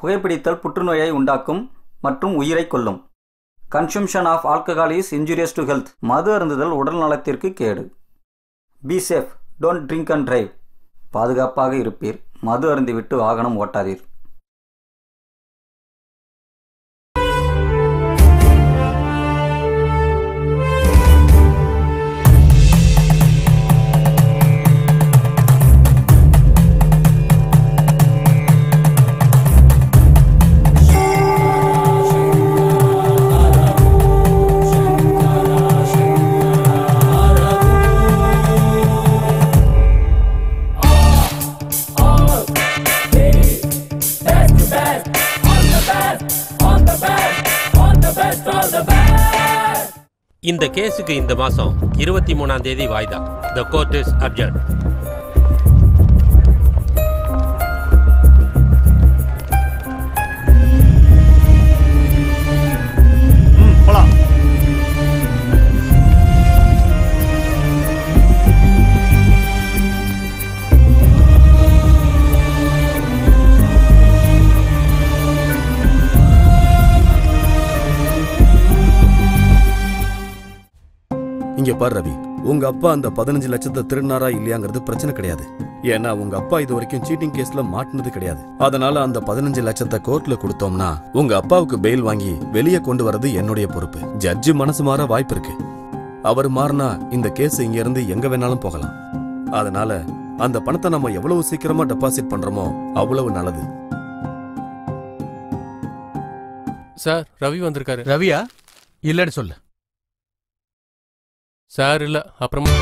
புகைப்பிடித்தல் புற்றுநோயை உண்டாக்கும் மற்றும் உயிரை கொல்லும். Consumption of alcohol is injurious to health. மது அருந்துதல் உடல் நலத்திற்கு கேடு. Be safe, don't drink and drive. பாதுகாப்பாக இருப்பீர். மது அருந்திவிட்டு வாகனம் ஓட்டாதீர். இந்த கேஸுக்கு இந்த மாசம் 23ஆம் தேதி வாய்தா. The court is adjourned. போலாம். இங்க பாரு ரவி, உங்க அப்பா அந்த 15 லட்சத்தை திருடினாரா இல்லையாங்கிறது பிரச்சனை கிடையாது. ஏன்னா உங்க அப்பா இது வரைக்கும் சீட்டிங் கேஸ்ல மாட்டினது கிடையாது. அதனால அந்த 15 லட்சத்தை கோர்ட்ல கொடுத்தோம்னா உங்க அப்பாவுக்கு பெயில் வாங்கி வெளியே கொண்டு வரது என்னுடைய பொறுப்பு. ஜட்ஜு மனசு மாற வாய்ப்பு இருக்கு. அவர் மாறினா இந்த கேஸ் இங்க இருந்து எங்க வேணாலும் போகலாம். அதனால அந்த பணத்தை நம்ம எவ்வளவு சீக்கிரமா டெபாசிட் பண்றோமோ அவ்வளவு நல்லது. சார், ரவி வந்திருக்காரு. ரவியா? இல்லன்னு சொல்லு. சார் இல்ல, அப்புறமா.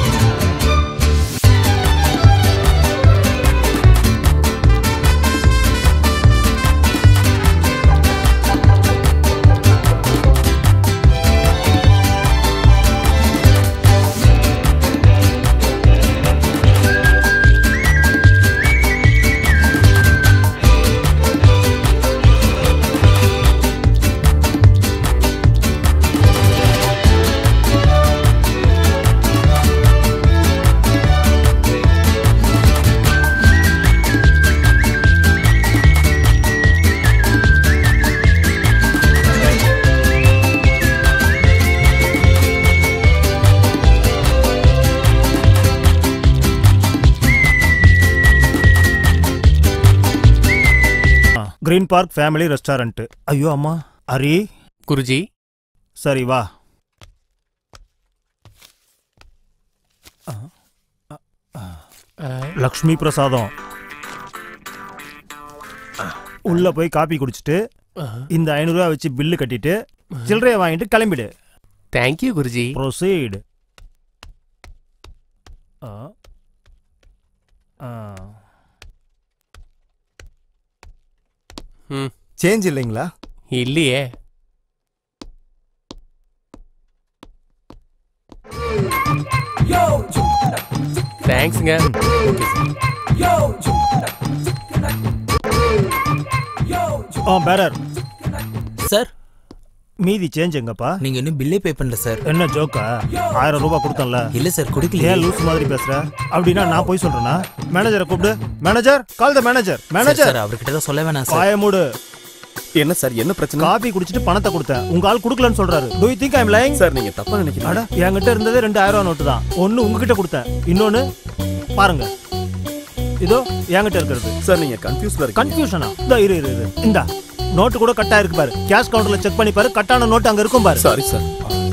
Green park family restaurant. ஐயோ அம்மா. அரி குருஜி. சரி வா. லக்ஷ்மி பிரசாதம். உள்ள போய் காப்பி குடிச்சிட்டு இந்த 500 ரூபா வச்சு பில்லு கட்டிட்டு சில்லறைய வாங்கிட்டு கிளம்பிடு. தேங்க்யூ குருஜி. ப்ரொசீட். சேஞ்ச் இல்லைங்களா? இல்லையே. தேங்க்ஸ்ங்க. பேரர் சார், மீதி சேஞ்ச் எங்கப்பா? நீங்க இன்னும் பில்லே பே பண்ணல சார். என்ன ஜோக்கா? 1000 ரூபாய் கொடுத்தல. இல்ல சார், கொடுக்கல. ஏன் லூஸ் மாதிரி பேசுற? அப்படின்னா நான் போய் சொல்றேனா? மேனேஜரை கூப்பிடு. Manager, call the manager. Manager, அவர்கிட்ட தான் சொல்ல வேணாம் சார். வாயை மூடு. என்ன சார், என்ன பிரச்சனை? காபி குடிச்சிட்டு பணத்தை கொடுத்தேன், உங்க ஆள் குடுக்கலன்னு சொல்றாரு. Do you think I'm lying? Sir, நீங்க தப்பா நினைக்கிறீங்க. அட, என்கிட்ட இருந்ததே 2000 ரூபாய் நோட்டு தான். ஒன்னு உங்ககிட்ட கொடுத்தேன், இன்னொன்னு பாருங்க. இதோ என்கிட்ட இருக்கிறது. சார், நீங்க கன்ஃபியூஸ்ல இருக்கீங்க. கன்ஃபியூஷனா? இரு. இந்தா நோட்டு கூட கட்டா இருக்கு பாரு. கேஷ் கவுண்டர்ல செக் பண்ணி பாரு. கட்டான நோட்டு அங்க இருக்கும் பாரு. Sorry sir.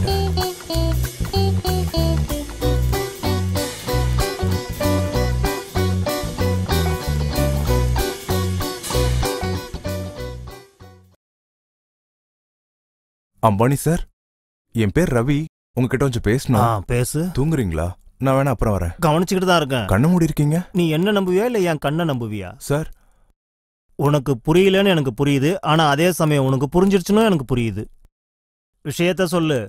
அம்பானி சார், என் பேர் ரவி. உங்ககிட்ட கொஞ்சம் பேசணும். பேசு. தூங்குறீங்களா? நான் வேணா அப்புறம் வரேன். கவனிச்சுக்கிட்டு தான் இருக்கேன். கண்ணு மூடி இருக்கீங்க. நீ என்ன நம்புவியா இல்ல என் கண்ணை நம்புவியா? சார், உனக்கு புரியலன்னு எனக்கு புரியுது. ஆனா அதே சமயம் உனக்கு புரிஞ்சிருச்சுன்னு எனக்கு புரியுது. விஷயத்த சொல்லு.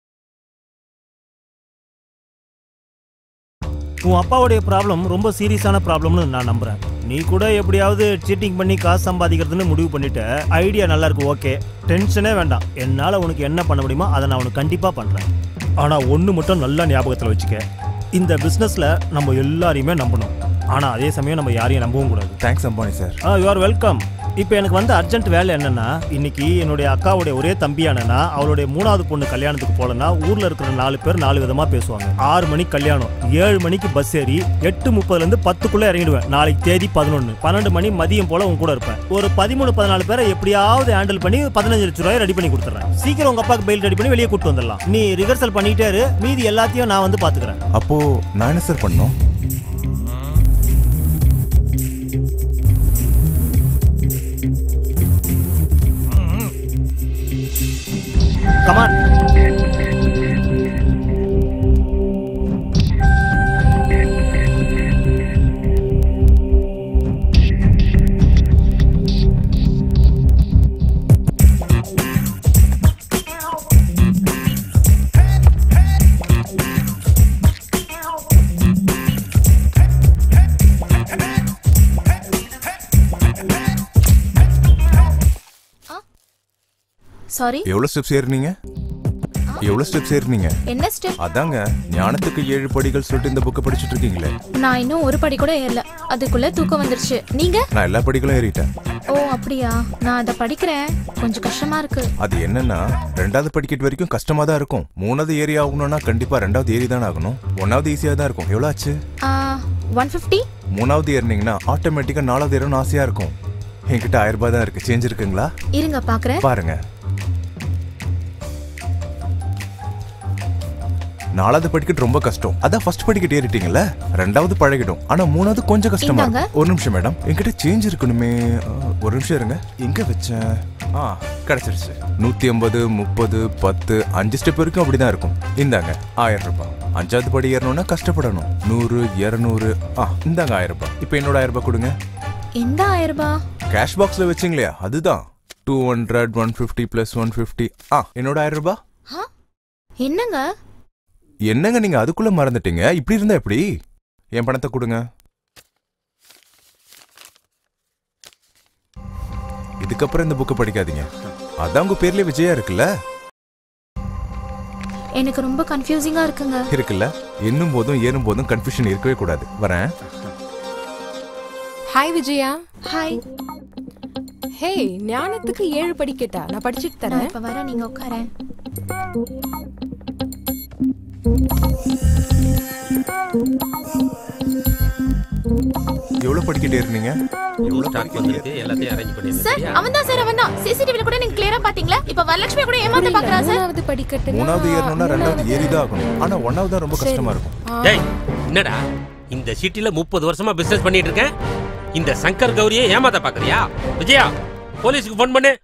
உன் அப்பாவுடைய ப்ராப்ளம் ரொம்ப சீரியஸான ப்ராப்ளம்னு நான் நம்புறேன். நீ கூட எப்படியாவது சீட்டிங் பண்ணி காசு சம்பாதிக்கிறதுன்னு முடிவு பண்ணிட்ட. ஐடியா நல்லா இருக்கு, ஓகே, டென்ஷனே வேண்டாம். என்னால உனக்கு என்ன பண்ண முடியுமோ அதை நான் உனக்கு கண்டிப்பா பண்றேன். ஆனா ஒண்ணு மட்டும் நல்லா ஞாபகத்துல வச்சுக்க. இந்த பிசினஸ்ல நம்ம எல்லாரையுமே நம்பணும். ஆனா அதே சமயம் நம்ம யாரையும் நம்பவும் கூடாது. Thanks Ambani sir. You are welcome. இப்போ எனக்கு வந்து அர்ஜென்ட் வேலை என்னன்னா, இன்னைக்கு என்னுடைய அக்காவுடைய ஒரே தம்பியானனா அவளுடைய 3வது பொண்ணு கல்யாணத்துக்கு போலன்னா ஊர்ல இருக்கிற 4 பேர் 4 விதமா பேசுவாங்க. 6 மணிக்கு கல்யாணம், 7 மணிக்கு பஸ் ஏறி 8:30ல இருந்து 10க்குள்ள இறங்கிடுவேன். நாளைக்கு தேதி 11, 12 மணி மதியம் போல உங்க கூட இருப்பேன். ஒரு 13-14 பேரை எப்படியாவது ஹேண்டில் பண்ணி 15 லட்சம் ரூபாய் ரெடி பண்ணி கொடுத்துறேன். சீக்கிரம் உங்க அப்பாக்கு பெயில் ரெடி பண்ணி வெளியே கூட்டு வந்துடலாம். நீ ரிஹர்சல் பண்ணிட்டே இரு, மீதி எல்லாத்தையும் நான் வந்து பாத்துக்கிறேன். அப்போ நான் என்ன சார் பண்ணணும்? Come on. சாரி, எவ்வளவு ஸ்டெப்ஸ் ஏறினீங்க? என்ன ஸ்டெப்? அதாங்க ஞானத்துக்கு 7 படிகள் சொல்லிட்டு இந்த புக்கை படிச்சுட்டு இருக்கீங்களே. நான் இன்னும் ஒரு படி கூட ஏறல, அதுக்குள்ள தூக்கம் வந்துருச்சு. நீங்க? நான் எல்லா படிகளும் ஏறிட்டேன். ஓ அப்படியா? நான் அதை படிக்கிறேன், கொஞ்சம் கஷ்டமா இருக்கு. அது என்னன்னா 2வது படிக்கட் வரைக்கும் கஷ்டமா தான் இருக்கும். 3வது ஏறி ஆகணும்னா கண்டிப்பா 2வது ஏறி தான் ஆகணும். 1வது ஈஸியா தான் இருக்கும். எவ்வளவு ஆச்சு? 150. 3வது ஏறினீங்கன்னா ஆட்டோமேட்டிக்கா 4வது ஏறணும் ஆசையா இருக்கும். என்கிட்ட 1000 ரூபாய் தான் இருக்கு. சேஞ்ச் இருக்குங்களா? இருங்க பாக்குறேன். பாருங்க. 4வது படிக்கட் ரொம்ப கஷ்டம். அதான் ஃபர்ஸ்ட் படிக்கட் ஏறிட்டீங்கல்ல, 2வது பழகிடும். ஆனா 3வது கொஞ்சம் கஷ்டமா இருக்கு. ஒரு நிமிஷம் மேடம், என்கிட்ட சேஞ்ச் இருக்கணுமே. ஒரு நிமிஷம் இருங்க, எங்க வச்சேன்? கிடைச்சிருச்சு. 150, 30, 10, 5 ஸ்டெப் வரைக்கும் அப்படிதான் இருக்கும். இந்தாங்க 1000 ரூபாய். 5வது படி ஏறணும்னா கஷ்டப்படணும். 100, 200. இந்தாங்க 1000 ரூபாய். இப்போ என்னோட 1000 ரூபாய் கொடுங்க. எந்த 1000 ரூபாய்? கேஷ் பாக்ஸ்ல வச்சிங்களே அதுதான். 200, 150 + 150. என்னோட 1000 ரூபாய். என்னங்க நீங்க அதுக்குள்ள மறந்துட்டீங்க? இப்படி இருந்தா எப்படி? என் பணத்தை கொடுங்க. இதுக்கப்புறம் இந்த புக்கை படிக்காதீங்க. அதான் உங்க பேர்ல விஜயா இருக்குல்ல. எனக்கு ரொம்ப கன்ஃபியூசிங்கா இருக்குல்ல. இன்னும் போதும் ஏறும் போதும் கன்ஃபியூஷன் இருக்கவே கூடாது. வரேன். ஹாய் விஜயா. ஹாய். ஹே, ஞானத்துக்கு 7 படிக்கட்டா? நான் படிச்சிட்டு தரேன். இப்ப வர, நீங்க உட்காரேன். எவ்வளவு படிக்கட்டு ஏறினீங்க? ஸ்டாக் வந்திருக்கு, எல்லாத்தையும் அரேஞ்ச் பண்ணிருக்கேன். சார் அவன்தான் சார், அவன்தான். சிசிடிவில கூட நீங்க கிளியரா பாத்தீங்களா? இப்ப வரலட்சுமி கூட ஏமாத்த பாக்குறா சார். 3வது படிக்கட்டு. 3வது ஏறணும்னா 2வது ஏறிதான் ஆகணும். ஆனா 1வது தான் ரொம்ப கஷ்டமா இருக்கும். டேய், என்னடா இந்த சிட்டில 30 வருஷமா பிசினஸ் பண்ணிட்டு இருக்கேன். இந்த சங்கர் கௌரியை ஏமாத்த பாக்குறியா? விஜயா, போலீஸ்க்கு ஃபோன் பண்ணு.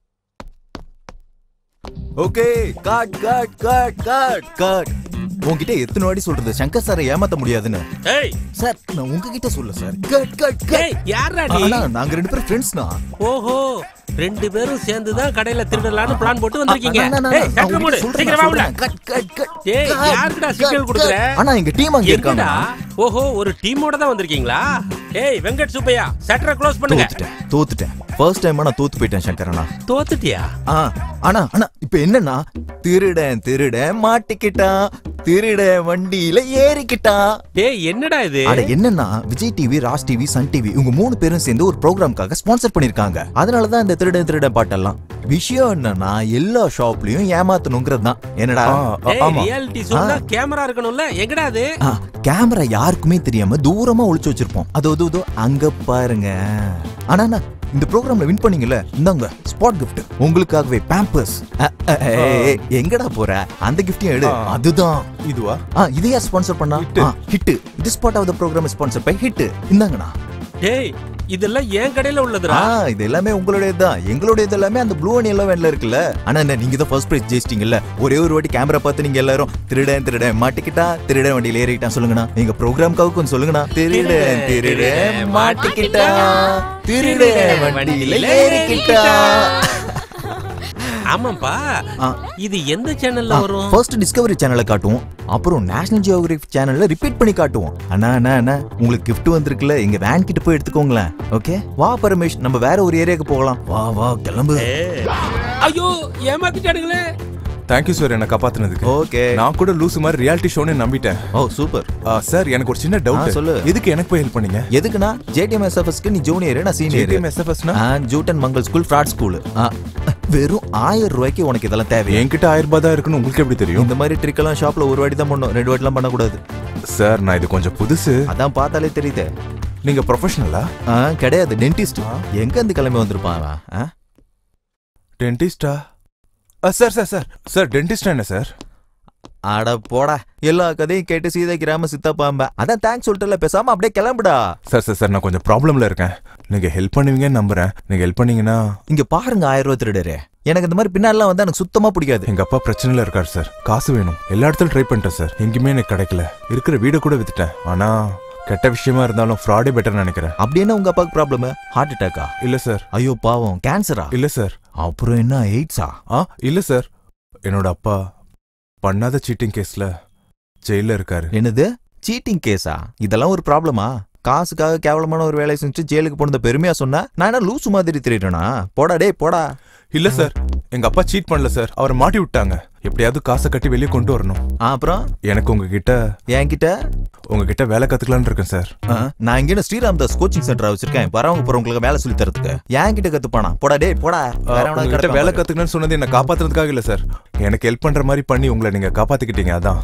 Okay, cut cut cut cut cut. உங்ககிட்ட எத்தனை வாட்டி சொல்றது சங்கர் சாரை ஏமாத்த முடியாதுன்னு? ஏய் சார், நான் உங்ககிட்ட சொல்ல சார். Cut cut cut. ஏய் யாரா நீ? நாங்க 2 பேரும் ஃப்ரெண்ட்ஸ்னா. ஓஹோ, 2 பேரும் சேர்ந்து தான் கடையில திருடலாம்னு பிளான் போட்டு வந்திருக்கீங்க. ஏய் சக்கர மூடு, சீக்கிரம் வா உள்ள. Cut cut cut. ஏய் யாருடா சிக்கல் குடுக்குற? அண்ணா எங்க டீம் அங்க இருக்காங்க. ஓஹோ, ஒரு டீமோட தான் வந்திருக்கீங்களா? ஏய் வெங்கட் சுப்பையா, ஷட்டரை க்ளோஸ் பண்ணுங்க. தோத்துட்டேன். ஃபர்ஸ்ட் டைம் நான் தோத்து போயிட்டேன் சங்கர் அண்ணா. தோத்துட்டியா? அண்ணா இப்போ என்னன்னா, திருடன் மாட்டிக்கிட்டான், திருட வண்டியில ஏறிக்கிட்டான். டேய் என்னடா இது? அட என்னன்னா, Vijay TV, Raj TV, Sun TV இவங்க 3 பேரும் சேர்ந்து ஒரு ப்ரோக்ராம்காக ஸ்பான்சர் பண்ணிருக்காங்க. அதனாலதான் இந்த திருடன் பாட்டெல்லாம். விஷயம் என்னன்னா, எல்லா ஷாப்லயும் ஏமாத்தணுங்கிறது தான். என்னடா? ஆமா, ரியாலிட்டி ஷோல கேமரா இருக்கணும்ல. எங்கடா அது? கேமரா யாருக்குமே தெரியாம தூரமா ஒளிச்சு வச்சிருப்போம். அதோ அங்க பாருங்க. ஆனா இந்த ப்ரோக்ராம்ல வின் பண்ணீங்கல்ல, இந்தாங்க ஸ்பாட் கிஃப்ட் உங்களுக்காகவே பேம்பர்ஸ். எங்கடா போற? அந்த கிஃப்டையும் எடு. அதுதான் இதுவா? இதையா ஸ்பான்சர் பண்ணா? Hit. This spot of the program is sponsored by Hit. இந்தாங்கண்ணா. டேய் இதெல்லாம் ஏன் கடையில உள்ளதுடா? இது எல்லாமே உங்களுடையது தான். எங்களுடையது எல்லாமே அந்த ப்ளூ அண்ட் எல்லோ வேன்ல இருக்குல்ல. ஆனா நீங்க தான் ஃபர்ஸ்ட் பிரைஸ் ஜெயிச்சிட்டீங்கல்ல. ஒரே ஒரு வாட்டி கேமரா பார்த்து நீங்க எல்லாரும் திருடன் மாட்டிக்கிட்டா, திருடன் வண்டியில ஏறிட்டான் சொல்லுங்கண்ணா. எங்க ப்ரோக்ராம்காக கொஞ்சம் சொல்லுங்கண்ணா. திருடன் மாட்டிக்கிட்டா, திருடன் வண்டியில ஏறிக்கிட்டா. ஆமாப்பா, இது எந்த சேனல்ல வரும்? ஃபர்ஸ்ட் டிஸ்கவரி சேனல்ல காட்டுவோம், அப்புறம் நேஷனல் ஜியோகிராஃபி சேனல்ல ரிப்பீட் பண்ணி காட்டுவோம். அண்ணா உங்களுக்கு கிஃப்ட் வந்திருக்குல்ல, எங்க வேன் கிட்ட போய் எடுத்துக்கோங்களேன். ஓகே வா பரமேஷ், நம்ம வேற ஒரு ஏரியாக்கு போகலாம். வா கிளம்பு. ஐயோ ஏமாத்திட்டானுங்களே. தேங்க்யூ சார் என்ன காப்பாத்துனதுக்கு. ஓகே. நான் கூட லூசு மாதிரி ரியாலிட்டி ஷோன்னு நம்பிட்டேன். ஓ சூப்பர். சார் எனக்கு ஒரு சின்ன டவுட். சொல்லு. எதுக்கு எனக்கு போய் ஹெல்ப் பண்ணீங்க? எதுக்குனா JTM SFSக்கு நீ ஜூனியர் நான் சீனியர். JTM SFSனா ஜூட்டன் மங்கல் ஸ்கூல் ஃப்ராட் ஸ்கூல். வெறும் 1000 ரூபாய்க்கு உனக்கு இதெல்லாம் தேவை. என்கிட்ட 1000 ரூபாய் தான் இருக்குன்னு உங்களுக்கு எப்படி தெரியும்? இந்த மாதிரி ட்ரிக் எல்லாம் ஷாப்ல ஒரு வாட்டி தான் பண்ணணும், 2 வாட்டிலாம் பண்ணக்கூடாது. சார் நான் இது கொஞ்சம் புதுசு. அதான் பார்த்தாலே தெரியுது. நீங்க ப்ரொஃபஷனலா? கிடையாது, டென்டிஸ்ட். எங்க இருந்து கிளம்பி வந்திருப்பான் அவன்? டென்டிஸ்டா? சார் சார் சார் சார் டென்டிஸ்டா என்ன சார்? அட போடா, எல்லா கதையும் கேட்டு சீதை கிராம சித்தப்பாம்ப. அதான் தேங்க்ஸ் சொல்லிட்டுல, பேசாம அப்படியே கிளம்புடா. சார் சார் சார் நான் கொஞ்சம் ப்ராப்ளம்ல இருக்கேன். நீங்க ஹெல்ப் பண்ணுவீங்கன்னு நம்புறேன். நீங்க ஹெல்ப் பண்ணீங்கன்னா. இங்க பாருங்க 1000 ரூபாய் திருடரே, எனக்கு இந்த மாதிரி பின்னாலாம் வந்து எனக்கு சுத்தமா பிடிக்காது. எங்க அப்பா பிரச்சனையில இருக்காரு சார். காசு வேணும். எல்லா இடத்துலயும் ட்ரை பண்ணிட்டேன் சார், எங்கேயுமே எனக்கு கிடைக்கல. இருக்கிற வீடை கூட வித்துட்டேன். ஆனா கெட்ட விஷயமா இருந்தாலும் ஃப்ராடே பெட்டர் நினைக்கிறேன். அப்படி என்ன உங்க அப்பாவுக்கு ப்ராப்ளம்? ஹார்ட் அட்டாக்கா? இல்ல சார். ஐயோ பாவம், கேன்சரா? இல்ல சார். அப்புறம் என்ன, எய்ட்ஸா? இல்ல சார். என்னோட அப்பா பண்ணாத சீட்டிங் கேஸ்ல ஜெயில இருக்காரு. என்னது சீட்டிங் கேஸா? இதெல்லாம் ஒரு ப்ராப்ளமா? காசுக்காக கேவலமான ஒரு வேலையை செஞ்சு ஜெயிலுக்கு போனத பெருமையா சொன்னா நான் என்ன லூசு மாதிரி தெரியுறேனா? போடா டே போடா. இல்ல சார், எங்க அப்பா சீட் பண்ணல சார், அவரை மாட்டி விட்டாங்க. எப்படியாவது காசை கட்டி வெளியே கொண்டு வரணும். அப்புறம் எனக்கு உங்ககிட்ட வேலை கத்துக்கலான்னு இருக்கேன் சார். நான் இங்க ஸ்ரீராம் தாஸ் கோச்சிங் சென்டர் வச்சிருக்கேன், வரவங்க போறவங்களுக்கு வேலை சொல்லி தரதுக்கு. என்கிட்ட கத்துப்பானா? போடா டே போடா. வேலை கத்துக்கணும்னு சொன்னது என்ன காப்பாத்துறதுக்காக இல்ல சார், எனக்கு ஹெல்ப் பண்ற மாதிரி பண்ணி உங்களை நீங்க காப்பாத்திக்கிட்டீங்க. அதான்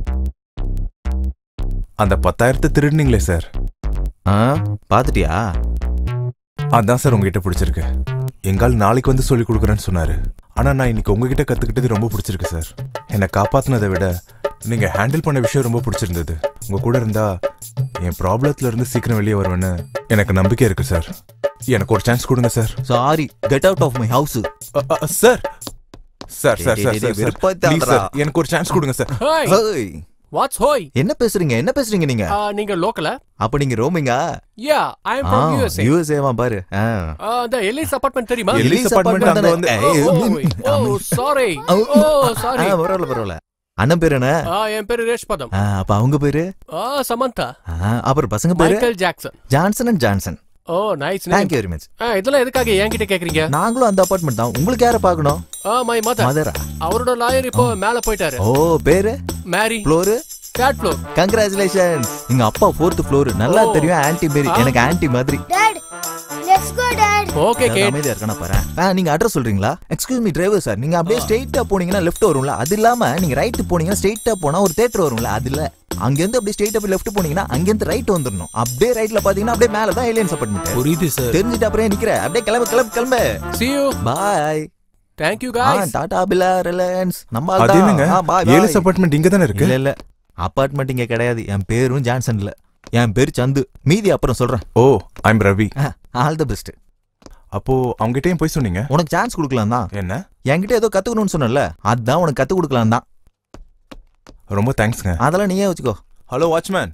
அந்த 10,000 திருடுனீங்களே சார். பாத்துட்டியா? அதான் சார் உங்ககிட்ட பிடிச்சிருக்கு. எங்கால் நாளைக்கு வந்து சொல்லி கொடுக்குறேன்னு சொன்னாரு. ஆனா நான் இன்னைக்கு உங்ககிட்ட கத்துக்கிட்டது ரொம்ப பிடிச்சிருக்கு சார். என்னை காப்பாத்தினதை விட நீங்க ஹேண்டில் பண்ண விஷயம் ரொம்ப பிடிச்சிருந்தது. உங்க கூட இருந்தா என் ப்ராப்ளத்துல இருந்து சீக்கிரம் வெளியே வருவேன்னு எனக்கு நம்பிக்கை இருக்கு சார். எனக்கு ஒரு சான்ஸ் கொடுங்க sir. Sorry, get out of my house. Sir sir sir sir எனக்கு ஒரு சான்ஸ் கொடுங்க சார். வாட்ஸ் ஹோய்? என்ன பேசுறீங்க நீங்க? நீங்க லோக்கலா? அப்ப நீங்க ரோமிங்கா? Yeah, I am from USA. USA வா பாரு. அந்த எலிஸ் அபார்ட்மெண்ட் தெரியுமா? எலிஸ் அபார்ட்மெண்ட் அங்க வந்து. Oh sorry. சாரி. பரவாயில்ல. அண்ணன் பேரு என்ன? என் பேரு ரேஷ்பதம். அப்ப அவங்க பேரு? சமந்தா. அப்புறம் பசங்க பேரு? Michael Jackson. Johnson and Johnson. Oh nice name. Thank you very much. இதெல்லாம் எதுக்காக என்கிட்ட கேக்குறீங்க? நாங்களும் அந்த அபார்ட்மெண்ட் தான். உங்களுக்கு யாரை பார்க்கணும்? My mother. அவரோட லாயர் இப்போ மேல போயிட்டாரு. ஓ பேரு? Mary. Floor? Third floor. Congratulations. எங்க அப்பா 4th ஃப்ளோர். நல்லா தெரியும், ஆன்ட்டி மேரி. எனக்கு ஆன்ட்டி மாதிரி. Dad let's go dad. Okay Kate. அமைதியா இருக்கனா பாரு. நீங்க அட்ரஸ் சொல்றீங்களா? எக்ஸ்கியூஸ் மீ டிரைவர் சார், நீங்க அப்படியே ஸ்ட்ரைட்டா போனீங்கன்னா லெஃப்ட் வரும்ல, அது இல்லாம நீங்க ரைட் போனீங்கன்னா ஸ்ட்ரைட்டா போனா ஒரு தியேட்டர் வரும்ல, அதுல அங்க இருந்து அப்படியே ஸ்ட்ரைட்டா போய் லெஃப்ட் போனீங்கன்னா அங்க இருந்து ரைட் வந்துடணும். அப்படியே ரைட்ல பாத்தீங்கன்னா அப்படியே மேல தான் ஏலியன்ஸ் அபார்ட்மெண்ட். புரியுது சார். தெரிஞ்சிட்டு அப்புறம் நிக்கிற, அப்படியே கிளம்பு. See you. Bye. Thank you guys. Tata Birla Reliance. நம்ம அது என்னங்க? ஏலியன்ஸ் அபார்ட்மெண்ட் இங்க தான இருக்கு. இல்ல அபார்ட்மெண்ட் இங்க கிடையாது. என் பேரும் ஜான்சன்ல. என் பேரு சந்து. மீதி அப்புறம் சொல்றேன். Oh I am Ravi. All the best. அப்போ அவங்ககிட்டயும் போய் சொன்னீங்க? உனக்கு சான்ஸ் கொடுக்கலாம் தான். என்ன? என்கிட்ட ஏதோ கத்துக்கணும்னு சொன்னல, அதான் உனக்கு கத்து கொடுக்கலாம் தான். ரொம்ப தேங்க்ஸ்ங்க. அதெல்லாம் நீயே வச்சுக்கோ. Hello watchman.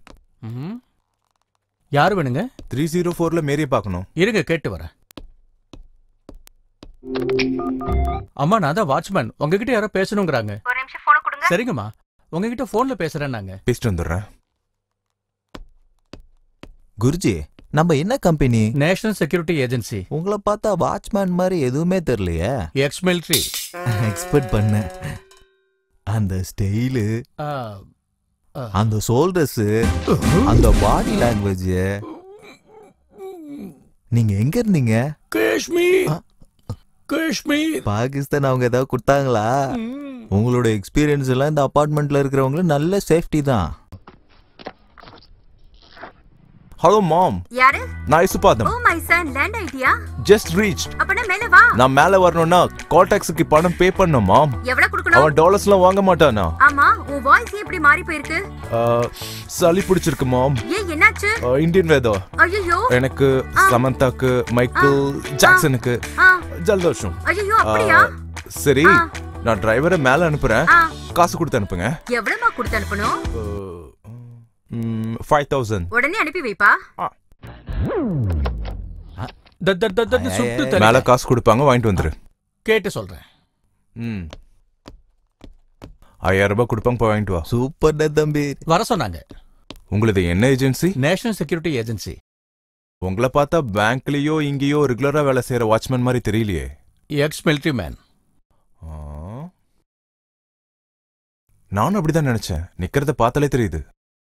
யார் வேணுங்க? 304ல மேரியை பார்க்கணும். இருங்க கேட்டு வரேன். அம்மா நான் தான் வாட்ச்மேன், உங்ககிட்ட யாரோ பேசணுங்கிறாங்க. ஒரு நிமிஷம் போன் கொடுங்க. சரிங்கம்மா, உங்ககிட்ட போன்ல பேசுறேன். நாங்க பேசிட்டு வந்துடுறேன். குருஜி, நம்ம என்ன கம்பெனி? National security agency. உங்களை பார்த்தா வாட்ச்மேன் மாதிரி எதுவுமே தெரியலையே. Ex military. எக்ஸ்பெக்ட் பண்ண அந்த ஸ்டைலு, அந்த ஷோல்டர்ஸ், அந்த பாடி லாங்குவேஜ். நீங்க எங்க இருந்தீங்க? காஷ்மீர். பாகிஸ்தான் அவங்க ஏதாவது கொடுத்தாங்களா? உங்களோட எக்ஸ்பீரியன்ஸ் எல்லாம் இந்த அபார்ட்மெண்ட்ல இருக்கிறவங்களுக்கு நல்ல சேஃப்டி தான். Hello ma'am. யாரு? நான் இசுபாதம். ஓ மை சன், லேண்ட் ஐடியா? Just reached. அப்பனா மேல வா. நான் மேல வரணும்னா கால் டாக்ஸிக்கு பணம் பே பண்ணனும் மாம். எவ்வளவு கொடுக்கணும்? அவன் டாலர்ஸ்லாம் வாங்க மாட்டானா? ஆமா, உன் வாய்ஸ் எப்படி மாறி போயிருக்கு? சளி பிடிச்சிருக்கு மாம். ஏன் என்னாச்சு? Indian weather. ஐயோ. எனக்கு சமந்தாக்கு, மைக்கேல் ஜாக்சனுக்கு ஜலதோஷம். ஐயோ அப்படியா? சரி, நான் டிரைவரை மேல அனுப்புறேன். காசு கொடுத்து அனுப்புங்க. எவ்வளவுமா கொடுத்து அனுப்பணும்? 5000. உடனே அனுப்பி வைப்பா. மேல காசு கொடுப்பாங்க, வாங்கிட்டு வந்துரு. கேட்டு சொல்றேன். 5000 ரூபாய் கொடுப்பாங்க, போய் வாங்கிட்டு வா. சூப்பர் தம்பி. வர சொன்னாங்க. உங்களது என்ன ஏஜென்சி? National security agency. உங்களை பார்த்தா பேங்க்லயோ இங்கேயோ ரெகுலரா வேலை செய்யற வாட்ச்மேன் மாதிரி தெரியலையே. Ex military man. நானும் அப்படிதான் நினைச்சேன். நிக்கிறத பார்த்தாலே தெரியுது.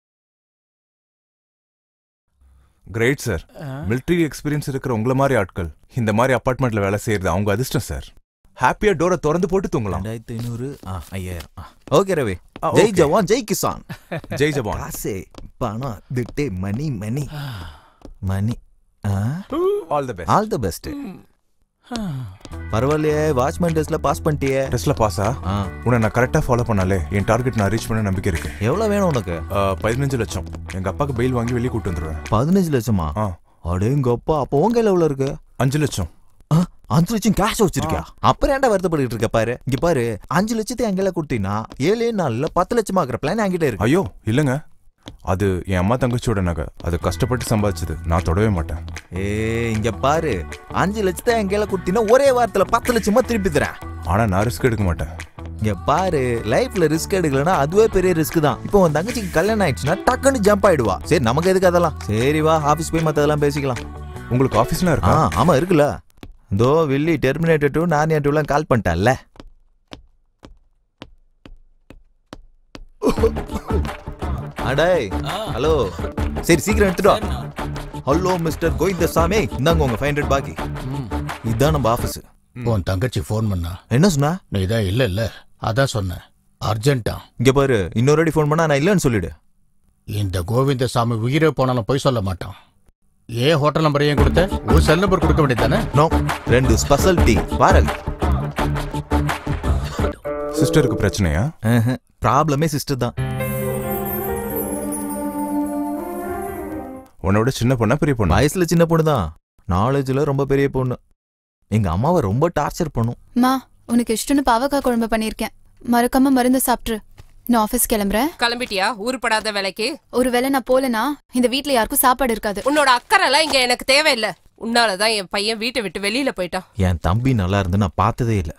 Great sir. மிலிட்டரி எக்ஸ்பீரியன்ஸ் இருக்கிற உங்களை மாதிரி ஆட்கள் இந்த மாதிரி அபார்ட்மெண்ட்ல வேலை செய்யறது அவங்க அதிர்ஷ்டம் சார். ஹாப்பியா டோரை திறந்து போட்டு தூங்கலாம். 2500 5000. ஓகே ரவி. ஜெய் ஜவான் ஜெய் கிசான். ஜெய் ஜவான். காசே பணம் திட்டே money money money. All the best. All the best. பரவாயில்லையே, வாட்ச்மேன் டெஸ்ட்ல பாஸ் பண்ணிட்டியே. டெஸ்ட்ல பாஸா? உன்னை நான் கரெக்டா ஃபாலோ பண்ணாலே என் டார்கெட் நான் ரீச் பண்ண நம்பிக்கை இருக்கு. எவ்வளவு வேணும் உனக்கு? 15 லட்சம். எங்க அப்பாக்கு பெயில் வாங்கி வெளியே கூட்டு வந்துருவேன். 15 லட்சமா? அடேங்க அப்பா. அப்போ உங்க கையில எவ்வளவு இருக்கு? 5 லட்சம். 5 லட்சம் கேஷ் வச்சிருக்கா? அப்புறம் ஏன்டா வருத்தப்பட்டு இருக்க? பாரு இங்க பாரு, 5 லட்சத்தை எங்கல கொடுத்தீங்கன்னா 7 நாள்ல 10 லட்சம் ஆகுற பிளான் என்கிட்ட இருக்கு. ஐயோ இல்லங்க, அது என் அம்மா தங்கச்சியோட நகை. அது கஷ்டப்பட்டு சம்பாதிச்சது, நான் தொடவே மாட்டேன். இங்க பாரு, 5 லட்சத்தை எங்கல கொடுத்தீங்கன்னா ஒரே வாரத்துல 10 லட்சமா திருப்பி தரேன். ஆனா நான் ரிஸ்க் எடுக்க மாட்டேன். இங்க பாரு, லைஃப்ல ரிஸ்க் எடுக்கலன்னா அதுவே பெரிய ரிஸ்க் தான். இப்போ உன் தங்கச்சிக்கு கல்யாணம் ஆயிடுச்சுன்னா டக்குன்னு ஜம்ப் ஆயிடுவா. சரி நமக்கு எதுக்கு அதெல்லாம்? சரி வா, ஆபீஸ் போய் மத்ததெல்லாம் பேசிக்கலாம். உங்களுக்கு ஆபீஸ்லாம் இருக்கா? ஆமா இருக்குல்ல. இதோ வில்லி டெர்மினேட்டர் 2 நார்னியா 2லாம் கால் பண்ணிட்டான்ல. அடேய் ஹலோ. சரி சீக்கிரம் எடுத்துட்டு வா. ஹலோ மிஸ்டர் கோவிந்தசாமி, இந்தாங்க உங்க 500 பாக்கி. இதான் நம்ம ஆபீஸ். உன் தங்கச்சி ஃபோன் பண்ணா? என்ன சொன்னா? நீ தான் இல்ல அதான் சொன்னேன், அர்ஜென்ட்டா. இங்க பாரு, இன்னொரு வாட்டி ஃபோன் பண்ணா நான் இல்லன்னு சொல்லிடு. இந்த கோவிந்தசாமி உயிரே போனாலும் போய் சொல்ல மாட்டான். ஏன் ஹோட்டல் நம்பர் ஏன் கொடுத்த? ஒரு செல் நம்பர் கொடுக்க வேண்டியதானே? நோ, 2 ஸ்பெஷல் டீ பாருங்க. சிஸ்டருக்கு பிரச்சனையா? ப்ராப்ளமே சிஸ்டர் தான். உன்னோட சின்ன பொண்ணா பெரிய பொண்ணு? வயசுல சின்ன பொண்ணு தான், நாலேஜ்ல ரொம்ப பெரிய பொண்ணு. எங்க அம்மாவை ரொம்ப டார்ச்சர் பண்ணும். மா, உனக்கு இஷ்டம்னு பாவக்காய் குழம்பு பண்ணிருக்கேன், மறக்காம மருந்து சாப்பிட்டுரு. நான் ஆபீஸ் கிளம்புறேன். கிளம்பிட்டியா? ஊருப்படாத வேலைக்கு. ஒருவேளை நான் போலனா இந்த வீட்ல யாருக்கும் சாப்பாடு இருக்காது. உன்னோட அக்கறைலாம் இங்க எனக்கு தேவையில்லை. உன்னாலதான் என் பையன் வீட்டை விட்டு வெளியில போயிட்டான். என் தம்பி நல்லா இருந்து நான் பார்த்ததே இல்ல.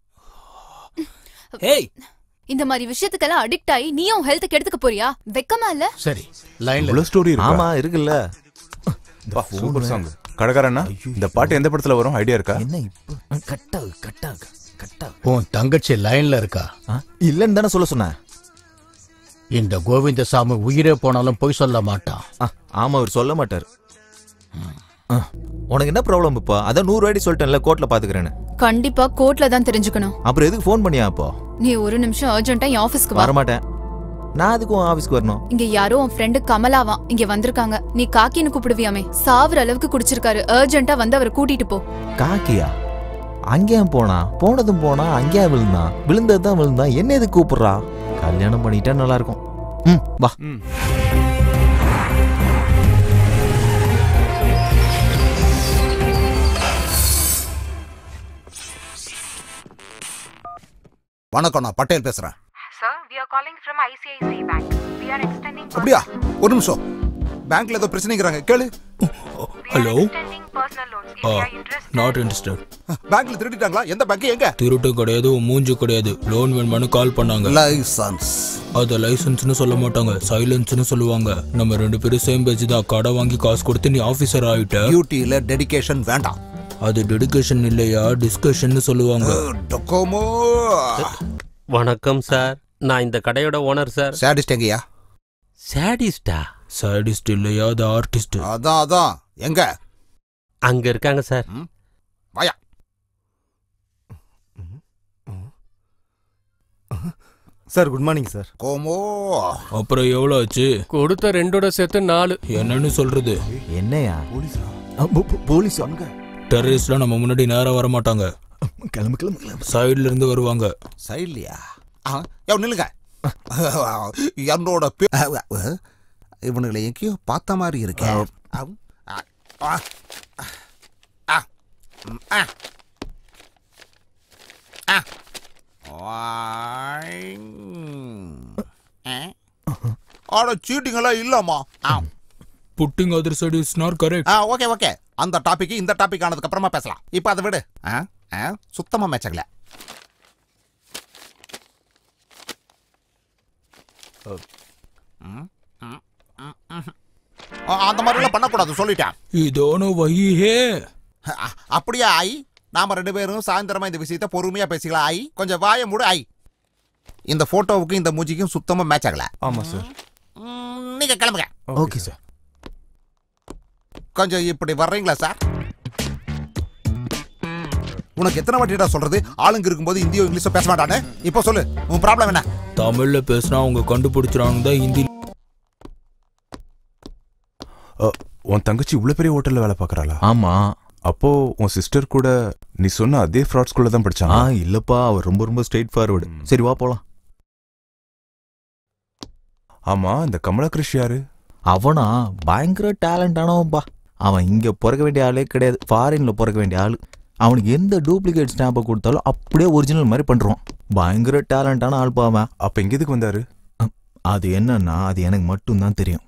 ஏய், இந்த மாதிரி விஷயத்துக்கெல்லாம் அடிக்ட் ஆகி நீயும் ஹெல்த் கெடுத்துக்க போறியா? வெக்கமா இல்ல? சரி, லைன்ல இவ்வளவு ஸ்டோரி இருக்கா? ஆமா இருக்குல்ல. Super song. கடகாரண்ணா, இந்த பாட்டு எந்த படத்துல வரும்? ஐடியா இருக்கா? என்ன இப்ப கட்டா. உன் தங்கச்சி லைன்ல இருக்கா? இல்லன்னு தானே சொல்ல சொன்னேன். இந்த கோவிந்தசாமி உயிரே போனாலும் போய் சொல்ல மாட்டான். ஆமா, அவர் சொல்ல மாட்டார். உனக்கு என்ன ப்ராப்ளம் இப்போ? அதான் 100 வாட்டி சொல்லிட்டேன்ல, கோர்ட்ல பாத்துக்கிறேன்னு. கண்டிப்பா கோர்ட்ல தான் தெரிஞ்சுக்கணும். அப்புறம் எதுக்கு ஃபோன் பண்ணியா? அப்போ நீ ஒரு நிமிஷம் அர்ஜென்ட்டா என் ஆபீஸ்க்கு வா. வர மாட்டேன். நான் அதுக்கு உன் ஆபீஸ்க்கு வரணும். இங்க யாரோ உன் ஃப்ரெண்டு கமலாவா இங்க வந்திருக்காங்க. நீ காக்கின்னு கூப்பிடுவியாமே, சாவுற அளவுக்கு குடிச்சிருக்காரு. அர்ஜென்ட்டா வந்து அவரை கூட்டிட்டு போ. காக்கியா? அங்கேயும் போனதும் போனா அங்கேயா விழுந்தான்? விழுந்ததுதான் விழுந்தான். என்ன எதுக்கு கூப்பிடுறா? கல்யாணம் பண்ணிட்டா நல்லா இருக்கும். வா. வணக்கம், நான் பட்டேல் பேசுறேன். Sir, we are calling from ICICI Bank. We are extending. அப்படியா? ஒரு நிமிஷம். பேங்க்ல ஏதோ பிரச்சனைங்கறாங்க, கேளு. ஹலோ. Not interested. பேங்க்ல திருடிட்டாங்களா? எந்த பேங்க்? எங்க? திருட்டு கிடையாது, மூஞ்சி கிடையாது. லோன் வேணும்னு கால் பண்ணாங்க. லைசன்ஸ். அத லைசன்ஸ்னு சொல்ல மாட்டாங்க, சைலன்ஸ்னு சொல்லுவாங்க. நம்ம 2 பேரும் சேம் பேஜ் தான். கடை வாங்கி காசு கொடுத்து நீ ஆபீசர் ஆயிட்ட. டியூட்டில டெடிகேஷன் வேண்டாம். அது டெடிகேஷன் இல்லையா, டிஸ்கஷன் சொல்லுவாங்க. டொகோமோ. வணக்கம் சார், நான் இந்த கடையோட ஓனர் சார். சாடிஸ்ட் எங்கயா? சாடிஸ்டா? சாடிஸ்ட் இல்லையா, அது ஆர்டிஸ்ட். அதான் எங்க? அங்க இருக்காங்க சார். வாயா. Sir good morning sir. கோமோ. அப்புறம் எவ்வளவு ஆச்சு? கொடுத்த 2ஓட சேர்த்து 4. என்னன்னு சொல்றது? என்னையா? போலீஸ் அங்க. டெரரிஸ்ட்லாம் நம்ம முன்னாடி நேரா வர மாட்டாங்க. கிளம்பு. சைடுல இருந்து வருவாங்க. சைடுலயா? நில்லுங்க. என்னோட இவனுங்களை எங்கேயோ பார்த்த மாதிரி இருக்கேன். சீட்டிங் எல்லாம் இல்லம்மா. Putting other side is not correct. Okay. அந்த டாபிக் இந்த டாபிக் ஆனதுக்கு அப்புறமா பேசலாம். இப்ப அதை விடு. சுத்தமா மேட்சகல. அந்த மாதிரி எல்லாம் பண்ணக்கூடாது சொல்லிட்டேன். இதோனோ வஹியே. அப்படியே ஆயி, நாம 2 பேரும் சாயந்தரமா இந்த விஷயத்த பொறுமையா பேசிக்கலாம். ஆயி, கொஞ்சம் வாய மூடு. ஆயி, இந்த போட்டோவுக்கும் இந்த மூஞ்சிக்கும் சுத்தமா மேட்ச் ஆகல. ஆமா சார். நீங்க கிளம்புங்க. Okay sir. கொஞ்சம் இப்படி வர்றீங்களா சார்? உனக்கு எத்தனை வாட்டிடா சொல்றது ஆளுங்க இருக்கும்போது இந்தியோ இங்கிலீஷோ பேச மாட்டானே? இப்போ சொல்லு உன் ப்ராப்ளம் என்ன? தமிழ்ல பேசினா அவங்க கண்டுபிடிச்சிராங்க தான் ஹிந்தி. உன் தங்கச்சி இவ்வளவு பெரிய ஹோட்டல்ல வேலை பார்க்கறாளா? ஆமா. அப்போ உன் சிஸ்டர் கூட நீ சொன்ன அதே ஃப்ராட் ஸ்கூல்ல தான் படிச்சாங்க? இல்லப்பா, அவர் ரொம்ப ரொம்ப ஸ்ட்ரெயிட் ஃபார்வர்டு. சரி வா போலாம். ஆமா, இந்த கமலா கிருஷ் யாரு? அவனா பயங்கர டேலண்ட் ஆனவன்பா. அவன் இங்க பிறக்க வேண்டிய ஆளே கிடையாது, ஃபாரின்ல பிறக்க வேண்டிய ஆளு. அவனுக்கு எந்த டூப்ளிகேட் ஸ்டாம்பை கொடுத்தாலும் அப்படியே ஒரிஜினல் மாதிரி பண்றான். பயங்கர டேலண்டான ஆள்பா அவன். அப்ப இங்க எதுக்கு வந்தாரு? அது என்னன்னா அது எனக்கு மட்டும்தான் தெரியும்.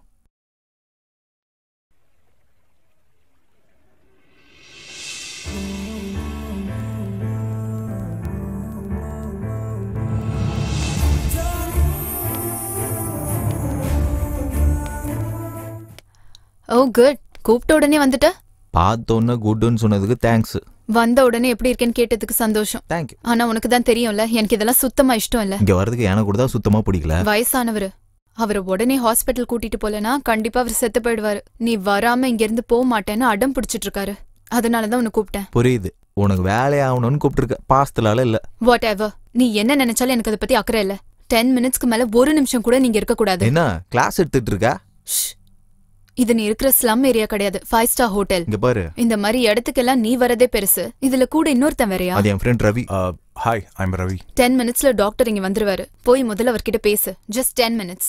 Oh good. கூப்பிட்ட உடனே வந்துட்ட? பார்த்தோன்னு குட்னு சொன்னதுக்கு தேங்க்ஸ். வந்த உடனே எப்படி இருக்கேன்னு கேட்டதுக்கு சந்தோஷம். தேங்க்யூ. ஆனா உனக்கு தான் தெரியும்ல, எனக்கு இதெல்லாம் சுத்தமா இஷ்டம் இல்ல. இங்க வரதுக்கு எனக்கு கூட தான் சுத்தமா பிடிக்கல. வயசானவரு, அவரை உடனே ஹாஸ்பிட்டல் கூட்டிட்டு போலனா கண்டிப்பா அவர் செத்து போயிடுவாரு. நீ வராம இங்க இருந்து போக மாட்டேன்னு அடம் பிடிச்சிட்டு இருக்காரு. அதனாலதான் உன்னை கூப்பிட்டேன். புரியுது, உனக்கு வேலையாகணும்னு கூப்பிட்டுருக்க, பாசத்துலால இல்ல. வாட் எவர், நீ என்ன நினைச்சாலும் எனக்கு அதை பத்தி அக்கறை இல்ல. 10 மினிட்ஸ்க்கு மேல ஒரு நிமிஷம் கூட நீங்க இருக்க கூடாது. என்ன கிளாஸ் எடுத்துட்டு இருக்க? இது நீ இருக்கிற ஸ்லம் ஏரியா கிடையாது, 5 ஸ்டார் ஹோட்டல். இங்க பாரு, இந்த மாதிரி இடத்துக்கெல்லாம் நீ வரதே பெருசு. இதுல கூட இன்னொருத்தன் வேறயா? அது என் friend Ravi. Hi, I am Ravi. 10 மினிட்ஸ்ல டாக்டர் இங்க வந்துருவாரு. போய் முதல்ல அவர்கிட்ட பேசு. Just 10 minutes.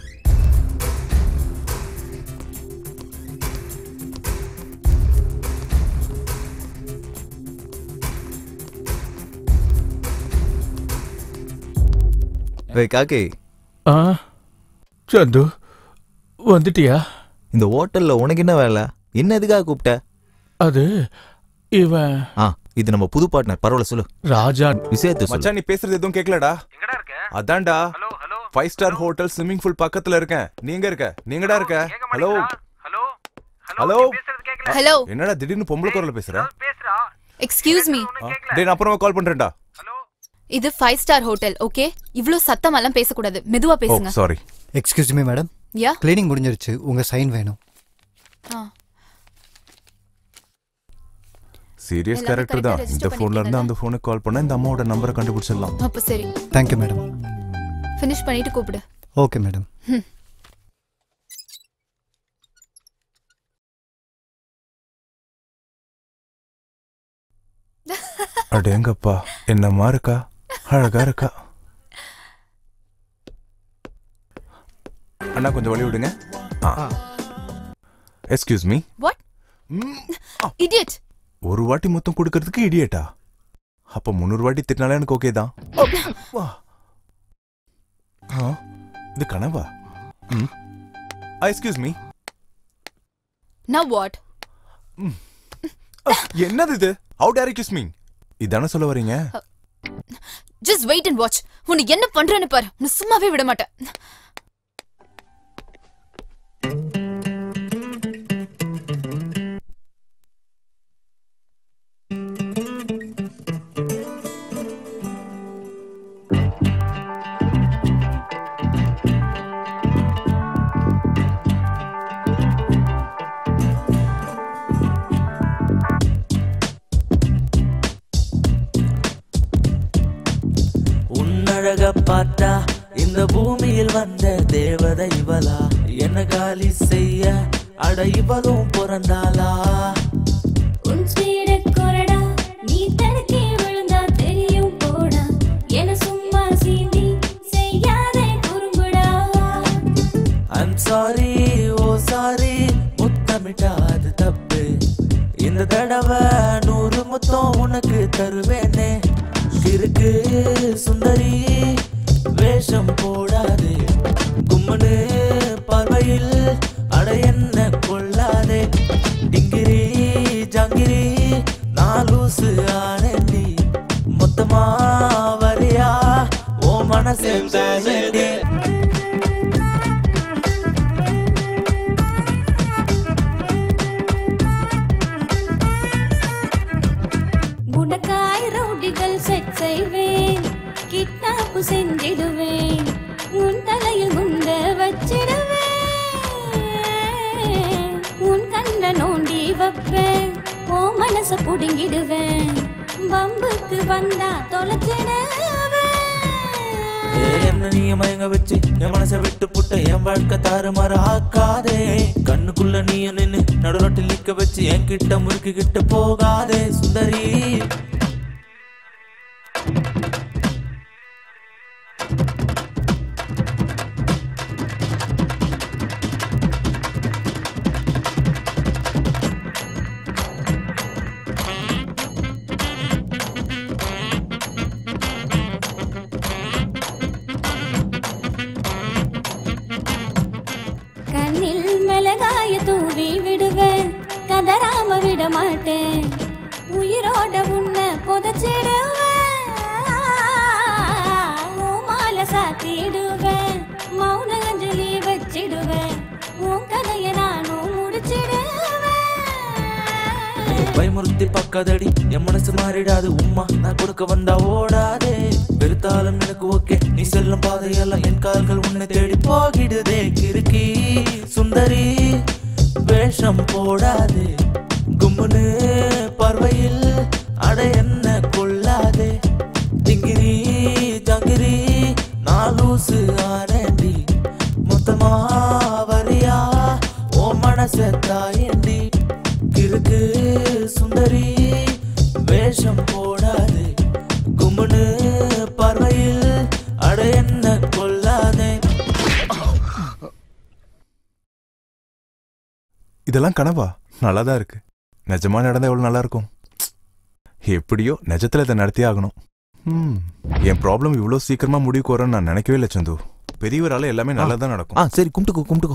காக்கே. சந்து வந்துட்டியா? இந்த ஹோட்டல்ல உனக்கு என்ன வேலை? என்ன எதுக்காக கூப்பிட்ட? அது இவன். இது நம்ம புது பார்ட்னர். பரவாயில்ல சொல்லு. ராஜா விஷயத்தை சொல்லு. மச்சான், நீ பேசுறது எதுவும் கேட்கலடா. எங்கடா இருக்க? அதான்டா 5 ஸ்டார் ஹோட்டல் ஸ்விம்மிங் பூல் பக்கத்துல இருக்கேன். நீங்க இருக்க? நீங்கடா இருக்க? Hello hello hello. என்னடா திடீர்னு பொம்பளை குரல்ல பேசுற? Excuse me. டேய், நான் அப்புறமா கால் பண்றேன்டா. இது 5 ஸ்டார் ஹோட்டல், ஓகே? இவ்ளோ சத்தமெல்லாம் பேசக்கூடாது, மெதுவா பேசுங்க. Sorry. Excuse me madam. Yeah, cleaning முடிஞ்சிருச்சு, உங்க சைன் வேணும். சீரியஸ் கேரக்டர் தான். இந்த போன்ல இருந்து அந்த போனுக்கு கால் பண்ணா இந்த அம்மாவோட நம்பரை கண்டுபிடிச்சிடலாம். அப்ப சரி. Thank you madam. ஃபினிஷ் பண்ணிட்டு கூப்பிடு. Okay madam. அடேங்கப்பா, என்னம்மா இருக்கா, அழகா இருக்கா. அண்ணா கொஞ்சம் வழி விடுங்க. Excuse me. வாட்? இடியட். ஒரு வாட்டி மொத்தம் கொடுக்கிறதுக்கு இடியட்டா? அப்ப 300 வாட்டி திட்டினாலே எனக்கு ஓகே தான். இது கனவா? Excuse me. Now what? என்னது இது? How dare you kiss me? இதானே சொல்ல வரீங்க? Just wait and watch. உன்னை என்ன பண்றேன்னு பாரு. நான் சும்மாவே விட மாட்டேன். அழக பார்த்தா இந்த பூமியில் வந்த தேவதை இவளா? என்ன காலி செய்ய அட இவளும் பிறந்தாளா? உன் ஸ்பீடு கொரடா, நீ தடுக்கி விழுந்தா தெரியும் போடா. என்ன சும்மா சீண்டி செய்யாதே குறும்புடா. I'm sorry, oh sorry, Muthamittal அது தப்பு. இந்த தடவை 100 முத்தம் உனக்கு தருவேனே. இருக்கு சுந்தரி, வேஷம் போடாதே. கும்மனு பார்வையில் அட என்ன கொள்ளாதே. டிங்கிரி ஜாங்கிரி நாலூசு ஆனேண்டி. மொத்தமா வரியா ஓ மனசே தானேண்டி. உனக்காய் ரவுடிகள் செட் செய்வேன். கிட்டாப்பு செஞ்சிடுவேன் உன் தலையில் குண்ட வச்சிடுவேன் உன் கண்ண நோண்டி வைப்பேன் ஓ மனச புடுங்கிடுவேன் பம்புக்கு வந்தா தொலைச்சிடுவேன் என்ன நீ மயங்க வச்சு என் மனசை விட்டு புட்ட என் வாழ்க்கை தாறுமாற ஆக்காதே கண்ணுக்குள்ள நீ நின்னு நடுரோட்டில் நிக்க வச்சு என் கிட்ட முறுக்கு கிட்ட போகாதே சுந்தரி கண்ணில் மிளகாய தூவி விடுவேன் கதறாம விட மாட்டேன் உயிரோட உன்னை புதைச்சிடுவேன் மாலை சாத்திடுவேன் மௌன அஞ்சலி வச்சிடுவேன் உன் கதையை நானும் முடிச்சிடுவேன் பயமுறுத்தி பக்காதடி என் மனசு மாறிடாது உம்மா நான் கொடுக்க வந்தா ஓடாதே பெருத்தாலும் எனக்கு ஓகே நீ செல்லும் பாதையெல்லாம் என் கால்கள் உன்னை தேடி போகிடுதே கிறுக்கி சுந்தரி வேஷம் போடாதே கும்முனு பார்வையில் அட என்ன கொள்ளாதே திங்கிரி ஜங்கிரி நாலூசு ஆனேண்டி மொத்தமா வரியா ஓ மனச தாயண்டி கிறுக்கு சுந்தரி வேஷம் போடாதே கும்முனு பார்வையில் அட என்ன கொள்ளாதே இதெல்லாம் கனவா நல்லாதான் இருக்கு நிஜமா நடந்தா எவ்வளவு நல்லா இருக்கும் எப்படியோ நிஜத்துல இதை நடத்தி ஆகணும் என் ப்ராப்ளம் இவ்வளவு சீக்கிரமா முடிவுக்கு வரும்னு நான் நினைக்கவே இல்லை சந்து பெரியவரால எல்லாமே நல்லதான் நடக்கும் சரி கும்பிட்டுக்கோ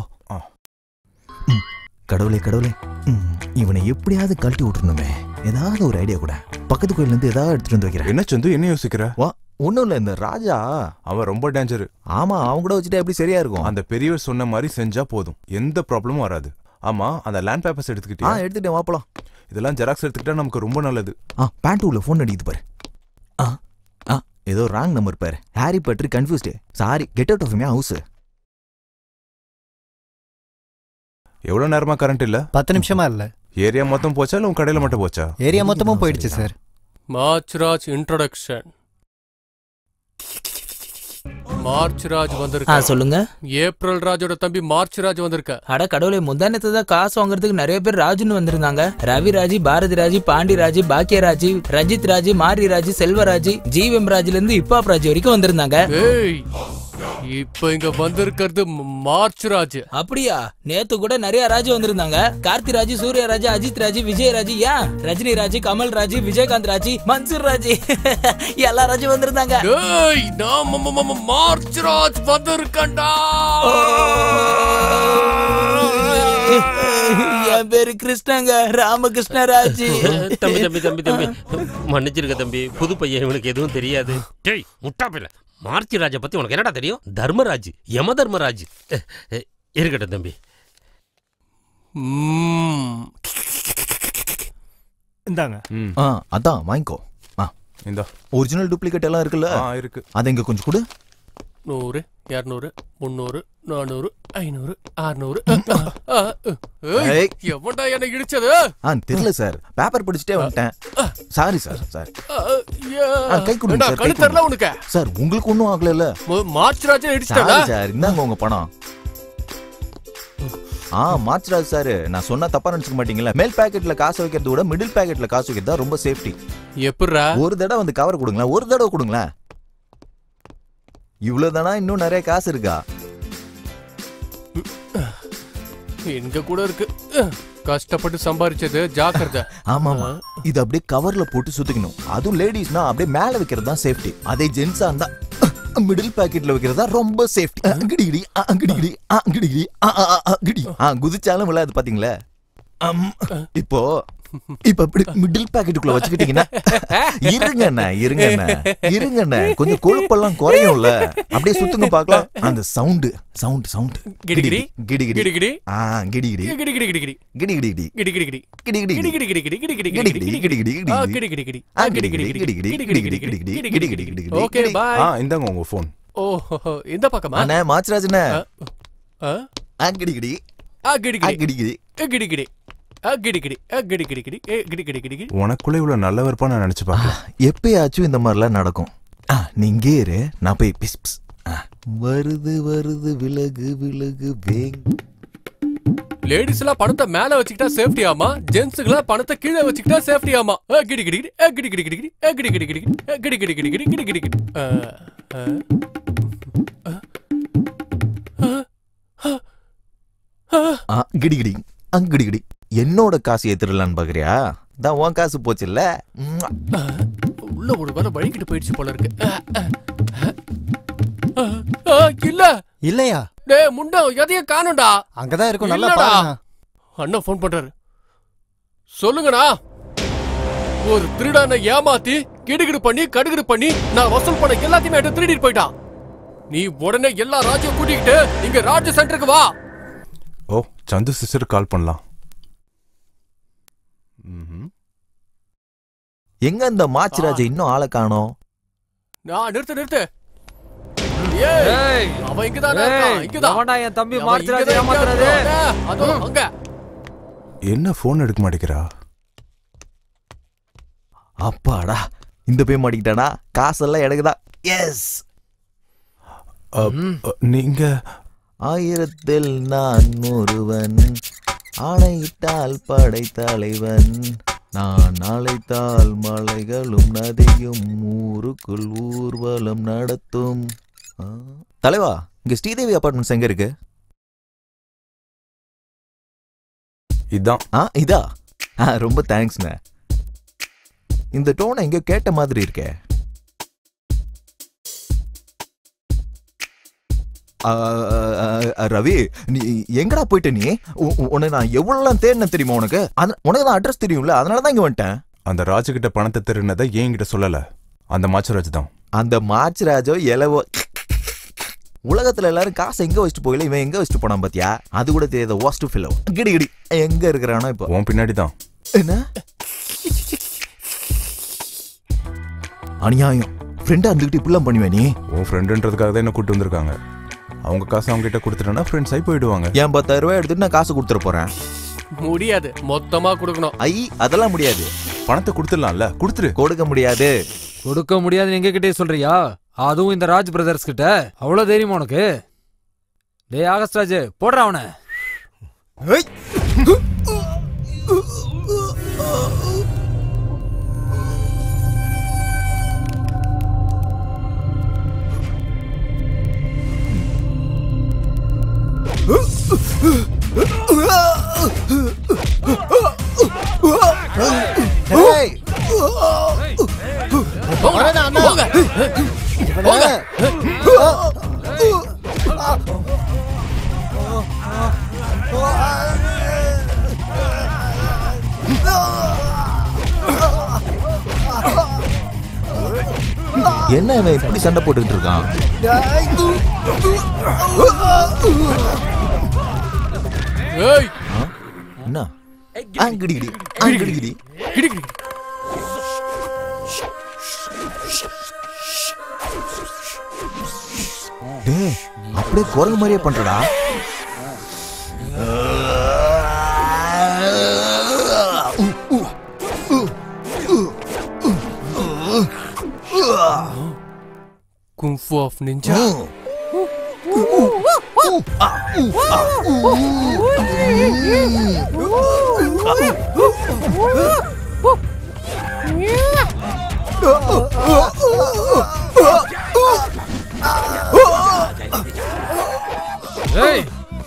கடவுளே கடவுளே இவனை எப்படியாவது கழட்டி விட்டுருணுமே ஏதாவது ஒரு ஐடியா கூட பக்கத்து கோயில்ல இருந்து ஏதாவது எடுத்துட்டு வந்து வைக்கிறேன் என்ன சந்து என்ன யோசிக்கிற வா ஒன்னும் இல்ல இந்த ராஜா அவன் ரொம்ப டேஞ்சர் ஆமா அவன் கூட வச்சுட்டா எப்படி சரியா இருக்கும் அந்த பெரியவர் சொன்ன மாதிரி செஞ்சா போதும் எந்த ப்ராப்ளமும் வராது ஆமா அந்த லேண்ட் பேப்பர்ஸ் எடுத்துக்கிட்டியா எடுத்துட்டேன் வாப்பலாம் இதெல்லாம் ஜெராக்ஸ் எடுத்துக்கிட்டா நமக்கு ரொம்ப நல்லது பேண்ட் உள்ள போன் அடிக்குது பாரு ஏதோ ராங் நம்பர் பாரு ஹாரி பட்ரி confused sorry get out of my house எவ்வளவு நேரமா கரண்ட் இல்ல 10 நிமிஷமா இல்ல ஏரியா மொத்தம் போச்சா இல்ல உன் கடையில மட்டும் போச்சா ஏரியா மொத்தமும் போயிடுச்சு சார் மார்ச்ராஜ் இன்ட்ரோடக்ஷன் மார்ச்ராஜ் வந்திருக்க சொல்லுங்க ஏப்ரல் ராஜோட தம்பி மார்ச்ராஜ் வந்திருக்க அட கடவுளே முந்தானத்தை தான் காசு வாங்குறதுக்கு நிறைய பேர் ராஜுன்னு வந்திருந்தாங்க ரவிராஜி பாரதிராஜி பாண்டிராஜி பாக்கியராஜி ரஜித் ராஜி மாரிராஜி செல்வராஜி ஜீவம் ராஜ்ல இருந்து இப்பாப் ராஜ் வரைக்கும் வந்திருந்தாங்க இப்ப இங்க வந்திருக்கிறது மார்ச்ராஜ் அப்படியா நேத்து கூட நிறைய ராஜ் வந்திருந்தாங்க கார்த்திராஜ் சூர்யராஜ் அஜித் ராஜ் விஜயராஜ் ஏன் ரஜினி ராஜ் கமல் ராஜ் விஜயகாந்த் ராஜ் மன்சூர் ராஜ் எல்லா ராஜ் வந்திருந்தாங்க மார்ச்ராஜ் வந்திருக்கண்டா என் பேரு கிருஷ்ணங்க ராமகிருஷ்ண ராஜ் தம்பி தம்பி தம்பி தம்பி மன்னிச்சிருக்க தம்பி புது பையன் இவனுக்கு எதுவும் தெரியாது டேய் முட்டா பிள்ளை மார்ச்சி ராஜை பத்தி உனக்கு என்னடா தெரியும் தர்மராஜ் யம தர்மராஜ் இருக்கட்டும் தம்பி இந்தாங்க அதான் வாங்கிக்கோ இந்த ஒரிஜினல் டூப்ளிகேட் எல்லாம் இருக்குல்ல இருக்கு அதை இங்க கொஞ்சம் கொடு 100 200 300 400 500 600 எவன்டா என்ன இடிச்சது தெரியல சார் பேப்பர் படிச்சுட்டே வந்துட்டேன் சாரி சார் சார் கை கொடுங்க சார் கை தெரியல உனக்கு சார் உங்களுக்கு ஒண்ணும் ஆகல மார்ச்ராஜ் இடிச்சிட்டாங்க சார் இந்தாங்க உங்க பணம் மார்ச்ராஜ் சார் நான் சொன்னா தப்பா நினைச்சுக்க மாட்டீங்களா மேல் பாக்கெட்ல காசு வைக்கிறத விட மிடில் பாக்கெட்ல காசு வைக்கிறது தான் ரொம்ப சேஃப்டி எப்படிடா ஒரு தடவை வந்து கவர் கொடுங்களா ஒரு தடவை கொடுங்களா இவ்வளவுதானா இன்னும் நிறைய காசு இருக்கா எங்க கூட இருக்கு கஷ்டப்பட்டு சம்பாரிச்சது ஜாக்கிரதை ஆமா இது அப்படியே கவர்ல போட்டு சுத்திக்கணும் அதுவும் லேடிஸ்னா அப்படியே மேல வைக்கிறது தான் சேஃப்டி அதே ஜென்ஸா இருந்தா மிடில் பாக்கெட்ல வைக்கிறதா ரொம்ப சேஃப்டி அங்கடிடி அங்கடிடி அங்கடிடி அங்கடி குதிச்சாலும் விழாது பாத்தீங்களா இப்போ இப்ப அப்படி மிடில் பாக்கெட்டுக்குள்ள வச்சுக்கிட்டீங்கன்னா இருங்கண்ணா கொஞ்சம் கொழுப்பெல்லாம் குறையும்ல. அப்படியே சுத்துங்க பார்க்கலாம். அந்த சவுண்ட் கிடிகிடி கிடிகிடி கிடிகிடி கிடிகிடி கிடிகிடி கிடிகிடி கிடிகிடி கிடிகிடி கிடிகிடி ஓகே பை. இந்தாங்க உங்க ஃபோன். ஓஹோ இந்த பக்கமா? அண்ணே மாச்சராஜ்ண்ணே. கிடிகிடி கிடிகிடி கிடிகிடி கிடிகிடி. உனக்குள்ள இவ்வளவு நல்ல இருப்பா நான் நினைச்சு பாக்கல. எப்பயாச்சும் இந்த மாதிரிலாம் நடக்கும். நீங்க இரு, நான் போய் பிஸ் பிஸ். வருது விலகு வேங். லேடிஸ் எல்லாம் பணத்தை மேல வச்சுக்கிட்டா சேஃப்டி ஆமா, ஜென்ட்ஸுக்கு எல்லாம் பணத்தை கீழே வச்சுக்கிட்டா சேஃப்டி ஆமா. கிடிகிடி கிடிகிடி கிடிகிடி கிடிகிடி கிடிகிடி கிடிகிடி கிடிகிடி. கிடிகிடி அங்கிடிகிடி. என்னோட காசு ஏத்துடலான்னு பாக்குறியா? தான் உன் காசு போச்சு இல்ல. உள்ள ஒரு வேலை வழிகிட்டு போயிடுச்சு போல இருக்கு. இல்ல இல்லையா? டேய் முண்டா எதையும் காணோம்டா. அங்கதான் இருக்கும், நல்லா பாருங்க. அண்ணா ஃபோன் பண்றாரு. சொல்லுங்கண்ணா. ஒரு திருடான ஏமாத்தி கிடுகிடு பண்ணி கடுகிடு பண்ணி நான் வசூல் பண்ண எல்லாத்தையுமே எடுத்து திருடிட்டு போயிட்டான். நீ உடனே எல்லா ராஜ்யம் கூட்டிக்கிட்டு இங்க ராஜ்ய சென்டருக்கு வா. ஓ சந்து சிஸ்டர் கால் பண்ணலாம். எங்க இந்த மாச்சிராஜ இன்னும் ஆளை காணோம்? நான் நிறுத்து. ஏய் அவன் இங்கதான் இருக்கான். இங்கதான். அவன்டா என் தம்பி மாச்சிராஜ ஏமாத்துறது. அதோ அங்க. என்ன ஃபோன் எடுக்க மாட்டேங்கிறா? அப்பாடா இந்த போய் மாட்டிக்கிட்டானா? காசெல்லாம் எடுக்குதா? எஸ். நீங்க 1000 நான் ஒருவன், ஆணையிட்டால் படைத்தலைவன், நான் அழைத்தால் மலைகளும் நதியும் ஊருக்குள் ஊர்வலம் நடத்தும். தலைவா, இங்க ஸ்ரீதேவி அபார்ட்மெண்ட்ஸ் எங்க இருக்கு? இதான். இதா? ரொம்ப தேங்க்ஸ்ண்ணே. இந்த டோனை எங்க கேட்ட மாதிரி இருக்கே. ரவி, நீ எங்கடா போயிட்ட? நீ உன்னை நான் எவ்வளவு தேடின தெரியுமா? உனக்கு தான் அட்ரஸ் தெரியும்ல, அதனாலதான் இங்க வந்துட்டேன். அந்த ராஜுகிட்ட பணத்தை திருடினதை ஏன் கிட்ட சொல்லல? அந்த மாச்சராஜ் தான். அந்த மாச்சராஜோ எலவோ உலகத்துல எல்லாரும் காசை எங்க வச்சுட்டு போகல, இவன் எங்க வச்சுட்டு போனான் பாத்தியா? அது கூட தெரியாத வாஸ்ட் ஃபிலோ. கிடி எங்க இருக்கிறானோ இப்போ? உன் பின்னாடி தான். என்ன அநியாயம்! ஃப்ரெண்டா இருந்துகிட்டு இப்படிலாம் பண்ணுவேன் நீ? உன் ஃப்ரெண்டுன்றதுக்காக தான் என்ன கூட்டு வந்திருக்காங்க. அவங்க காசு அவங்க கிட்ட கொடுத்துட்டா ஃப்ரெண்ட்ஸ் ஆகி போயிடுவாங்க. ஏன் 10,000 ரூபாய் எடுத்துட்டு நான் காசு கொடுத்துட போறேன்? முடியாது, மொத்தமா கொடுக்கணும். அதெல்லாம் முடியாது. பணத்தை கொடுத்துடலாம்ல. கொடுக்க முடியாது. கொடுக்க முடியாது எங்க கிட்டே சொல்றியா? அதுவும் இந்த ராஜ் பிரதர்ஸ் கிட்ட? அவ்வளவு தைரியமா உனக்கு? டேய் ஆகஸ்ட் ராஜ், போடுற அவனை. என்ன இவன் இப்படி சண்டை போட்டுக்கிட்டு இருக்கான்? என்ன அங்கிடிகிடி அங்கிடிகிடி கிடிகிடி. டேய், அப்படியே குரங்கு மாதிரியே பண்றடா. Kung Fu of Ninja. Hey!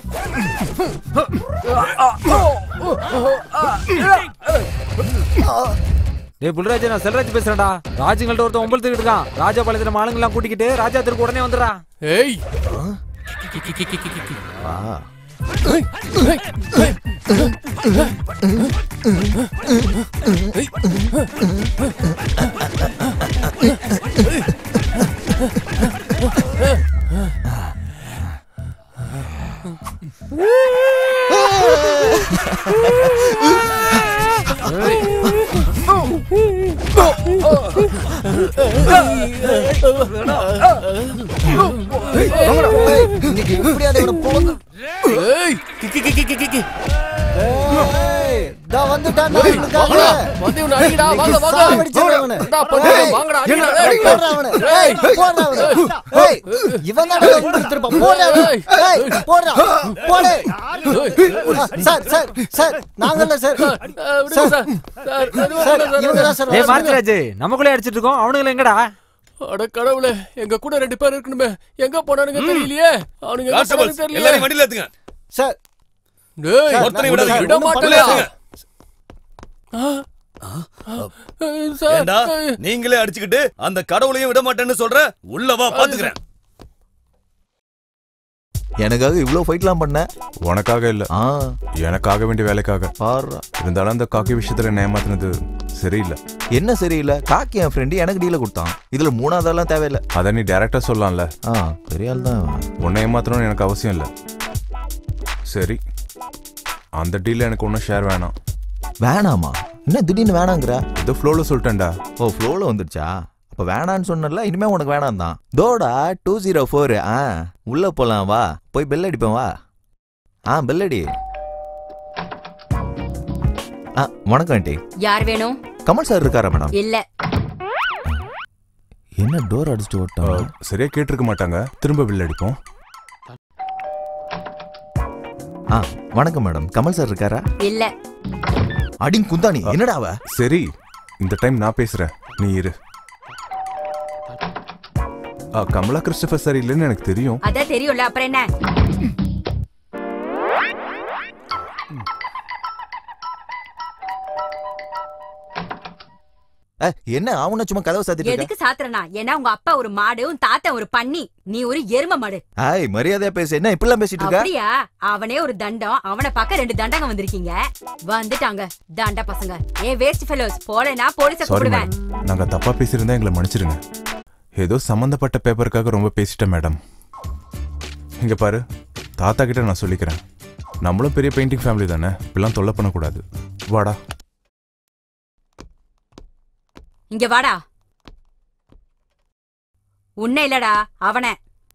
டேய் புல்ராஜ், நான் செல்ராஜ் பேசுறேன்டா. ராஜுங்கள்ட்ட ஒருத்தன் ஒம்பல் திருட்டு இருக்கான். ராஜபாளையத்துல ஆளுங்கெல்லாம் கூட்டிக்கிட்டு ராஜா தெருக்கு உடனே வந்துடுறா. ஏய் நமக்குள்ளே அடிச்சிட்டு இருக்கோம். அவனுங்களை எங்கடா? அட கடவுளே, எங்க கூட 2 பேர் இருக்கணுமே, எங்க போனானுங்க தெரியலையே. அவனுங்க எங்க போனானுங்க தெரியல. எல்லாரும் வண்டில ஏத்துங்க சார். டேய் ஒருத்தரை விட மாட்டலையா? ஏண்டா நீங்களே அடிச்சுக்கிட்டு அந்த கடவுளையும் விட மாட்டேன்னு சொல்ற? உள்ள வா பாத்துக்கிறேன். எனக்காக இவ்ளோ ஃபைட்லாம் பண்ண? உனக்காக இல்ல, எனக்காக வேண்டிய வேலைக்காக. இருந்தாலும் அந்த காக்கி விஷயத்துல என்ன ஏமாத்தினது சரியில்லை. என்ன சரியில்லை? காக்கி என் ஃப்ரெண்டு எனக்கு டீல கொடுத்தான். இதுல மூணாவதெல்லாம் தேவையில்லை. அதை நீ டைரக்டா சொல்லலாம்ல. பெரிய ஆள் தான். உன்னை ஏமாத்தணும்னு எனக்கு அவசியம் இல்லை. சரி, அந்த டீல எனக்கு ஒன்றும் ஷேர் வேணாம். வேணாமா? என்ன திடீர்னு வேணாங்கிற? இது ஃப்ளோல சொல்லிட்டேன்டா. ஓ, ஃப்ளோல வந்துடுச்சா? அப்ப வேணான்னு சொன்னல, இனிமே உனக்கு வேணாம் தான். தோடா 204. உள்ள போலாம், வா போய் பெல் அடிப்பேன், வா. பெல் அடி. வணக்கம் ஆண்டி. யார் வேணும்? கமல் சார் இருக்காரா மேடம்? இல்ல. என்ன டோர் அடிச்சுட்டு ஓட்டா? சரியா கேட்டிருக்க மாட்டாங்க, திரும்ப பெல் அடிப்போம். வணக்கம் மேடம், கமல் சார் இருக்காரா? இல்ல. அடிங் குந்தாணி, என்னடா அவ? சரி, இந்த டைம் நான் பேசுறேன், நீ இரு. கமலா கிறிஸ்டபர் சார் இல்லைன்னு எனக்கு தெரியும். அதான் தெரியும்ல, அப்புறம் என்ன? என்ன அவன சும்மா கதவை சாத்திட்டு இருக்க? எதுக்கு சாத்துறனா? ஏன்னா உங்க அப்பா ஒரு மாடு, உன் தாத்தா ஒரு பன்னி, நீ ஒரு எரும மாடு. மரியாதையா பேசு. என்ன இப்படிலாம் பேசிட்டு இருக்க? அப்படியா? அவனே ஒரு தண்டம், அவனை பார்க்க 2 தண்டங்க வந்திருக்கீங்க. வந்துட்டாங்க தண்ட பசங்க. வேஸ்ட் ஃபெலோஸ், போலனா போலீஸை கூப்பிடுவேன். நாங்க தப்பா பேசியிருந்தா எங்களை மன்னிச்சிருங்க. ஏதோ சம்பந்தப்பட்ட பேப்பருக்காக ரொம்ப பேசிட்டேன் மேடம். இங்க பாரு, தாத்தா கிட்ட நான் சொல்லிக்கிறேன். நம்மளும் பெரிய பெயிண்டிங் ஃபேமிலி தானே, இப்பெல்லாம் தொல்லை பண்ணக்கூடாது. வாடா. இங்க வாடா. உன்ன இல்லடா, அவனை.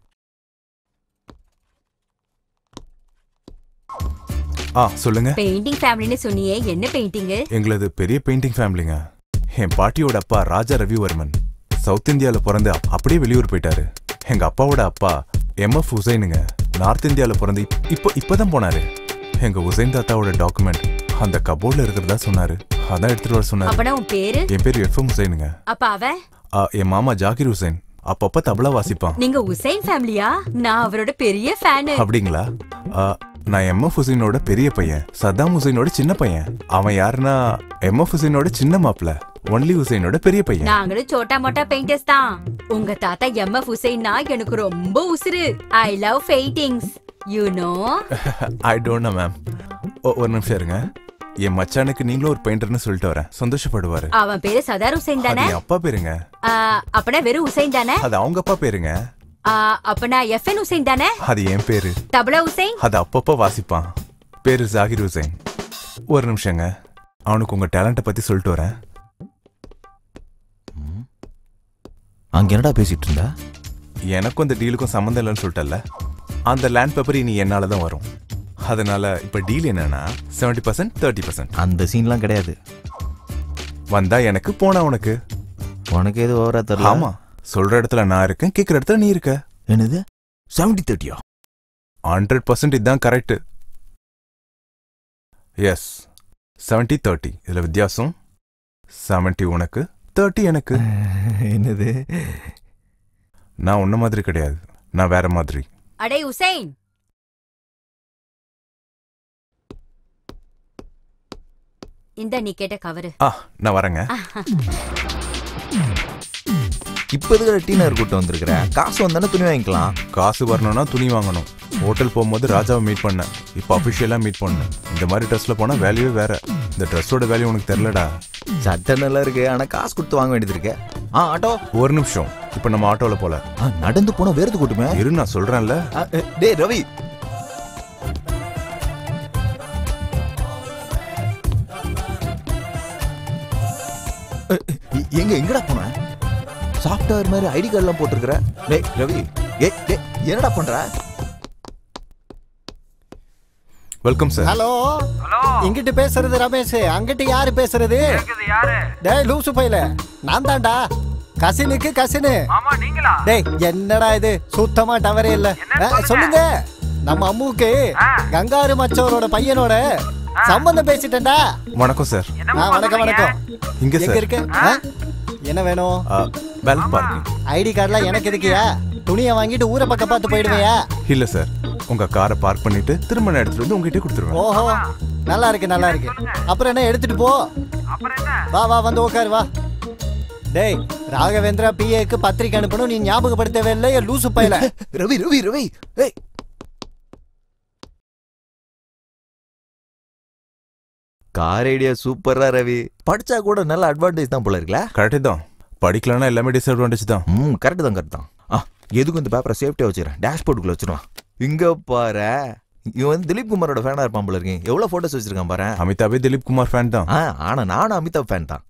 சொல்லுங்க. பெயிண்டிங் ஃபேமிலின்னு சொன்னியே, என்ன பெயிண்டிங்? எங்களது பெரிய பெயிண்டிங் ஃபேமிலிங்க. என் பாட்டியோட அப்பா ராஜா ரவிவர்மன் சவுத் இந்தியால பிறந்து அப்படியே வெளியூர் போயிட்டாரு. எங்க அப்பாவோட அப்பா MF ஹுசைனுங்க, நார்த் இந்தியால பிறந்து இப்பதான் போனாரு. எங்க ஹுசைன் தாத்தாவோட டாக்குமெண்ட் அந்த கபோர்ட்ல இருக்கிறதா சொன்னாரு. அதான் எடுத்துட்டு வர சொன்னாரு. அப்பனா உன் பேரு? என் பேரு FM ஹுசைனுங்க. அப்ப அவன்? என் மாமா ஜாகிர் ஹுசைன், அப்பப்ப தபலா வாசிப்பான். நீங்க ஹுசைன் ஃபேமிலியா? நான் அவரோட பெரிய ஃபேன். அப்படிங்களா? நான் MF ஹுசைனோட பெரிய பையன், சத்தாம் ஹுசைனோட சின்ன பையன். அவன் யாருன்னா MF ஹுசைனோட சின்ன மாப்பிள்ள, ஒன்லி ஹுசைனோட பெரிய பையன். நாங்களும் சோட்டா மோட்டா பெயிண்டர்ஸ் தான். உங்க தாத்தா MF ஹுசைன்னா எனக்கு ரொம்ப உசுரு. I love paintings, you know. I don't know ma'am. ஒரு நிமிஷம் இருங்க. என் மச்சானுக்கு நீங்களும் ஒரு பெயிண்டர்னு சொல்லிட்டு வரேன், சந்தோஷப்படுவாரு. அவன் பேரு சதார் ஹுசைன் தானே? அப்பா பேருங்க. அப்பனா வெறும் ஹுசைன் தானே? அது அவங்க அப்பா பேருங்க. அப்பனா FN ஹுசைன் தானே? அது என் பேரு. தபலா ஹுசைன்? அது அப்பப்ப வாசிப்பான், பேரு ஜாகிர் ஹுசைன். ஒரு நிமிஷங்க, அவனுக்கு உங்க டேலண்ட பத்தி சொல்லிட்டு வரேன். அங்க என்னடா பேசிட்டு இருந்தா? எனக்கும் அந்த டீலுக்கும் சம்மந்தம் இல்லைன்னு சொல்லிட்டல. அந்த லேண்ட் பேப்பர் இனி என்னால தான் வரும். அதனால இப்ப டீல் என்னன்னா 70% 30%. அந்த சீன்லாம் கிடையாது. வந்தா எனக்கு, போனா உனக்கு. உனக்கு எது ஓவரா தெரியல. ஆமா, சொல்ற இடத்துல நான் இருக்கேன், கேக்குற இடத்துல நீ இருக்க. என்னது 70-30? 100% இதுதான் கரெக்ட். எஸ், 70-30. இதுல வித்தியாசம் 70 உனக்கு, 30 எனக்கு. என்னது? நான் உன்ன மாதிரி கிடையாது, நான் வேற மாதிரி. அடே ஹுசைன், இந்த நீ கேட்ட கவரு. நான் வரேங்க. இப்ப எதுக்கு டீனர் கூட்டு வந்திருக்கிற? காசு வந்தானே துணி வாங்கிக்கலாம். காசு வரணும்னா துணி வாங்கணும். ஹோட்டல் போகும்போது ராஜாவை மீட் பண்ணேன். இப்போ அஃபிஷியலாக மீட் பண்ணேன். இந்த மாதிரி ட்ரெஸ்ல போனால் வேல்யூவே வேற. இந்த ட்ரெஸ்ஸோட வேல்யூ உனக்கு தெரியலடா. சட்டை நல்லா இருக்கு, ஆனால் காசு கொடுத்து வாங்க வேண்டியது இருக்கு. ஆட்டோ ஒரு நிமிஷம். இப்போ நம்ம ஆட்டோவில் போல. நடந்து போனால் வேர்த்து கூட்டுமே. இரு, நான் சொல்கிறேன்ல. டேய் ரவி, எங்கடா போன? சாஃப்ட்வேர் மாதிரி ஐடி கார்டெல்லாம் போட்டிருக்கிற. டேய் ரவி, என்னடா பண்ற? Welcome sir. ஹலோ, இங்கிட்டு பேசுறது ரமேஷ், அங்கிட்டு யாரு பேசுறது? டேய் லூசு பையல, நான் தான்டா. கசினுக்கு கசினு. டேய் என்னடா இது, சுத்தமா டவரே இல்ல. சொல்லுங்க. நம்ம அம்முக்கு கங்காரு மச்சவரோட பையனோட சம்பந்தம் பேசிட்டேன்டா. வணக்கம் சார். வணக்கம் வணக்கம். இங்க எங்க இருக்கு? என்ன வேணும்? Balance parking. ஐடி கார்டுலாம் எனக்கு எதுக்குயா? துணியை வாங்கிட்டு ஊரை பக்கம் பார்த்து போயிடுவையா? இல்ல சார், உங்க காரை பார்க் பண்ணிட்டு திரும்ப நான் எடுத்துட்டு வந்து உங்ககிட்ட கொடுத்துருவேன். ஓஹோ, நல்லா இருக்கு நல்லா இருக்கு. அப்புறம் என்ன, எடுத்துட்டு போ. வா வா, வந்து உட்காரு வா. டேய் ராகவேந்திரா பிஏக்கு பத்திரிக்கை அனுப்பணும், நீ ஞாபகப்படுத்தவே இல்லையா லூசு பையல. ரவி ரவி ரவி, ஏய் கார் ஐடியா சூப்பரா ரவி. படிச்சா கூட நல்ல அட்வான்டேஜ் தான் போல இருக்குல்ல? கரெக்ட் தான். படிக்கலன்னா எல்லாமே டிஸ்அட்வான்டேஜ் தான். கரெக்ட் தான் கரெக்ட் தான். எதுக்கு இந்த பேப்பரை சேஃப்டியா வச்சுக்கிறேன், டேஷ்போர்டுக்குள்ள வச்சிருவான். இங்க பாரு, இவன் வந்து திலீப் குமாரோட ஃபேனா இருப்பான் போல இருக்கீங்க. எவ்வளவு போட்டோஸ் வச்சிருக்கான் பாரு. அமிதாபே திலீப் குமார் ஃபேன் தான். ஆனா நானும் அமிதாப் ஃபேன் தான்.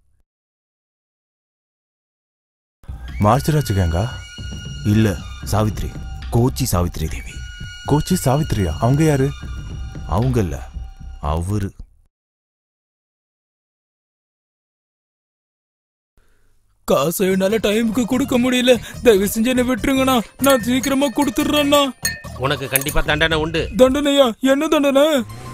மார்ச்ராஜ் கேங்கா? இல்ல, சாவித்ரி, கோச்சி சாவித்ரி தேவி. கோச்சி சாவித்ரியா? அவங்க யாரு? அவங்க இல்ல, அவரு. காசை என்னால டைமுக்கு கொடுக்க முடியல, தயவு செஞ்சு என்ன விட்டுருங்கண்ணா, நான் சீக்கிரமா கொடுத்துடுறேண்ணா. உனக்கு கண்டிப்பா தண்டனை உண்டு. தண்டனையா? என்ன தண்டனை?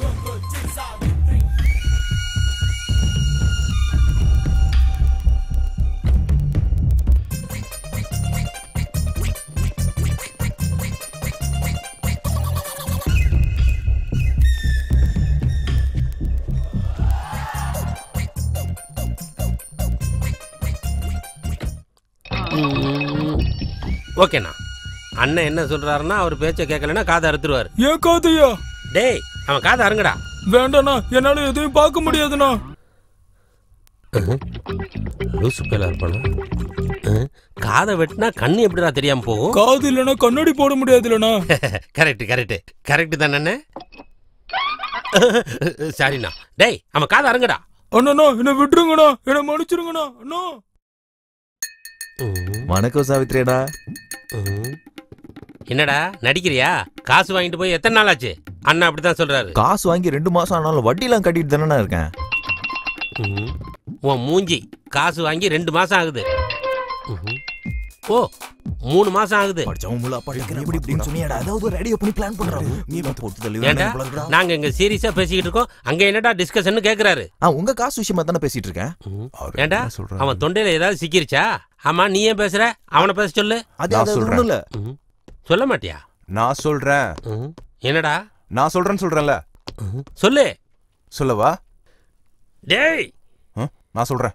ஓகேண்ணா. அண்ணன் என்ன சொல்றாருன்னா, அவர் பேச்ச கேட்கலன்னா காதை அறுத்துருவாரு. ஏன் காதையா? டேய் அவன் காதை அறுங்கடா. வேண்டாண்ணா, என்னால எதையும் பார்க்க முடியாதுண்ணா. லூசு பேலா இருப்பானா? காதை வெட்டினா கண்ணு எப்படிடா தெரியாம போகும்? காது இல்லைன்னா கண்ணாடி போட முடியாது இல்லைண்ணா. கரெக்ட் கரெக்ட் கரெக்ட் தானே. சரிண்ணா. டேய் அவன் காதை அறுங்கடா. அண்ணா என்ன விட்டுருங்கண்ணா, என்ன மன்னிச்சிருங்கண்ணா. அண்ணா வணக்கம் சாவித்ரிடா. என்னடா நடிக்கிறியா? காசு வாங்கிட்டு போய் எத்தனை நாள் ஆச்சு? அண்ணா அப்படிதான் சொல்றாரு. காசு வாங்கி 2 மாசம் ஆனாலும் வட்டிலாம் கட்டிட்டு தானே இருக்கேன். உன் மூஞ்சி, காசு வாங்கி 2 மாசம் ஆகுது. ஓ 3 மாசம் ஆகுது. நாங்க எங்க சீரியஸா பேசிக்கிட்டு இருக்கோம், அங்க என்னடா டிஸ்கஷன் கேக்குறாரு. உங்க காசு விஷயமா தானே பேசிட்டு இருக்கேன். ஏண்டா அவன் தொண்டையில ஏதாவது சிக்கிருச்சா? ஆமா, நீ ஏன் பேசுற? அவனை பேச சொல்லு. சொல்ல மாட்டியா? நான் சொல்றேன். என்னடா? நான் சொல்றேன்னு சொல்றேன்ல. சொல்லு. சொல்லவா? டேய் நான் சொல்றேன்.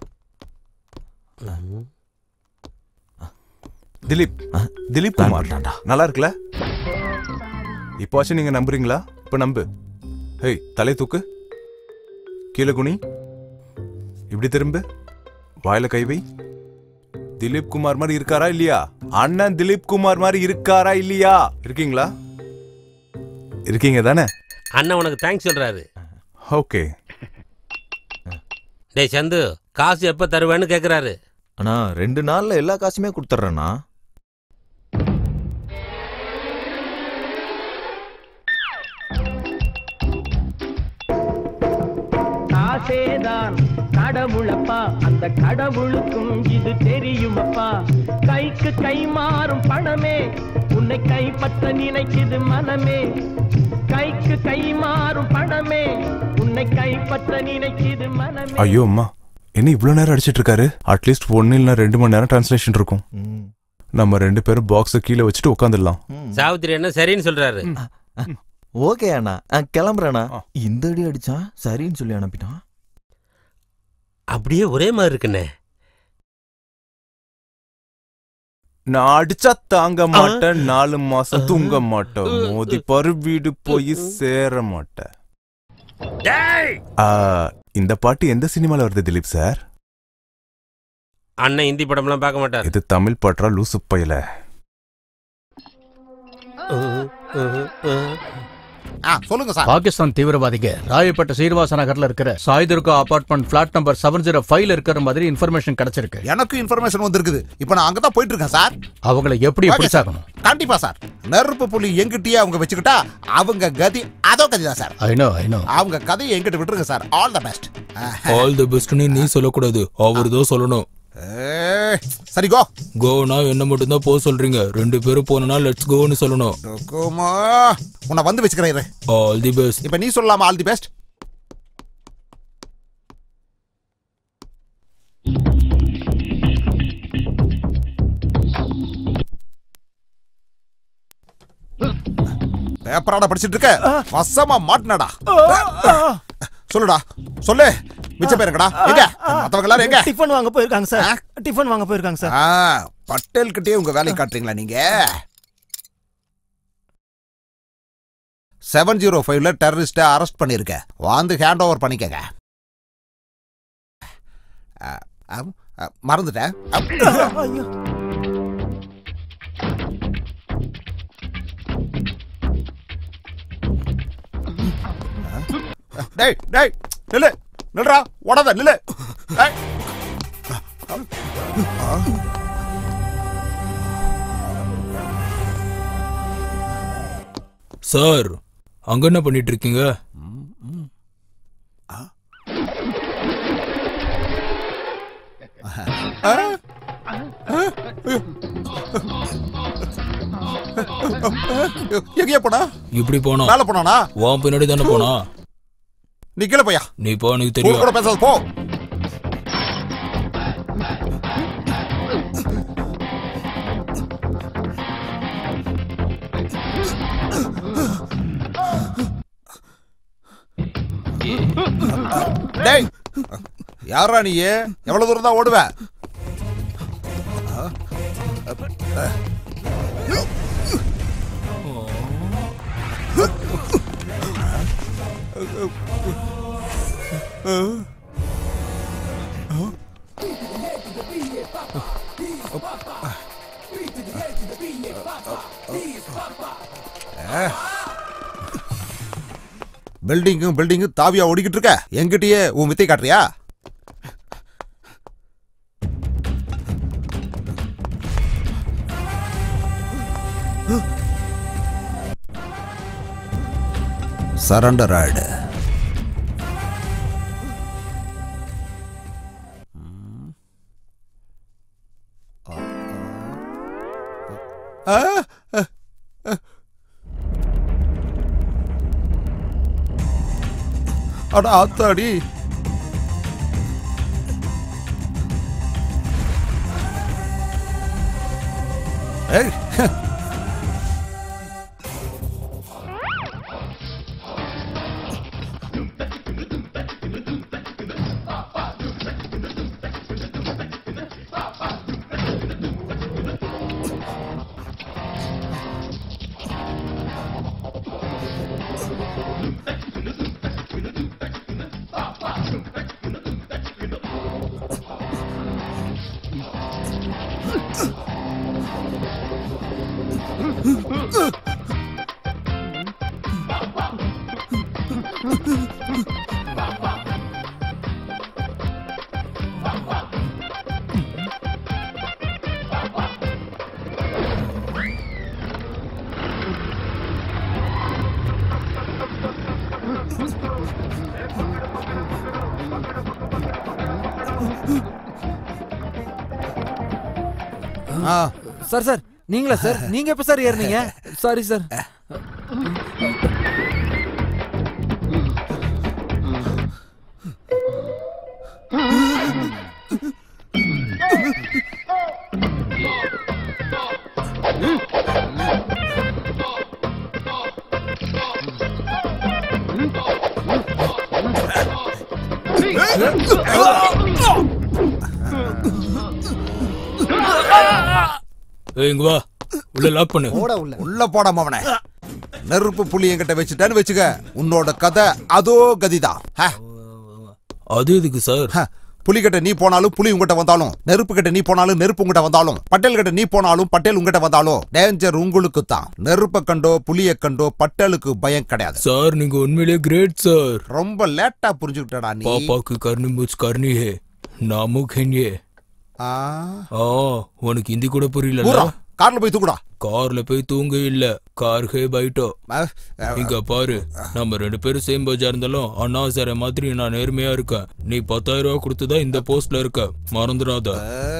திலீப் குமார் நல்லா இருக்குல்ல? இப்போச்சு நீங்க நம்புறீங்களா? இப்ப நம்பு. ஹேய், தலை தூக்கு, கீழே குனி, இப்படி திரும்பு, வாயில கை வை. திலீப் குமார் மாதிரி இருக்காரா இல்லையா? அண்ணன் திலீப் குமார் மாதிரி இருக்காரா இல்லையா? இருக்கீங்களா? இருக்கீங்க தானே? அண்ணன் உனக்கு தேங்க்ஸ் சொல்றாரு. ஓகே. டேய் சந்து, காசு எப்ப தருவேன்னு கேக்குறாரு. அண்ணா 2 நாள்ல எல்லா காசுமே கொடுத்துட்றேண்ணா. காசேதான் கடவுளப்பா, அந்த கடவுளுக்கும் இது தெரியுமப்பா. கைக்கு கை மாறும் பணமே உன்னை கைப்பற்ற நினைக்குது மனமே. கைக்கு கை மாறும் பணமே உன்னை கைப்பற்ற நினைக்குது மனமே. ஐயோ அம்மா, என்ன இவ்வளவு நேரம் அடிச்சிட்டு இருக்காரு? அட்லீஸ்ட் 1 இல்ல 2 மணி நேரம் டிரான்ஸ்லேஷன் இருக்கும். நம்ம 2 பேரும் பாக்ஸ கீழே வச்சுட்டு உட்காந்துடலாம். சாவித்திரி என்ன சரின்னு சொல்றாரு. ஓகே அண்ணா, கிளம்புறேண்ணா. இந்த அடி அடிச்சான், சரின்னு சொல்லி அனுப்பிட்டான். அப்படியே ஒரே மாதிரி இருக்குண்ணே. நான் அடிச்சா தாங்க மாட்டேன், 4 மாசம் தூங்க மாட்டேன், மோதி பாரு வீடு போய் சேர மாட்டேன். இந்த பாட்டு எந்த சினிமால வருது திலீப் சார்? அண்ணன் ஹிந்தி படம்லாம் பார்க்க மாட்டார். இது தமிழ் பாட்டா லூசு பையல? சொல்லுங்க சார். பாகிஸ்தான் தீவிரவாதிங்க ராயப்பேட்டை சீர்வாச நகர்ல இருக்கிற சாய்துர்கா அபார்ட்மெண்ட் பிளாட் நம்பர் 705 இருக்கிற மாதிரி இன்ஃபர்மேஷன் கிடைச்சிருக்கு. எனக்கு இன்ஃபர்மேஷன் வந்திருக்குது. இப்போ நான் அங்கதான் போயிட்டு இருக்கேன் சார். அவங்களை எப்படி பிடிச்சாகணும்? கண்டிப்பா சார். நெருப்பு புலி எங்கிட்டயே அவங்க வச்சுக்கிட்டா அவங்க கதி அதோ கதிதான் சார். ஐ நோ அவங்க கதையை எங்கிட்ட விட்டுருங்க sir. All the best. All the பெஸ்ட்னு நீ சொல்லக்கூடாது, அவர் தான் சொல்லணும். சரி கோ. கோனா என்ன மட்டும் தான் போக சொல்றீங்க, 2 பேரும் போனா லெட்ஸ் கோன்னு சொல்லணும். உன்னை வந்து வச்சுக்கிறேன். All the best. இப்ப நீ சொல்லலாமா ஆல் தி பெஸ்ட்? பேப்பராட படிச்சிட்டு இருக்க, வசமா மாட்டினடா. சொல்லுடா, சொல்லு. மிச்ச பேருங்கடா எங்க? மத்தவங்க எல்லாரும் எங்க? டிஃபன் வாங்க போயிருக்காங்க சார். டிஃபன் வாங்க போயிருக்காங்க சார். பட்டேல் கிட்டே உங்க வேலையை காட்டுறீங்களா நீங்க? 705ல டெரரிஸ்ட அரெஸ்ட் பண்ணிருக்க, வந்து ஹேண்ட் ஓவர் பண்ணிக்கங்க. மறந்துட்டேன். டேய் டேய் நில்லு, நில்றா, ஓடாத நில்லு. சார் அங்க என்ன பண்ணிட்டு இருக்கீங்க? எங்கேயா போனா? இப்படி போனா மேல போனானா? உன் பின்னாடி தானே போனா. நீ கீழே போயா? நீ போ, எனக்கு தெரியும். கூட பேசாத போ. டேய் யாரா நீ? எவ்வளவு தூரம் தான் ஓடுவ? பில்டிங்கும் தாவியா ஓடிக்கிட்டு இருக்க, எங்கிட்டயே உன் வித்தை காட்டுறியா? சரண்டர் ஆயிடு. அட ஆத்தாடி. ஏய் சார் சார் நீங்களா சார்? நீங்க எப்ப சார் ஏறினீங்க? Sorry sir. இங்க வா, உள்ள லாக் பண்ணு. உள்ள போட மவனே. நெருப்பு புலி என்கிட்ட வச்சுட்டேன்னு வச்சுக்க, உன்னோட கதை அதோ கதிதான். அது எதுக்கு சார்? புலி கிட்ட நீ போனாலும் புலி உங்ககிட்ட வந்தாலும், நெருப்பு கிட்ட நீ போனாலும் நெருப்பு உங்ககிட்ட வந்தாலும், பட்டேல் கிட்ட நீ போனாலும் பட்டேல் உங்ககிட்ட வந்தாலும் டேஞ்சர் உங்களுக்கு தான். நெருப்ப கண்டோ புலிய கண்டோ பட்டேலுக்கு பயம் கிடையாது. சார் நீங்க உண்மையிலேயே கிரேட் சார். ரொம்ப லேட்டா புரிஞ்சுக்கிட்டடா நீ. பாப்பாக்கு கர்னி முச் கர்னி ஹே நாமுக் ஹென்யே. உனக்கு ஹிந்தி கூட புரியல. கார்ல போய் தூக்குடா. கார்ல போய் தூங்க இல்ல, கார் ஹே பைட்டோ. இங்க பாரு, நம்ம 2 பேரும் சேம் பஜா இருந்தாலும் அண்ணா சார மாதிரி நான் நேர்மையா இருக்கேன். நீ 10,000 ரூபாய் கொடுத்துதான் இந்த போஸ்ட்ல இருக்க, மறந்துடாத.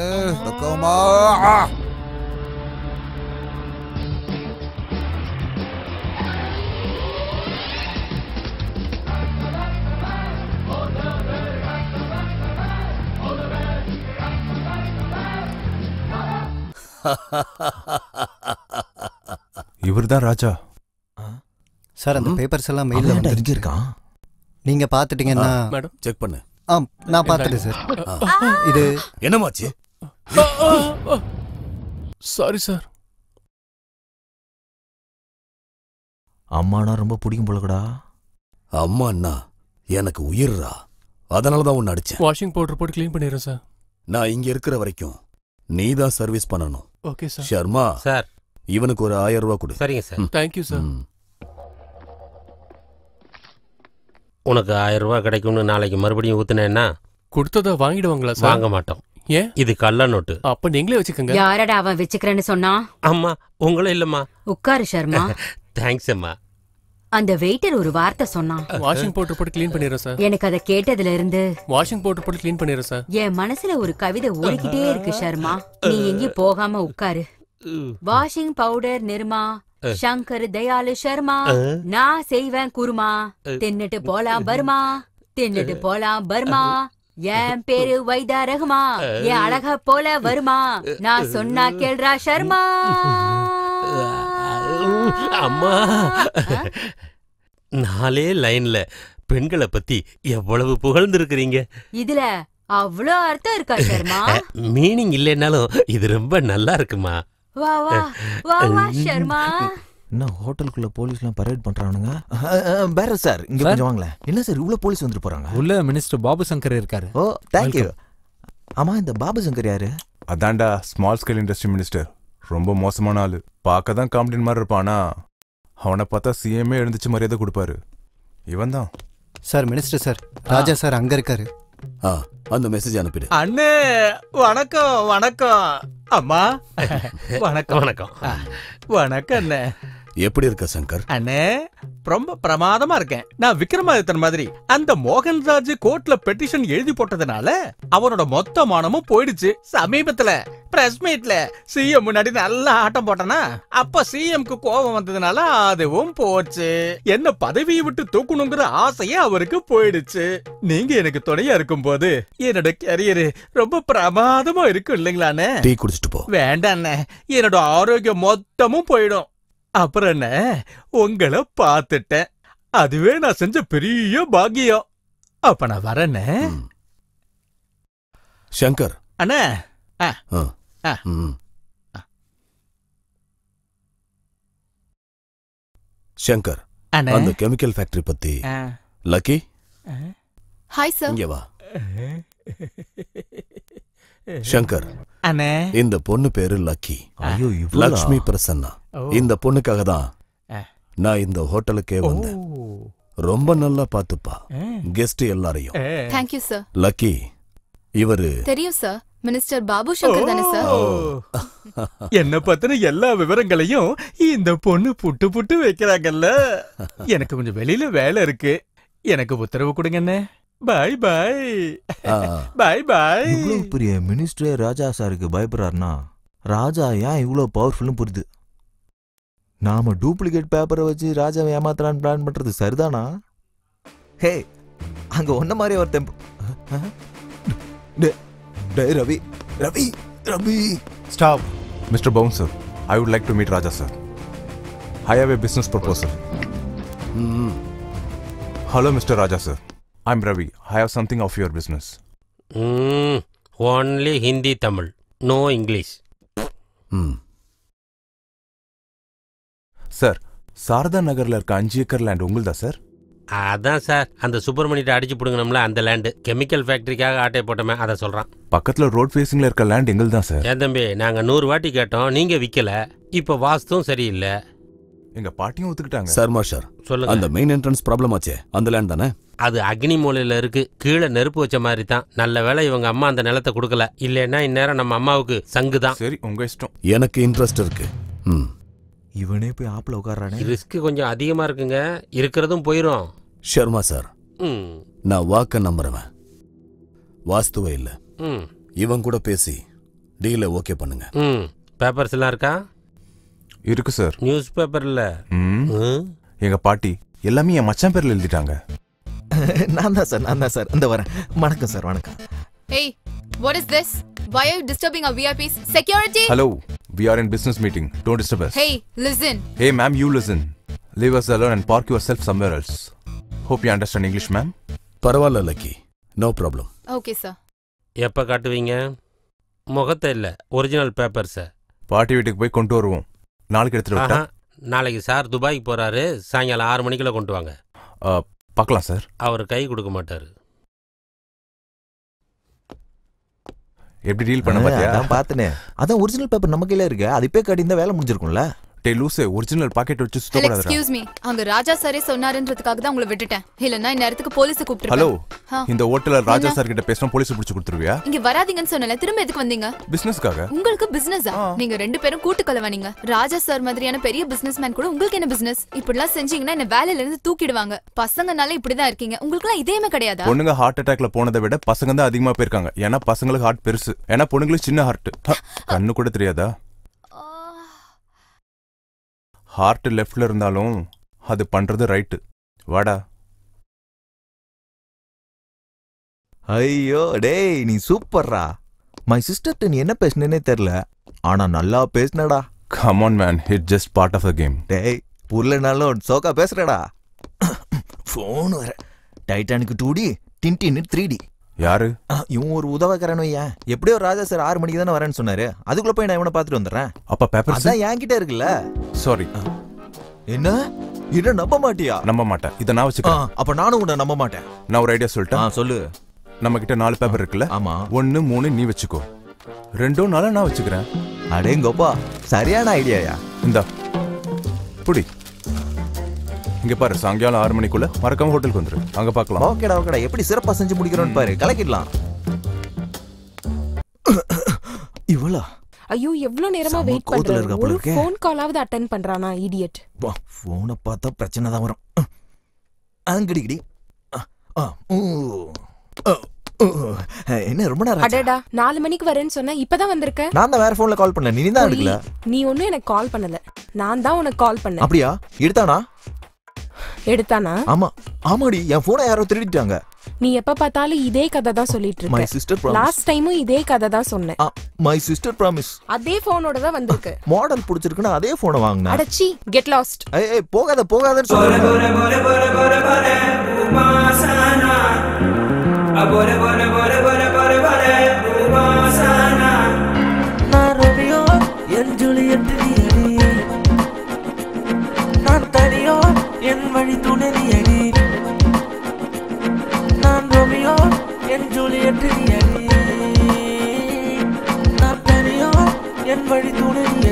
இவர்தான் ராஜா சார். அந்த பேப்பர்ஸ் எல்லாம் மெயில்ல வந்துருக்கான். நீங்க பாத்துட்டீங்கன்னா மேடம் செக் பண்ணு. நான் பாத்துட்டேன் சார். இது என்னமாச்சு? Sorry sir. அம்மானா ரொம்ப பிடிக்கும் போலக்கடா. அம்மாண்ணா எனக்கு உயிர்ரா, அதனாலதான் உன்னை அடிச்சேன். வாஷிங் பவுடர் போட்டு க்ளீன் பண்ணிடுறேன் சார். நான் இங்க இருக்கிற வரைக்கும் நீதான் சர்வீஸ் பண்ணணும். Okay sir. ஷர்மா சார், இவனுக்கு ஒரு 1000 ரூபாய் கொடு. சரிங்க சார். Thank you sir. உனக்கு 1000 ரூபாய் கிடைக்கும்னு நாளைக்கு மறுபடியும் ஊத்துனேன்னா கொடுத்ததா வாங்கிடுவாங்களா சார்? வாங்க மாட்டோம். ஏன்? இது கள்ள நோட்டு. அப்ப நீங்களே வச்சுக்கோங்க. யாரடா அவன் வச்சுக்கிறேன்னு சொன்னா? அம்மா உங்களே இல்லம்மா. உட்காரு ஷர்மா. தேங்க்ஸ் அம்மா. அந்த வெயிட்டர் ஒரு வார்த்தை சொன்னான். வாஷிங் பவுடர் போட்டு க்ளீன் பண்ணிடுறேன் சார். எனக்கு அதை கேட்டதுல இருந்து வாஷிங் பவுடர் போட்டு க்ளீன் பண்ணிடுறேன் சார். என் மனசுல ஒரு கவிதை ஓடிக்கிட்டே இருக்கு ஷர்மா. நீ எங்கேயும் போகாம உட்காரு. வாஷிங் பவுடர் நிர்மா, சங்கர் தயாளு சர்மா, நான் செய்வேன் குருமா, தின்னுட்டு போலாம் பர்மா, தின்னுட்டு போலாம் பர்மா, என் பேரு வைதா ரகுமா, என் அழக போல வருமா, நான் சொன்னா கேள்றா சர்மா. அம்மா 4 லைன்ல பெண்களை பத்தி எவ்வளவு புகழ்ந்திருக்கிறீங்க. இதுல அவ்வளோ அர்த்தம் இருக்கா சர்மா? மீனிங் இல்லைன்னாலும் இது ரொம்ப நல்லா இருக்குமா. வா வா வா வா சர்மா. என்ன ஹோட்டலுக்குள்ள போலீஸ்லாம் பரேட் பண்றானுங்க? பேர சார் இங்க கொஞ்சம் வாங்களேன். என்ன சார் இவ்வளவு போலீஸ் வந்துட்டு போறாங்க? உள்ள மினிஸ்டர் பாபு சங்கர் இருக்காரு. Oh thank you. ஆமா இந்த பாபு சங்கர் யாரு? அதான்டா ஸ்மால் ஸ்கேல் இண்டஸ்ட்ரி மினிஸ்டர். ரொம்ப மோசமான ஆளு. பார்க்க தான் காமெடியன் மாதிரி இருப்பானா, அவனை பார்த்தா சிஎம்ஏ எழுந்துச்சு மரியாதை கொடுப்பாரு. இவன் தான் sir minister sir. Raja sir அங்க இருக்காரு. அந்த மெசேஜ் அனுப்பிடு. அண்ணே வணக்கம். வணக்கம் அம்மா. வணக்கம் வணக்கம். வணக்கம் அண்ணே. எப்படி இருக்க சங்கர்? அண்ணே ரொம்ப பிரமாதமா இருக்கேன். நான் விக்ரமாதித்தன் மாதிரி அந்த மோகன்ராஜ் கோர்ட்ல பெட்டிஷன் எழுதி போட்டதுனால அவனோட மொத்த மானமும் போயிடுச்சு. சமீபத்துல பிரஸ் மீட்ல சிஎம் முன்னாடி நல்லா ஆட்டம் போட்டனா, அப்ப சிஎம்க்கு கோபம் வந்ததுனால அதுவும் போச்சு. என்ன பதவியை விட்டு தூக்கணுங்கிற ஆசையே அவருக்கு போயிடுச்சு. நீங்க எனக்கு துணையா இருக்கும் போது என்னோட கரியர் ரொம்ப பிரமாதமா இருக்கும் இல்லைங்களாண்ணே? டீ குடிச்சிட்டு போ. வேண்டாண்ணே, என்னோட ஆரோக்கியம் மொத்தமும் போயிடும். அப்புறம் என்ன, உங்களை பார்த்துட்டேன், அதுவே நான் செஞ்ச பெரிய பாக்கியம். அப்ப நான் வரேன்னு. சங்கர் அண்ணே. சங்கர் அந்த கெமிக்கல் ஃபேக்டரி பத்தி. Lucky hi sir. இங்க வா. சங்கர் அண்ணே, இந்த பொண்ணு பேரு லக்கி. லக்ஷ்மி பிரசன்னா. இந்த பொண்ணுக்காக தான் நான் இந்த ஹோட்டலுக்கே வந்தேன். ரொம்ப நல்லா பாத்துப்பா கெஸ்ட் எல்லாரையும். Thank you sir. லக்கி இவரு தெரியும் சார், மினிஸ்டர் பாபு சங்கர் தானே சார்? என்ன பத்தின எல்லா விவரங்களையும் இந்த பொண்ணு புட்டு புட்டு வைக்கிறாங்கல்ல. எனக்கு கொஞ்சம் வெளியில வேலை இருக்கு, எனக்கு உத்தரவு கொடுங்கண்ணே. பாய் பாய். பாய் பாய். இவ்வளவு பெரிய மினிஸ்டரே ராஜா சாருக்கு பயப்படுறாருன்னா ராஜா ஏன் இவ்வளவு பவர்ஃபுல்னு புரியுது. நாம டூப்ளிகேட் பேப்பரை வச்சு ராஜாவை ஏமாத்தலான்னு பிளான் பண்றது சரிதானா? ஹே அங்க ஒன்ன மாதிரி ஒருத்தன். Ravi Ravi Ravi stop. Mister bouncer, I would like to meet Raja sir. I have a business proposal. Hello Mr. Raja sir. I'm Ravi. I have something of your business. Only Hindi Tamil, no English. Sir Sarada நகர்ல இருக்க 5 acre land உங்களுதா sir? அதான் sir, அந்த சுப்பிரமணியிட்ட அடிச்சு பிடுங்கணும்ல அந்த land, chemical ஃபேக்டரிக்காக ஆட்டை போட்டோமே அதை சொல்றான். பக்கத்துல ரோட் ஃபேசிங்ல இருக்க லேண்ட் எங்கள் தான் சார். ஏன் தம்பி, நாங்க 100 வாட்டி கேட்டோம், நீங்க விக்கல. இப்ப வாஸ்தும் சரியில்லை. எங்க பாட்டியும் ஒத்துக்கிட்டாங்க. சார் மாஸ்டர் சொல்லுங்க. அந்த மெயின் என்ட்ரன்ஸ் ப்ராப்ளம் ஆச்சே, அந்த லேண்ட் தானே? அது அக்னி மூலையில இருக்கு, கீழே நெருப்பு வச்ச மாதிரி தான். நல்ல வேளை இவங்க அம்மா அந்த நிலத்தை கொடுக்கல, இல்லைன்னா இந்நேரம் நம்ம அம்மாவுக்கு சங்கு தான். சரி உங்க இஷ்டம். எனக்கு இன்ட்ரெஸ்ட் இருக்கு. இவனே போய் ஆப்ல உட்கார்றானே. ரிஸ்க் கொஞ்சம் அதிகமா இருக்குங்க, இருக்கிறதும் போயிரும். ஷர்மா சார், நான் வாக்க நம்புறவன், வாஸ்துவே இல்ல. இவன் கூட பேசி டீல ஓகே பண்ணுங்க. பேப்பர்ஸ் எல்லாம் இருக்கா? இருக்கு சார். நியூஸ் பேப்பர்ல எங்க பாட்டி எல்லாமே என் மச்சான் பேர்ல எழுதிட்டாங்க. நான் தான் சார் இந்த வரேன். வணக்கம் சார். வணக்கம். Hey, what is this? Why are you disturbing our VIPs? Security? Hello, we are in business meeting. Don't disturb us. Hey, listen. Hey ma'am, you listen. Leave us alone and park yourself somewhere else. Hope you understand English, ma'am. பரவாயில்ல Lucky, no problem. Okay sir. எப்ப காட்டுவீங்க? முகத்தை இல்ல, original பேப்பர்ஸை. பாட்டி வீட்டுக்கு போய் கொண்டு வருவோம். நாளைக்கு எடுத்துட்டு வரட்டா? நாளைக்கு சார் துபாய்க்கு போறாரு, சாயங்காலம் 6 மணிக்குள்ள கொண்டு வாங்க. பார்க்கலாம் சார். அவர் கை கொடுக்க மாட்டாரு. எப்படி டீல் பண்ண பாத்தியா? அதான் பார்த்தனே. அதான் ஒரிஜினல் பேப்பர் நம்ம கையில இருக்கு. அது இப்பே காட்டி இந்த வேலை முடிஞ்சிருக்கும்ல. டே லூசே, ஒரிஜினல் பாக்கெட் வச்சு சுத்த கூடாதுடா. எக்ஸ்கியூஸ் மீ, அங்க ராஜா சாரே சொன்னாருன்றதுக்காக தான் உங்களை விட்டுட்டேன். இல்லன்னா இந்த நேரத்துக்கு போலீஸ் கூப்பிட்டு. ஹலோ, இந்த ஹோட்டல்ல ராஜா சார் கிட்ட பேசினா போலீஸ் பிடிச்சு கொடுத்துருவியா? இங்க வராதீங்கன்னு சொன்னல, திரும்ப எதுக்கு வந்தீங்க? பிசினஸ்க்காக. உங்களுக்கு பிசினஸா? நீங்க 2 பேரும் கூட்டு கலவானீங்க. ராஜா சார் மாதிரியான பெரிய பிசினஸ்மேன் கூட உங்களுக்கு என்ன பிசினஸ்? இப்படிலாம் செஞ்சீங்கன்னா என்ன வேலையில இருந்து தூக்கிடுவாங்க. பசங்கனால இப்படிதான் இருக்கீங்க. உங்களுக்குலாம் இதேமே கிடையாதா? பொண்ணுங்க ஹார்ட் அட்டாக்ல போனதை விட பசங்க தான் அதிகமா போயிருக்காங்க. ஏன்னா பசங்களுக்கு ஹார்ட் பெருசு, ஏன்னா பொண்ணுங்களுக்கு சின்ன ஹார்ட். கண்ணு கூட தெரியாதா? ஹார்ட் லெஃப்ட்ல இருந்தாலும் அது பண்றது ரைட்டு. வாடா. ஐயோ டேய், நீ சூப்பர்ரா. மை சிஸ்டர்ட்ட நீ என்ன பேசுனேனே தெரியல, ஆனா நல்லா பேசுனடா. Come on man, it just part of the game. டேய், உருளனாலும் சோக்கா பேசுறடா. ஃபோன் வர. Titanic 2D, Tintin 3D. யாரு? இவன் ஒரு உதவக்காரன் வையா. எப்படியோ ராஜா சார் 6 மணிக்கு தானே வரேன்னு சொன்னாரு. அதுக்குள்ள போய் நான் இவனை பார்த்துட்டு வந்துடுறேன். அப்ப பேப்பர் அதான் என்கிட்ட இருக்குல்ல. சாரி. என்ன இத நம்ப மாட்டியா? நம்ப மாட்டேன். இத நான் வச்சுக்கிறேன். அப்ப நானும் உன்னை நம்ப மாட்டேன். நான் ஒரு ஐடியா சொல்லிட்டேன். சொல்லு. நம்ம கிட்ட 4 பேப்பர் இருக்குல்ல? ஆமா. 1 3 நீ வச்சுக்கோ, 2 4 நான் வச்சுக்கிறேன். அடேங்கப்பா, சரியான ஐடியாயா. இந்தா புடி. இங்க பாரு, சாயங்காலம் 6 மணிக்குள்ள மறக்காம ஹோட்டலுக்கு வந்துரு. அங்க பார்க்கலாம். ஓகேடா ஓகேடா. எப்படி சிறப்பா செஞ்சு முடிக்கிறோன்னு பாரு, கலக்கிடலாம். இவளா? ஐயோ, எவ்வளவு நேரமா வெயிட் பண்றாரு. ஒரு ஃபோன் காலாவது அட்டெண்ட் பண்றானா இடியட். வா, ஃபோனை பார்த்தா பிரச்சனை தான் வரும். அங்கடிடி. என்ன ரொம்ப நேரம்? அடடா, 4 மணிக்கு வரேன்னு சொன்னா இப்பதான் வந்திருக்க. நான் தான் வேற போன்ல கால் பண்ணேன், நீ தான் எடுக்கல. நீ ஒண்ணும் எனக்கு கால் பண்ணல, நான் தான் உனக்கு கால் பண்ணேன். அப்படியா? எடுத்தானா? எடுத்தானா? ஆமா ஆமாடி, என் போனை யாரோ திருடிட்டாங்க. நீ எப்ப பார்த்தாலும் இதே கதை தான் சொல்லிட்டு இருக்க. My sister promise. லாஸ்ட் டைமும் இதே கதை தான் சொன்னேன். My sister promise. அதே போனோட தான் வந்திருக்கு. மாடல் பிடிச்சிருக்குன்னா அதே போனை வாங்குனா. அடச்சி, கெட் லாஸ்ட். ஏய் போகாத போகாதன்னு சொல்றேன். நான் ரோமியோ, என் ஜூலியட் நீ, நான் தனியோ, என் வழி துணை நீ. நான் ரோமியோ, என் ஜூலியட் நீ, நான் தனியோ, என் வழி துணை நீ.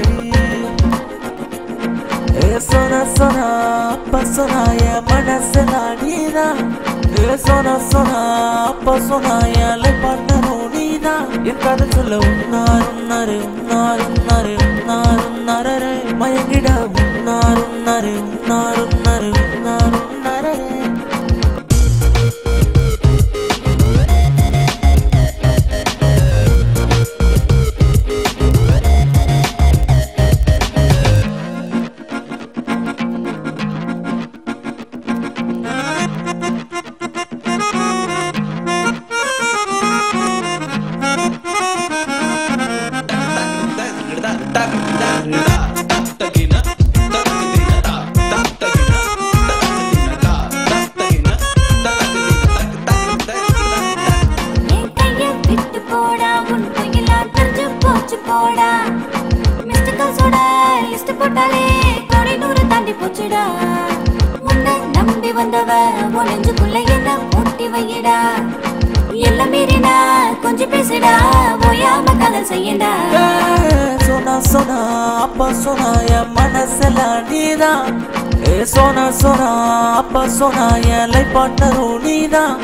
ஏ சோனா சோனா அப்பா சோனா, என் மனசுல நீதான். ஏ சோனா சோனா அப்பா சோனா, என் லைஃப் பார்ட்னர் நீதான். என் கதை சொல்ல உன்னாரு உன்னாரு உன்னாரு உன்னாரு உன்னாரு உன்னாரே மயங்கிட உன்னாரு உன்னாரு உன்னாரு உன்னாரு உன்னாரு உன்னாரே. போடா மிஸ்டர் காசோட லிஸ்ட் போட்டாலே கோடி 100 வந்தவ நெஞ்சுக்குள்ள என்ன பூட்டி வையடா எல்லாம் மீறினா கொஞ்சம் பேசுடா ஓயாம கதை செய்யடா சோனா சோனா அப்பா சோனா என் மனசெல்லாம் நீதான் சோனா சோனா அப்பா சோனா என் லைஃப் பார்ட்னரும் நீதான்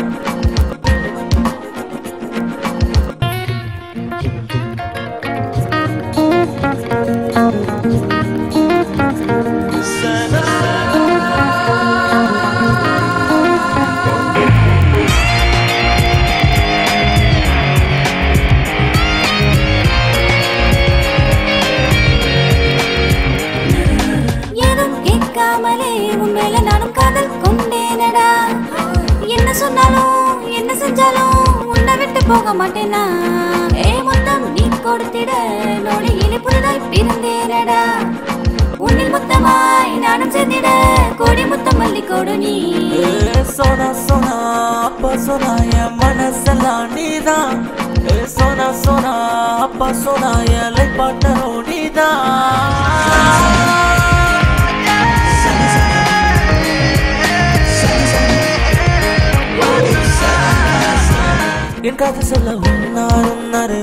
உண்மையில நானும் காதல் கொண்டேனடா என்ன சொன்னாலும் என்ன செஞ்சாலும் உன்னை விட்டு போக மாட்டேனா முத்தம் நீ கொடுத்திட நோடி இனிப்புறதாய் பிறந்தேனடா உன்னில் முத்தமாய் நானும் சேர்ந்திட கோடி முத்தம் மல்லி கொடு நீ சோனா சோனா அப்பா சோனா என் மனசெல்லாம் நீதான் சோனா சோனா அப்பா சோனா என் லைஃப் பார்ட்னரும் நீதான் என் காது சொல்ல உன்னாரு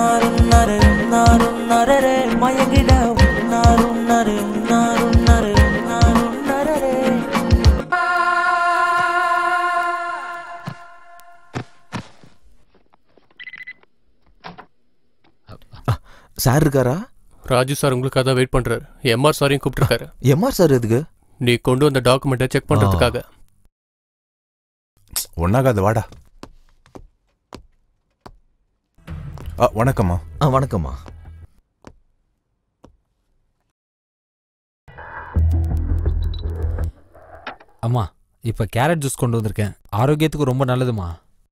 மயங்கிட உன்னாரு சார் இருக்காரா? ராஜு சார் உங்களுக்காக தான் வெயிட் பண்றாரு. எம்ஆர் சாரையும் கூப்பிட்டுருக்காரு. எம்ஆர் சார் எதுக்கு? நீ கொண்டு வந்த டாக்குமெண்ட்டை செக் பண்றதுக்காக. ஒன்னாகாது வாடா. வணக்கம்மா. வணக்கம்மா. அம்மா இப்ப கேரட் ஜூஸ் கொண்டு வந்திருக்கேன். ஆரோக்கியத்துக்கு ரொம்ப நல்லதுமா.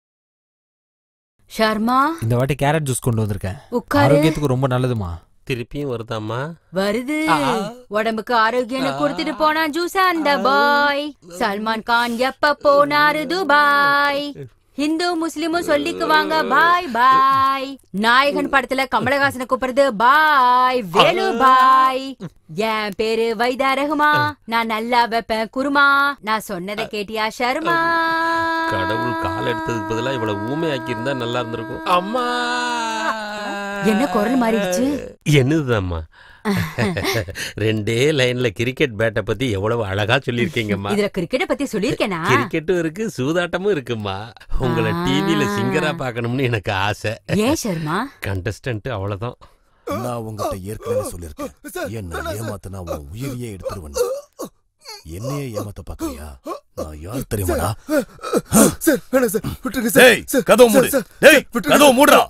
ஷர்மா இந்த வாட்டி கேரட் ஜூஸ் கொண்டு வந்திருக்கேன். ஆரோக்கியத்துக்கு ரொம்ப நல்லதுமா. திருப்பியும் வருதாம்மா? வருது. உடம்புக்கு ஆரோக்கியம் கொடுத்துட்டு போனா ஜூஸ் அந்த பாய். சல்மான் கான் எப்ப போனாரு துபாய். ஹிந்து முஸ்லிமும் சொல்லிக்குவாங்க பாய் பாய். நாயகன் படத்துல கமலஹாசனை கூப்பிடுறது பாய் வேலு பாய். என் பேரு வைதா ரஹ்மா. நான் நல்லா வைப்பேன் குருமா. நான் சொன்னதை கேட்டியா ஷர்மா? கடவுள் கால் எடுத்ததுக்கு பதிலா இவ்வளவு ஊமையாக்கி இருந்தா நல்லா இருந்திருக்கும். அம்மா என்ன குரல் மாறிடுச்சு? என்னதுதாம்மா? ரெண்டே லைன்ல கிரிக்கெட் பேட்டை பத்தி எவ்வளவு அழகா சொல்லிருக்கீங்கம்மா. இதுல கிரிக்கெட்டை பத்தி சொல்லிருக்கேனா? கிரிக்கெட்டும் இருக்கு சூதாட்டமும் இருக்குமா. உங்களை டிவில சிங்கரா பார்க்கணும்னு எனக்கு ஆசை. ஏன் ஷர்மா? கண்டஸ்டன்ட் அவ்வளவுதான். நான் உங்ககிட்ட ஏற்கனவே சொல்லிருக்கேன். என்ன ஏமாத்தினா உன் உயிரியே எடுத்துருவேன். என்னையே ஏமாத்த பாக்குறியா? நான் யார் தெரியுமாடா? சார் வேணாம் சார், விட்டுருங்க சார். டேய் கதவு மூடு. டேய் கதவு மூடுடா.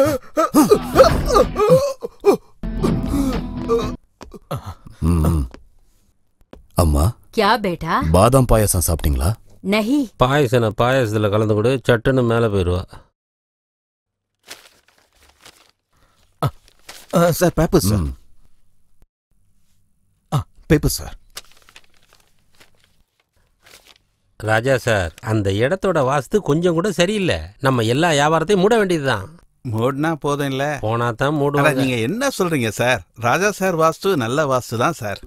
அம்மா क्या बेटा? பாதாம் பாயாசம் சாப்பிட்டீங்களா? नहीं. பாயசத்துல கலந்து கூட சட்டுன்னு மேல போயிருவா. Sir paper sir. Paper sir. Raja sir, அந்த இடத்தோட வாஸ்து கொஞ்சம் கூட சரியில்லை. நம்ம எல்லா வியாபாரத்தையும் மூட வேண்டியதுதான். மூடனா போதும் இல்ல, போனா தான் மூடுவாங்க. நீங்க என்ன சொல்றீங்க சார்? ராஜா சார் வாஸ்து நல்ல வாஸ்து தான் சார்.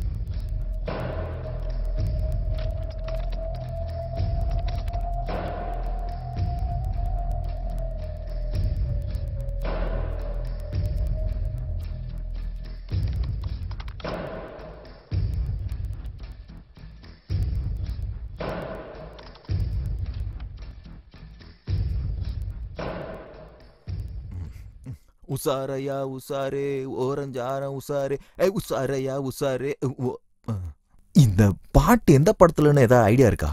உசாரையா உசாரே ஓரஞ்சாரம் உசாரே உசாரையா உசாரே. இந்த பாட்டு எந்த படத்துலன்னு ஏதாவது ஐடியா இருக்கா?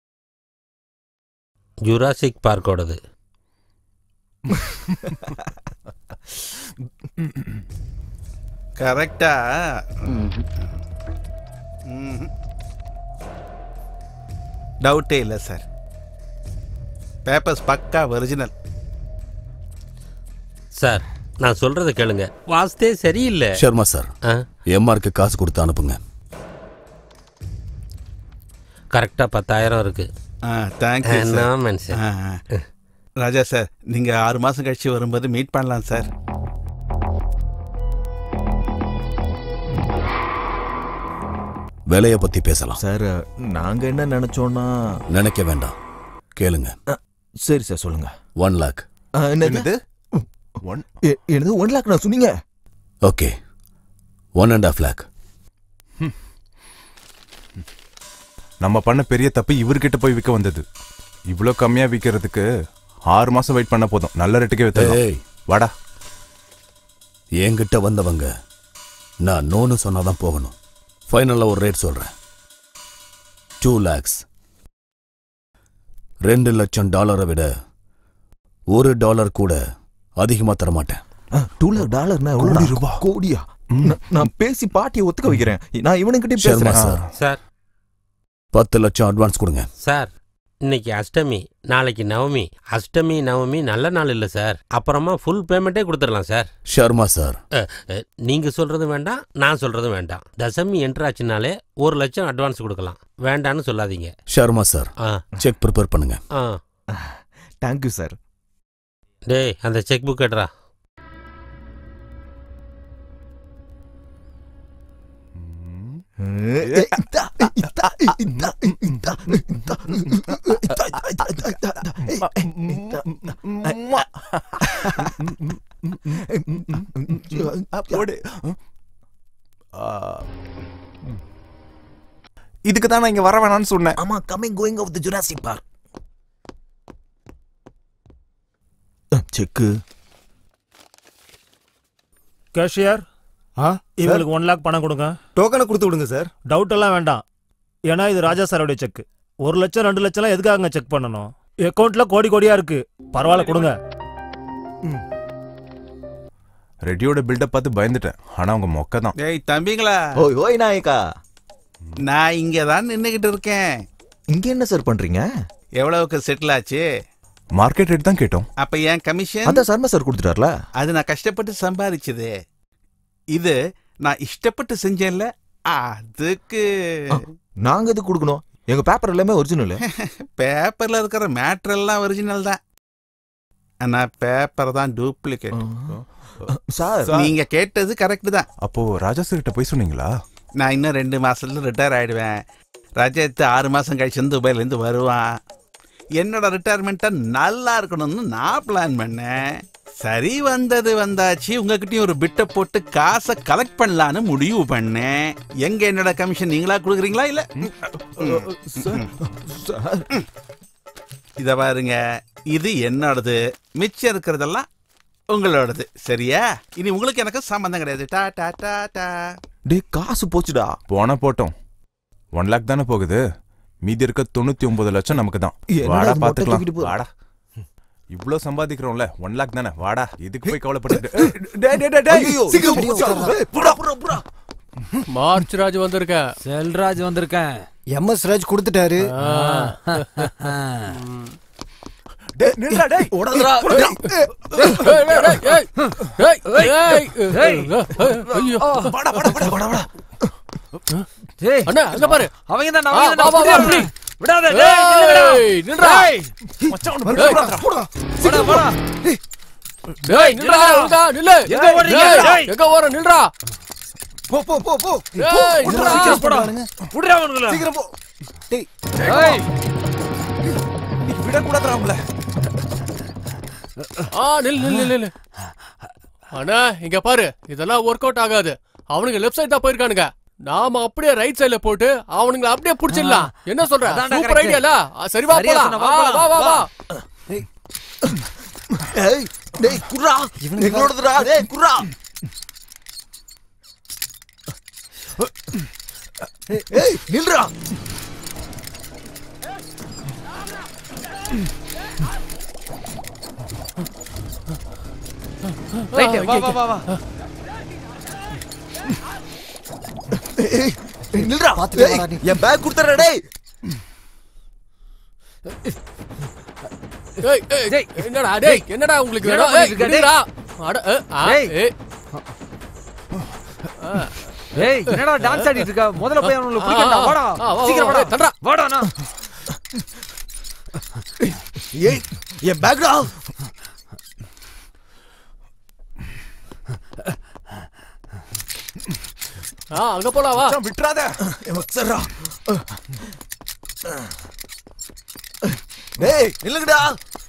ஜுராசிக் பார்க்கோடது. கரெக்டா? டவுட்டே இல்லை சார். பேப்பர்ஸ் பக்கா ஒரிஜினல் சார். நான் சொல்றத கேளுங்க, வாஸ்தே சரியில்லை. ஷர்மா சார், எம்ஆருக்கு காசு கொடுத்து அனுப்புங்க. கரெக்டா 10,000 இருக்கு. Thank you sir. மனுஷன் ராஜா சார், நீங்க 6 மாசம் கழிச்சு வரும்போது மீட் பண்ணலாம் சார். விலைய பத்தி பேசலாம். சார் நாங்க என்ன நினைச்சோம்னா நினைக்க வேண்டாம், கேளுங்க. சரி சார் சொல்லுங்க. 1 lakh. என்னது 1 lakh நான் சொன்னீங்க? Okay, 1.5 lakh. நம்ம பண்ண பெரிய தப்பு இவர்கிட்ட போய் விற்க வந்தது. இவ்வளோ கம்மியா விற்கிறதுக்கு 6 மாசம் வெயிட் பண்ண போதும். நல்ல ரேட்டுக்கே வித்தலாம். வாடா. என்கிட்ட வந்தவங்க நான் நோன்னு சொன்னாதான் போகணும். ஃபைனலா ஒரு ரேட் சொல்றேன். 2 lakhs. $2 லட்சம் விட $1 கூட அதிகமா தரமாட்டேன். $2 lakh கோடியா? நான் பேசி பாட்டியை ஒத்துக்க வைக்கிறேன். நான் இவனுக்கிட்டே பேசுறேன். சார் 10 லட்சம் அட்வான்ஸ் கொடுங்க. சார், இன்னைக்கு அஷ்டமி, நாளைக்கு நவமி. அஷ்டமி நவமி நல்ல நாள் இல்லை சார். அப்புறமா ஃபுல் பேமெண்ட்டே கொடுத்துடலாம் சார். ஷர்மா சார், நீங்க சொல்றது வேண்டாம், நான் சொல்றது வேண்டாம். தசமி என்ட்ராச்சுனாலே 1 லட்சம் அட்வான்ஸ் கொடுக்கலாம். வேண்டான்னு சொல்லாதீங்க. ஷர்மா சார், செக் ப்ரிப்பேர் பண்ணுங்க. Thank you sir. டேய், அந்த செக் புக் எடுறா. இதுக்கு தான் நான் இங்க வர வேணாம்னு சொன்னேன். ஆமா, coming going of the Jurassic park. Cheque. Cashier, இவங்களுக்கு 1 lakh பணம் கொடுங்க. டோக்கனை கொடுத்து விடுங்க சார். டவுட் எல்லாம் வேண்டாம், ஏன்னா இது ராஜா சாரோடைய செக். 1 லட்சம் 2 லட்சம்லாம் எதுக்காக செக் பண்ணணும்? அக்கௌண்ட்ல கோடி கோடியா இருக்கு. பரவாயில்ல, கொடுங்க. ரெடியோட பில்டப் பார்த்து பயந்துட்டேன். ஆனா அவங்க மொக்க தான். ஏய் தம்பிங்களா. ஓய் ஓய் நாயக்கா. நான் இங்க தான் நின்னுகிட்டு இருக்கேன். இங்க என்ன சார் பண்றீங்க? எவ்வளவுக்கு செட்டில் ஆச்சு? மார்க்கெட் ரேட் தான் கேட்டோம். அப்ப ஏன் கமிஷன்? அதான் சர்மா சார் கொடுத்துட்டார்ல. அது நான் கஷ்டப்பட்டு சம்பாதிச்சது. இது நான் இஷ்டப்பட்டு செஞ்சேன்ல, அதுக்கு நாங்க எதுக்கு கொடுக்கணும்? எங்க பேப்பர் எல்லாமே ஒரிஜினல். பேப்பர்ல இருக்கிற மேட்டர் எல்லாம் ஒரிஜினல் தான், ஆனா பேப்பர் தான் டூப்ளிகேட். சார், நீங்க கேட்டது கரெக்ட் தான். அப்போ ராஜா சார் கிட்ட போய் சொன்னீங்களா? நான் இன்னும் 2 மாசத்துல ரிட்டையர் ஆயிடுவேன். ரஜத் 6 மாசம் கழிச்சு துபாயில இருந்து வருவான். என்னோட ரிட்டையர்மெண்ட்டை நல்லா இருக்கணும்னு நான் பிளான் பண்ணேன். சரி, வந்தது வந்தாச்சு. உங்ககிட்டயும் ஒரு பிட்டை போட்டு காசை கலெக்ட் பண்ணலான்னு முடிவு பண்ணேன். எங்க என்னோட கமிஷன் நீங்களா கொடுக்குறீங்களா இல்ல? இத பாருங்க, இது என்னோடது, மிச்சம் இருக்கிறதெல்லாம் உங்களோடது. சரியா? இனி உங்களுக்கு எனக்கு சம்பந்தம் கிடையாது. டா டா டா டா. டே, காசு போச்சுடா. போனா போட்டோம். 1 lakh தானே போகுது. மீதி இருக்க 99 லட்சம் நமக்கு தான். வாடா பாத்துக்கலாம். வாடா, இவ்ளோ சம்பாதிக்கிறோம்ல, 1 lakh தானே. வாடா, இதுக்கு போய் கவலைப்பட்டு. மார்ச் ராஜ் வந்திருக்கேன். செல்ராஜ் வந்திருக்கேன். MS ராஜ் கொடுத்துட்டாரு. அண்ணா இங்க பாரு, இதெல்லாம் ஒர்க் அவுட் ஆகாது. அவனுங்க லெஃப்ட் சைடு தான் போயிருக்கானுங்க. நாம அப்படியே ரைட் சைடுல போட்டு அவனுங்களை அப்படியே புடிச்சிடலாம். என்ன சொல்ற? சூப்பர் ஐடியால. சரி வா போலாம். வா வா வா. ஏய் டேய் குர்ரா, எங்களோடதுடா. டேய் குர்ரா. ஏய் நில்றா. ரைட் வா வா வா வா. ஏய் நில்றா. என் பேக் குடுறடா டேய். ஏய் ஏய் என்னடா டேய், என்னடா உங்களுக்கு வேணும்? என்னடா அட ஏய் ஏய் என்னடா டான்ஸ் ஆடிட்டு இருக்க? முதல்ல போய் அவங்கள பிடிக்கடா. வாடா சீக்கிரம் வாடா. தள்ளுடா வாடானா. ஏய் என் பேக்டா. அங்க போலாம் வா. விட்டுறாத. சரிடா. டேய் நில்லுங்கடா.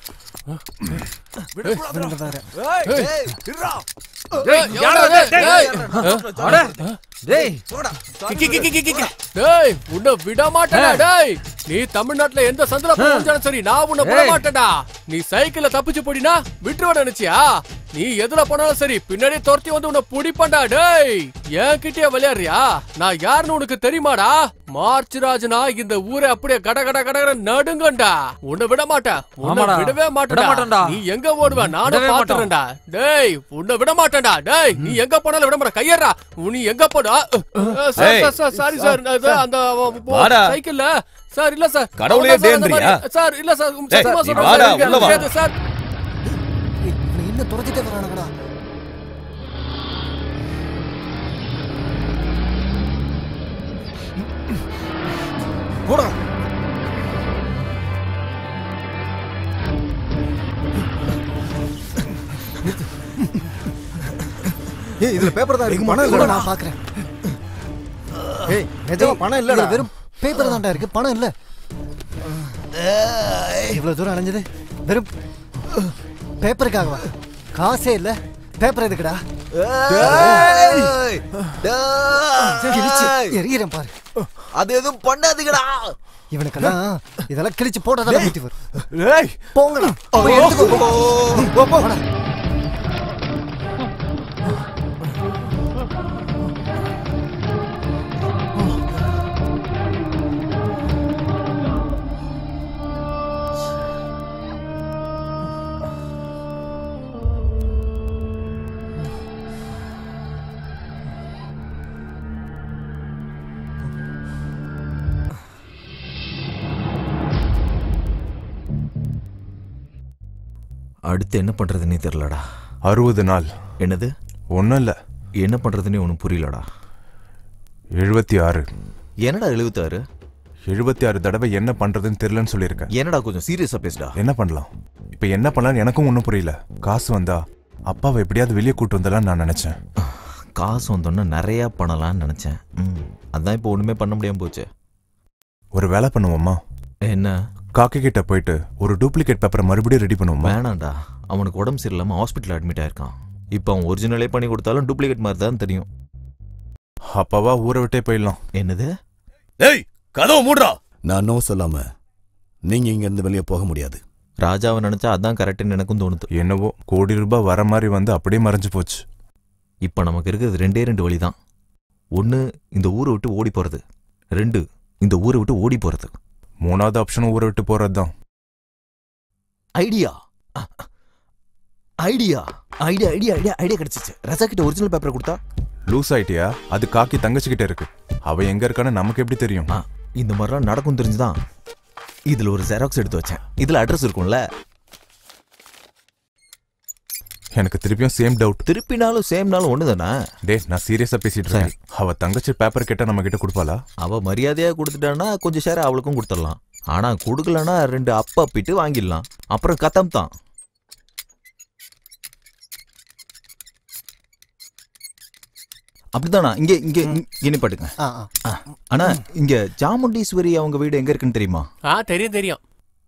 உன்னை விட மாட்டேடா டேய். நீ தமிழ்நாட்டுல எந்த சந்தில போனாலும் சரி நான் உன்னை விட மாட்டேடா. நீ சைக்கிள்ல தப்பிச்சு போடினா விட்டுருவ நினைச்சியா? நீ எதுல போனாலும் சரி பின்னாடி துரத்தி வந்து உன்னை புடிப்பண்டா டேய். என்கிட்டயே விளையாடுறியா? நான் யாருன்னு உனக்கு தெரியுமாடா? மார்ச் ராஜனா இந்த ஊரை அப்படியே கட கட கட நடுங்கண்டா. உன்னை விட மாட்டேன். உன்னை விடவே மாட்டேன்டா. நீ எங்க ஓடுவ நானும் பாத்துறேன்டா டேய். உன்னை விட மாட்டேன்டா டேய். நீ எங்க போனாலும் விட மாட்டேன். கையறா. நீ எங்க போடா? சாரி சார் அந்த சைக்கிள்ல சார் இல்ல சார். கடவுளே தேந்திரியா? சார் இல்ல சார் சும்மா சொல்றேன் சார். என்ன துரத்திட்டே வரானுங்கடா. போடா. ஏய் இதுல பேப்பர் தான் இருக்கு. பணம் இல்ல. நான் பாக்குறேன். ஏய் நிஜமா பணம் இல்லடா. வெறும் பேப்பர் தான்டா இருக்கு. பணம் இல்ல. இவ்வளவு தூரம் அலைஞ்சது வெறும் பேப்பருக்காகவா? காசே இல்ல. பேப்பர் எதுக்குடா? எரியறேன் பாரு. அது எதுவும் பண்ணாதீங்கடா. இவனுக்கெல்லாம் இதெல்லாம் கிழிச்சு போட்டதால புத்தி வரும். போங்கடா. போடா. அடுத்து என்ன பண்றதுன்னே தெரியலடா. 60 நாள். என்னது? ஒன்றும் இல்லை. என்ன பண்றதுன்னே ஒன்றும் புரியலடா. 76. என்னடா 76? 76 தடவை என்ன பண்றதுன்னு தெரியலன்னு சொல்லியிருக்கேன். என்னடா கொஞ்சம் சீரியஸா பேசுடா. என்ன பண்ணலாம்? இப்போ என்ன பண்ணலாம்னு எனக்கும் ஒன்றும் புரியல. காசு வந்தா அப்பாவை எப்படியாவது வெளியே கூட்டு வந்தலான்னு நான் நினைச்சேன். காசு வந்தோன்னா நிறையா பண்ணலான்னு நினைச்சேன். அதான் இப்போ ஒண்ணுமே பண்ண முடியாம போச்சு. ஒரு வேலை பண்ணுவோமா? என்ன? காக்கி கிட்ட போயிட்டு ஒரு டூப்ளிகேட் பேப்பரை மறுபடியும் ரெடி பண்ணுவோமா? வேணாண்டா. அவனுக்கு உடம்பு சரியில்லாம ஹாஸ்பிட்டல் அட்மிட் ஆயிருக்கான். இப்போ அவன் ஒரிஜினலே பண்ணி கொடுத்தாலும் டூப்ளிகேட் மாதிரி தான் தெரியும். அப்பாவா ஊரை விட்டே போயிடலாம். என்னது? ஏய் கதவு மூடுறா. நான் நோ சொல்லாம நீங்க இங்க இருந்து வெளியே போக முடியாது. ராஜாவை நினைச்சா அதான் கரெக்ட்னு எனக்கும் தோணுது. என்னவோ கோடி ரூபாய் வர மாதிரி வந்து அப்படியே மறைஞ்சு போச்சு. இப்போ நமக்கு இருக்கிறது 2 வழி தான். 1 இந்த ஊரை விட்டு ஓடி போறது. 2 இந்த ஊரை விட்டு ஓடி போறது. 3வது ஆப்ஷனும் ஊரை விட்டு போறது தான். Idea idea idea idea idea idea கிடைச்சிச்சு. ரசா கிட்ட ஒரிஜினல் பேப்பரை கொடுத்தா? லூஸ் ஆயிட்டியா? அது காக்கி தங்கச்சிக்கிட்ட இருக்கு. அவ எங்க இருக்கான்னு நமக்கு எப்படி தெரியும்? இந்த மாதிரிலாம் நடக்கும் தெரிஞ்சுதான் இதுல ஒரு ஜெராக்ஸ் எடுத்து வச்சேன். இதுல அட்ரஸ் இருக்கும்ல. எனக்கு திருப்பியும் சேம் டவுட். திருப்பினாலும் சேம்னாலும் ஒண்ணுதானே? டேய் நான் சீரியஸா பேசிட்டு இருக்கேன். அவ தங்கச்சி பேப்பர் கேட்டா நம்ம கிட்ட கொடுப்பாளா? அவ மரியாதையா கொடுத்துட்டான்னா கொஞ்சம் ஷேர் அவளுக்கும் கொடுத்துடலாம். ஆனா கொடுக்கலன்னா 2 அப்பா பிட்டு வாங்கிடலாம். அப்புறம் கத்தம் தான். அப்படிதானா? இங்க இங்க இனி பாட்டுங்க. ஆனா இங்க சாமுண்டீஸ்வரி அவங்க வீடு எங்க இருக்குன்னு தெரியுமா? தெரியும் தெரியும்.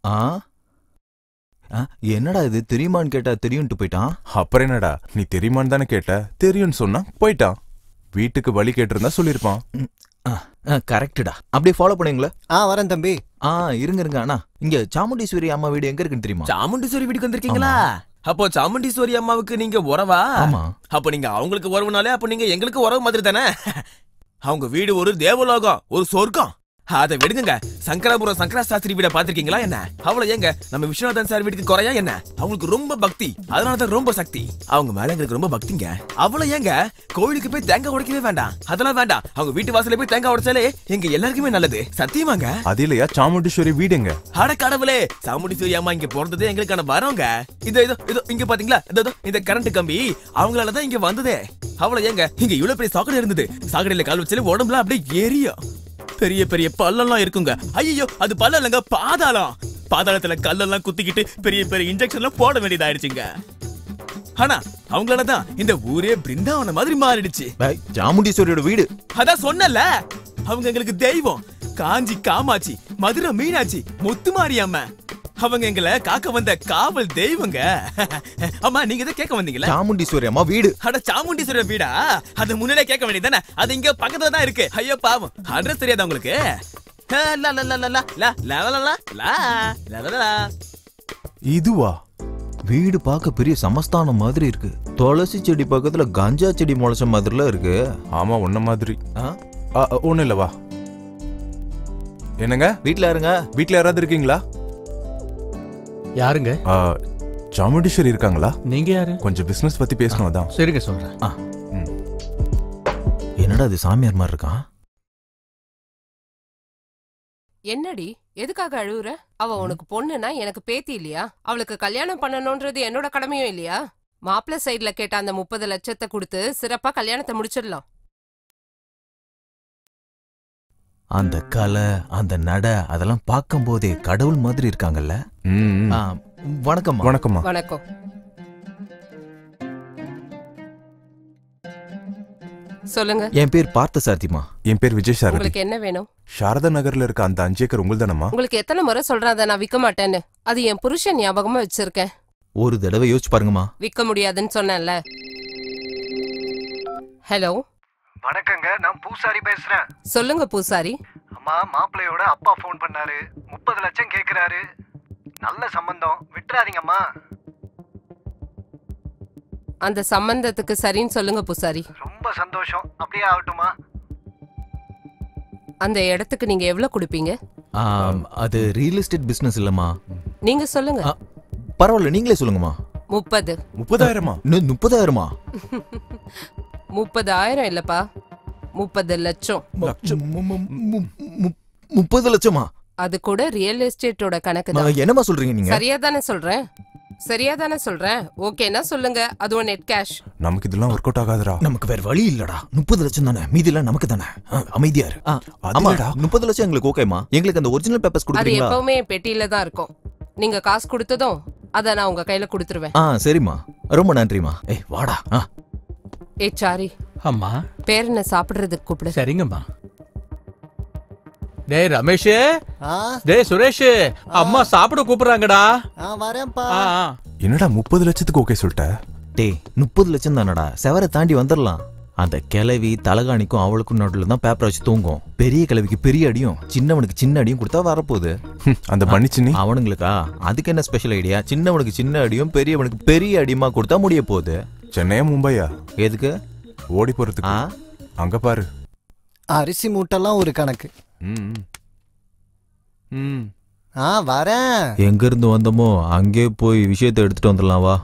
என்னடா இது தெரியுமான்னு கேட்டா தெரியும்ட்டு போயிட்டான். அப்புறம் என்னடா நீ தெரியுமான்னு தானே கேட்ட, தெரியும்னு சொன்னா போயிட்டான். வீட்டுக்கு வழி கேட்டிருந்தா சொல்லிருப்பான். கரெக்டா. அப்படியே ஃபாலோ பண்ணுங்களா? வரேன் தம்பி. இருங்க இருங்க. அண்ணா இங்க சாமுண்டீஸ்வரி அம்மா வீடு எங்க இருக்குன்னு தெரியுமா? சாமுண்டீஸ்வரி வீட்டுக்கு வந்திருக்கீங்களா? அப்போ சாமுண்டீஸ்வரி அம்மாவுக்கு நீங்க உறவா? ஆமா. அப்ப நீங்க அவங்களுக்கு உறவுனாலே அப்ப நீங்க எங்களுக்கு உறவு மாதிரி தானே. அவங்க வீடு ஒரு தேவலோகம், ஒரு சொர்க்கம். அதை விடுங்க. சங்கராபுரம் சங்கரா சாஸ்திரி வீட பாத்திருக்கீங்களா என்ன? அவ்வளவு ஏங்க நம்ம விஸ்வநாதன் சார் வீட்டுக்கு குறையா என்ன? அவங்களுக்கு ரொம்ப பக்தி, அதனாலதான் ரொம்ப சக்தி. அவங்க மேல எங்களுக்கு ரொம்ப பக்திங்க. அவ்வளவு ஏங்க கோயிலுக்கு போய் தேங்காய் உடைக்கவே வேண்டாம். அதெல்லாம் வேண்டாம். அவங்க வீட்டு வாசல போய் தேங்காய் உடைச்சாலே எங்க எல்லாருக்குமே நல்லது. சத்தியமாங்க. அது இல்லையா சாமுண்டீஸ்வரி வீடுங்க? அட கடவுளே, சாமுண்டீஸ்வரி அம்மா இங்க போறதே எங்களுக்கான வரோங்க. இதோ இதோ இதோ இங்க பாத்தீங்களா? இதோ இந்த கரண்ட் கம்பி அவங்களாலதான் இங்க வந்ததே. அவ்வளவு ஏங்க இங்க இவ்வளவு பெரிய சாக்கடை இருந்தது. சாக்கடையில கால் வச்சாலே உடம்புல அப்படியே எரியும். பெரிய பெரிய பல்லெல்லாம் இருக்குங்க. ஐயோ அது பல்ல இல்லங்க, பாதாளம். பாதாளத்துல கல்லெல்லாம் குத்திக்கிட்டு பெரிய பெரிய இன்ஜெக்ஷன்லாம் போட வேண்டியதாயிடுச்சுங்க. ஆனா அவங்களாலதான் இந்த ஊரே பிருந்தாவன மாதிரி மாறிடுச்சு. சாமுண்டீஸ்வரியோட வீடு அதான் சொன்னல, அவங்க எங்களுக்கு தெய்வம். காஞ்சி காமாட்சி, மதுரை மீனாட்சி, முத்துமாரியம்ம அவங்க எங்களை காக்க வந்த காவல் தெய்வங்க. அம்மா நீங்க இதை கேட்க வந்தீங்களா? சாமுண்டீஸ்வரி அம்மா வீடு. அட சாமுண்டீஸ்வரி வீடா? அது முன்னாடியே கேட்க வேண்டியதானே, அது இங்க பக்கத்துல தான் இருக்கு. ஐயோ பாவம், அட்ரஸ் தெரியாதா உங்களுக்கு? இதுவா? வீடு பார்க்க பெரிய சமஸ்தானம் மாதிரி இருக்கு. துளசி செடி பக்கத்துல கஞ்சா செடி முளைச்ச மாதிரிலாம் இருக்கு. ஆமா உன்ன மாதிரி. ஒண்ணு இல்லவா? என்னங்க வீட்ல யாருங்க? வீட்ல யாராவது இருக்கீங்களா? யாருங்க? சாமுண்டீஸ்வரி இருக்காங்களா? நீங்க யாரு? கொஞ்சம் பிசினஸ் பத்தி பேசணும் அதான். சரிங்க சொல்றேன். என்னடா இது சாமியார் மாதிரி இருக்கான்? என்னடி எதுக்காக அழுவுற? அவ உனக்கு பொண்ணுனா எனக்கு பேத்தி இல்லையா? அவளுக்கு கல்யாணம் பண்ணணும்ன்றது என்னோட கடமையும் இல்லையா? மாப்பிள்ளை சைடுல கேட்ட அந்த 30 லட்சத்தை கொடுத்து சிறப்பா கல்யாணத்தை முடிச்சிடலாம். அந்த கலை, அந்த நட, அதெல்லாம் பார்க்கும் போதே கடவுள் மாதிரி இருக்காங்கல்ல. வணக்கம். வணக்கம்மா. வணக்கம். சொல்லுங்க. என் பேர் பார்த்த சாரதிமா. என் பேர் விஜய் சாரதி. உங்களுக்கு என்ன வேணும்? சாரதா நகர்ல இருக்க அந்த 5 ஏக்கர் உங்கள்தானம்மா? உங்களுக்கு எத்தனை முறை சொல்றேன் அதை நான் விற்க மாட்டேன்னு? அது என் புருஷன் ஞாபகமா வச்சிருக்கேன். ஒரு தடவை யோசிச்சு பாருங்கம்மா. விற்க முடியாதுன்னு சொன்னேன்ல. ஹலோ வணக்கங்க, நான் பூசாரி பேசுறேன். சொல்லுங்க பூசாரி. அம்மா, மாப்பிள்ளையோட அப்பா ஃபோன் பண்ணாரு. 30 லட்சம் கேக்குறாரு. நல்ல சம்பந்தம், விட்டுறாதீங்கம்மா. அந்த சம்பந்தத்துக்கு சரின்னு சொல்லுங்க பூசாரி. ரொம்ப சந்தோஷம், அப்படியே ஆகட்டுமா? அந்த இடத்துக்கு நீங்க எவ்வளவு கொடுப்பீங்க? அது ரியல் எஸ்டேட் பிசினஸ் இல்லம்மா. நீங்க சொல்லுங்க. பரவாயில்ல, நீங்களே சொல்லுங்கம்மா. 30. 30,000? 30,000? 30,000 இல்லப்பா, 30 லட்சம். 30 லட்சமா? அது கூட ரியல் எஸ்டேட்டோட கணக்கு தான். என்னமா சொல்றீங்க நீங்க? சரியா தானே சொல்றேன். ஓகேனா சொல்லுங்க. அதுவும் நெட் கேஷ். நமக்கு இதெல்லாம் வொர்க் அவுட் ஆகாதுடா. நமக்கு வேற வழி இல்லடா. 30 லட்சம் தானே, மீதி எல்லாம் நமக்கு தானே. அமைதியா இரு. ஆமா, 30 லட்சம் எங்களுக்கு ஓகேமா. எங்களுக்கு அந்த ஒரிஜினல் பேப்பர்ஸ் அது கொடுக்குறீங்களா? எப்பவுமே பெட்டியில தான் இருக்கும். நீங்க காசு கொடுத்ததும் அத நான் உங்க கையில கொடுத்துருவேன். சரிம்மா, ரொம்ப நன்றிமா. ஏய் வாடா. சாரி. அம்மா, பேர் என்ன சாப்பிடுறதுக்கு கூப்பிடு. சரிங்கம்மா. டேய் ரமேஷ், டேய் சுரேஷ், அம்மா சாப்பிட கூப்பிடுறாங்கடா. வரேன்ப்பா. என்னடா 30 லட்சத்துக்கு ஓகே சொல்லிட்ட? டேய் 30 லட்சம் தானடா, செவரை தாண்டி வந்துடலாம். அந்த கிளவி தலகாணிக்கும் அவளுக்கும் நடுவில் தான் பேப்பர் வச்சு தூங்கும். பெரிய கிளவிக்கு பெரிய அடியும், சின்னவனுக்கு சின்ன அடியும் கொடுத்தா வரப்போகுது. அந்த மன்னிச்சினி அவனுங்களுக்கா? அதுக்கு என்ன ஸ்பெஷல் ஐடியா? சின்னவனுக்கு சின்ன அடியும் பெரியவனுக்கு பெரிய அடியுமா கொடுத்தா முடிய போகுது. சென்னையா மும்பையா? எதுக்கு ஓடி போறதுக்கு. அங்க பாரு, அரிசி மூட்டெல்லாம் ஒரு கணக்கு. வரேன். எங்க இருந்து வந்தோமோ அங்கே போய் விஷயத்தை எடுத்துட்டு வந்துடலாம் வா.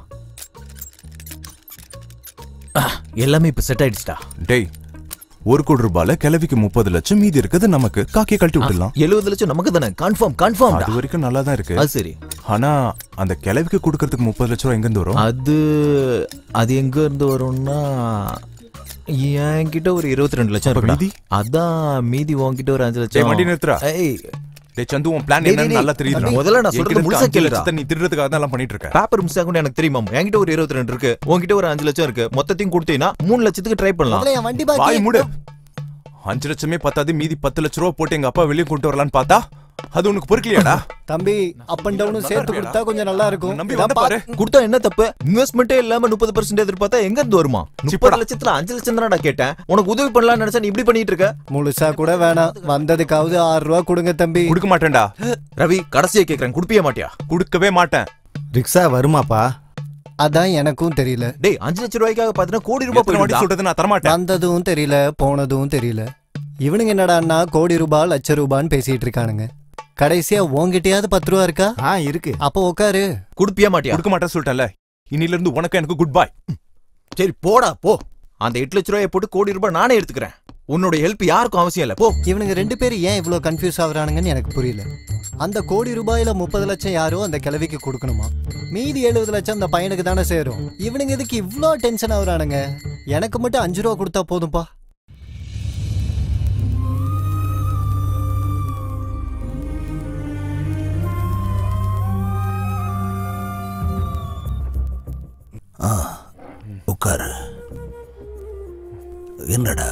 எல்லாமே இப்ப செட் ஆயிடுச்சுடா. டேய், 1 கோடி ரூபாயில கிளவிக்கு 30 லட்சம், மீதி இருக்குது நமக்கு. காக்கே கழட்டி விட்டுலாம். 70 லட்சம் நமக்கு தானே. கன்ஃபார்ம். அது வரைக்கும் நல்லா தான் இருக்கு. அது சரி. ஆனா அந்த கிளவிக்கு கொடுக்கறதுக்கு 30 லட்சம் ரூபாய் எங்க இருந்து வரும்? அது எங்க இருந்து வரும்னா, என்கிட்ட ஒரு 22 லட்சம் இருக்கு. அதான் மீதி உன்கிட்ட ஒரு 5 லட்சம். வண்டி நிறுத்துறா. டேய் சந்து, உன் பிளான் என்னன்னு நல்லா தெரியுது. முதல்ல நான் சொல்றது முழுசா கேளுடா. நீ திருடுறதுக்காக தான் எல்லாம் பண்ணிட்டு இருக்க. பேப்பர் மிஸ் ஆகும்னு எனக்கு தெரியுமா? என்கிட்ட ஒரு 22 இருக்கு, உன்கிட்ட ஒரு 5 லட்சம் இருக்கு. மொத்தத்தையும் கொடுத்தீங்கன்னா 3 லட்சத்துக்கு ட்ரை பண்ணலாம். வாய் மூடு. 5 லட்சமே பத்தாது, மீதி 10 லட்சம் ரூபாய் போட்டு எங்க அப்பா வெளியே கொண்டு வரலான்னு பார்த்தா அது உனக்கு பொறுக்கலையாடா? தம்பி, அப் அண்ட் டவுன் சேர்த்து கொடுத்தா கொஞ்சம் நல்லா இருக்கும். நம்பி வந்து பாரு. கொடுத்தா என்ன தப்பு? இன்வெஸ்ட்மென்ட்டே இல்லாம 30% எதிர்பார்த்தா எங்க இருந்து வருமா? 30 லட்சத்துல 5 லட்சம் தானடா கேட்டேன். உனக்கு உதவி பண்ணலாம்னு நினைச்சா நீ இப்படி பண்ணிட்டு இருக்க. முழுசா கூட வேணாம், வந்ததுக்காவது 6 ரூபா கொடுங்க தம்பி. கொடுக்க மாட்டேன்டா. ரவி, கடைசியா கேக்குறேன், கொடுப்பியே மாட்டியா? கொடுக்கவே மாட்டேன். ரிக்ஷா வருமாப்பா? அதான் எனக்கும் தெரியல. டேய், 5 லட்சம் ரூபாய்க்காக பாத்தீங்கன்னா கோடி ரூபாய் போய் சொல்றது நான் தரமாட்டேன். வந்ததும் தெரியல, போனதும் தெரியல. இவனுங்க என்னடான்னா கோடி ரூபாய் லட்சம் ரூபான்னு பேசிட்டு இருக்கானுங்க. கடைசியா உங்ககிட்டயாவது 10 ரூபா இருக்கா? இருக்கு. அப்ப உட்காரு. குடுப்பியா மாட்டியா? கொடுக்க மாட்டேன் சொல்லிட்டேன்ல. இன்னில இருந்து உனக்கு எனக்கு குட் பை. சரி போடா போ. அந்த 8 லட்சம் ரூபாயை போட்டு கோடி ரூபாய் நானே எடுத்துக்கிறேன். உன்னோட ஹெல்ப் யாருக்கும் அவசியம் இல்ல. போ. இவனுங்க 2 பேரும் ஏன் இவ்வளவு கன்ஃபியூஸ் ஆகுறானுங்கன்னு எனக்கு புரியல. அந்த கோடி ரூபாயில 30 லட்சம் யாரோ அந்த கிழவிக்கு கொடுக்கணுமா? மீதி 70 லட்சம் அந்த பையனுக்கு தானே சேரும். இவனுங்க எதுக்கு இவ்ளோ டென்ஷன் ஆகுறானுங்க? எனக்கு மட்டும் 5 ரூபா கொடுத்தா போதும்பா. உட்காரு. என்னடா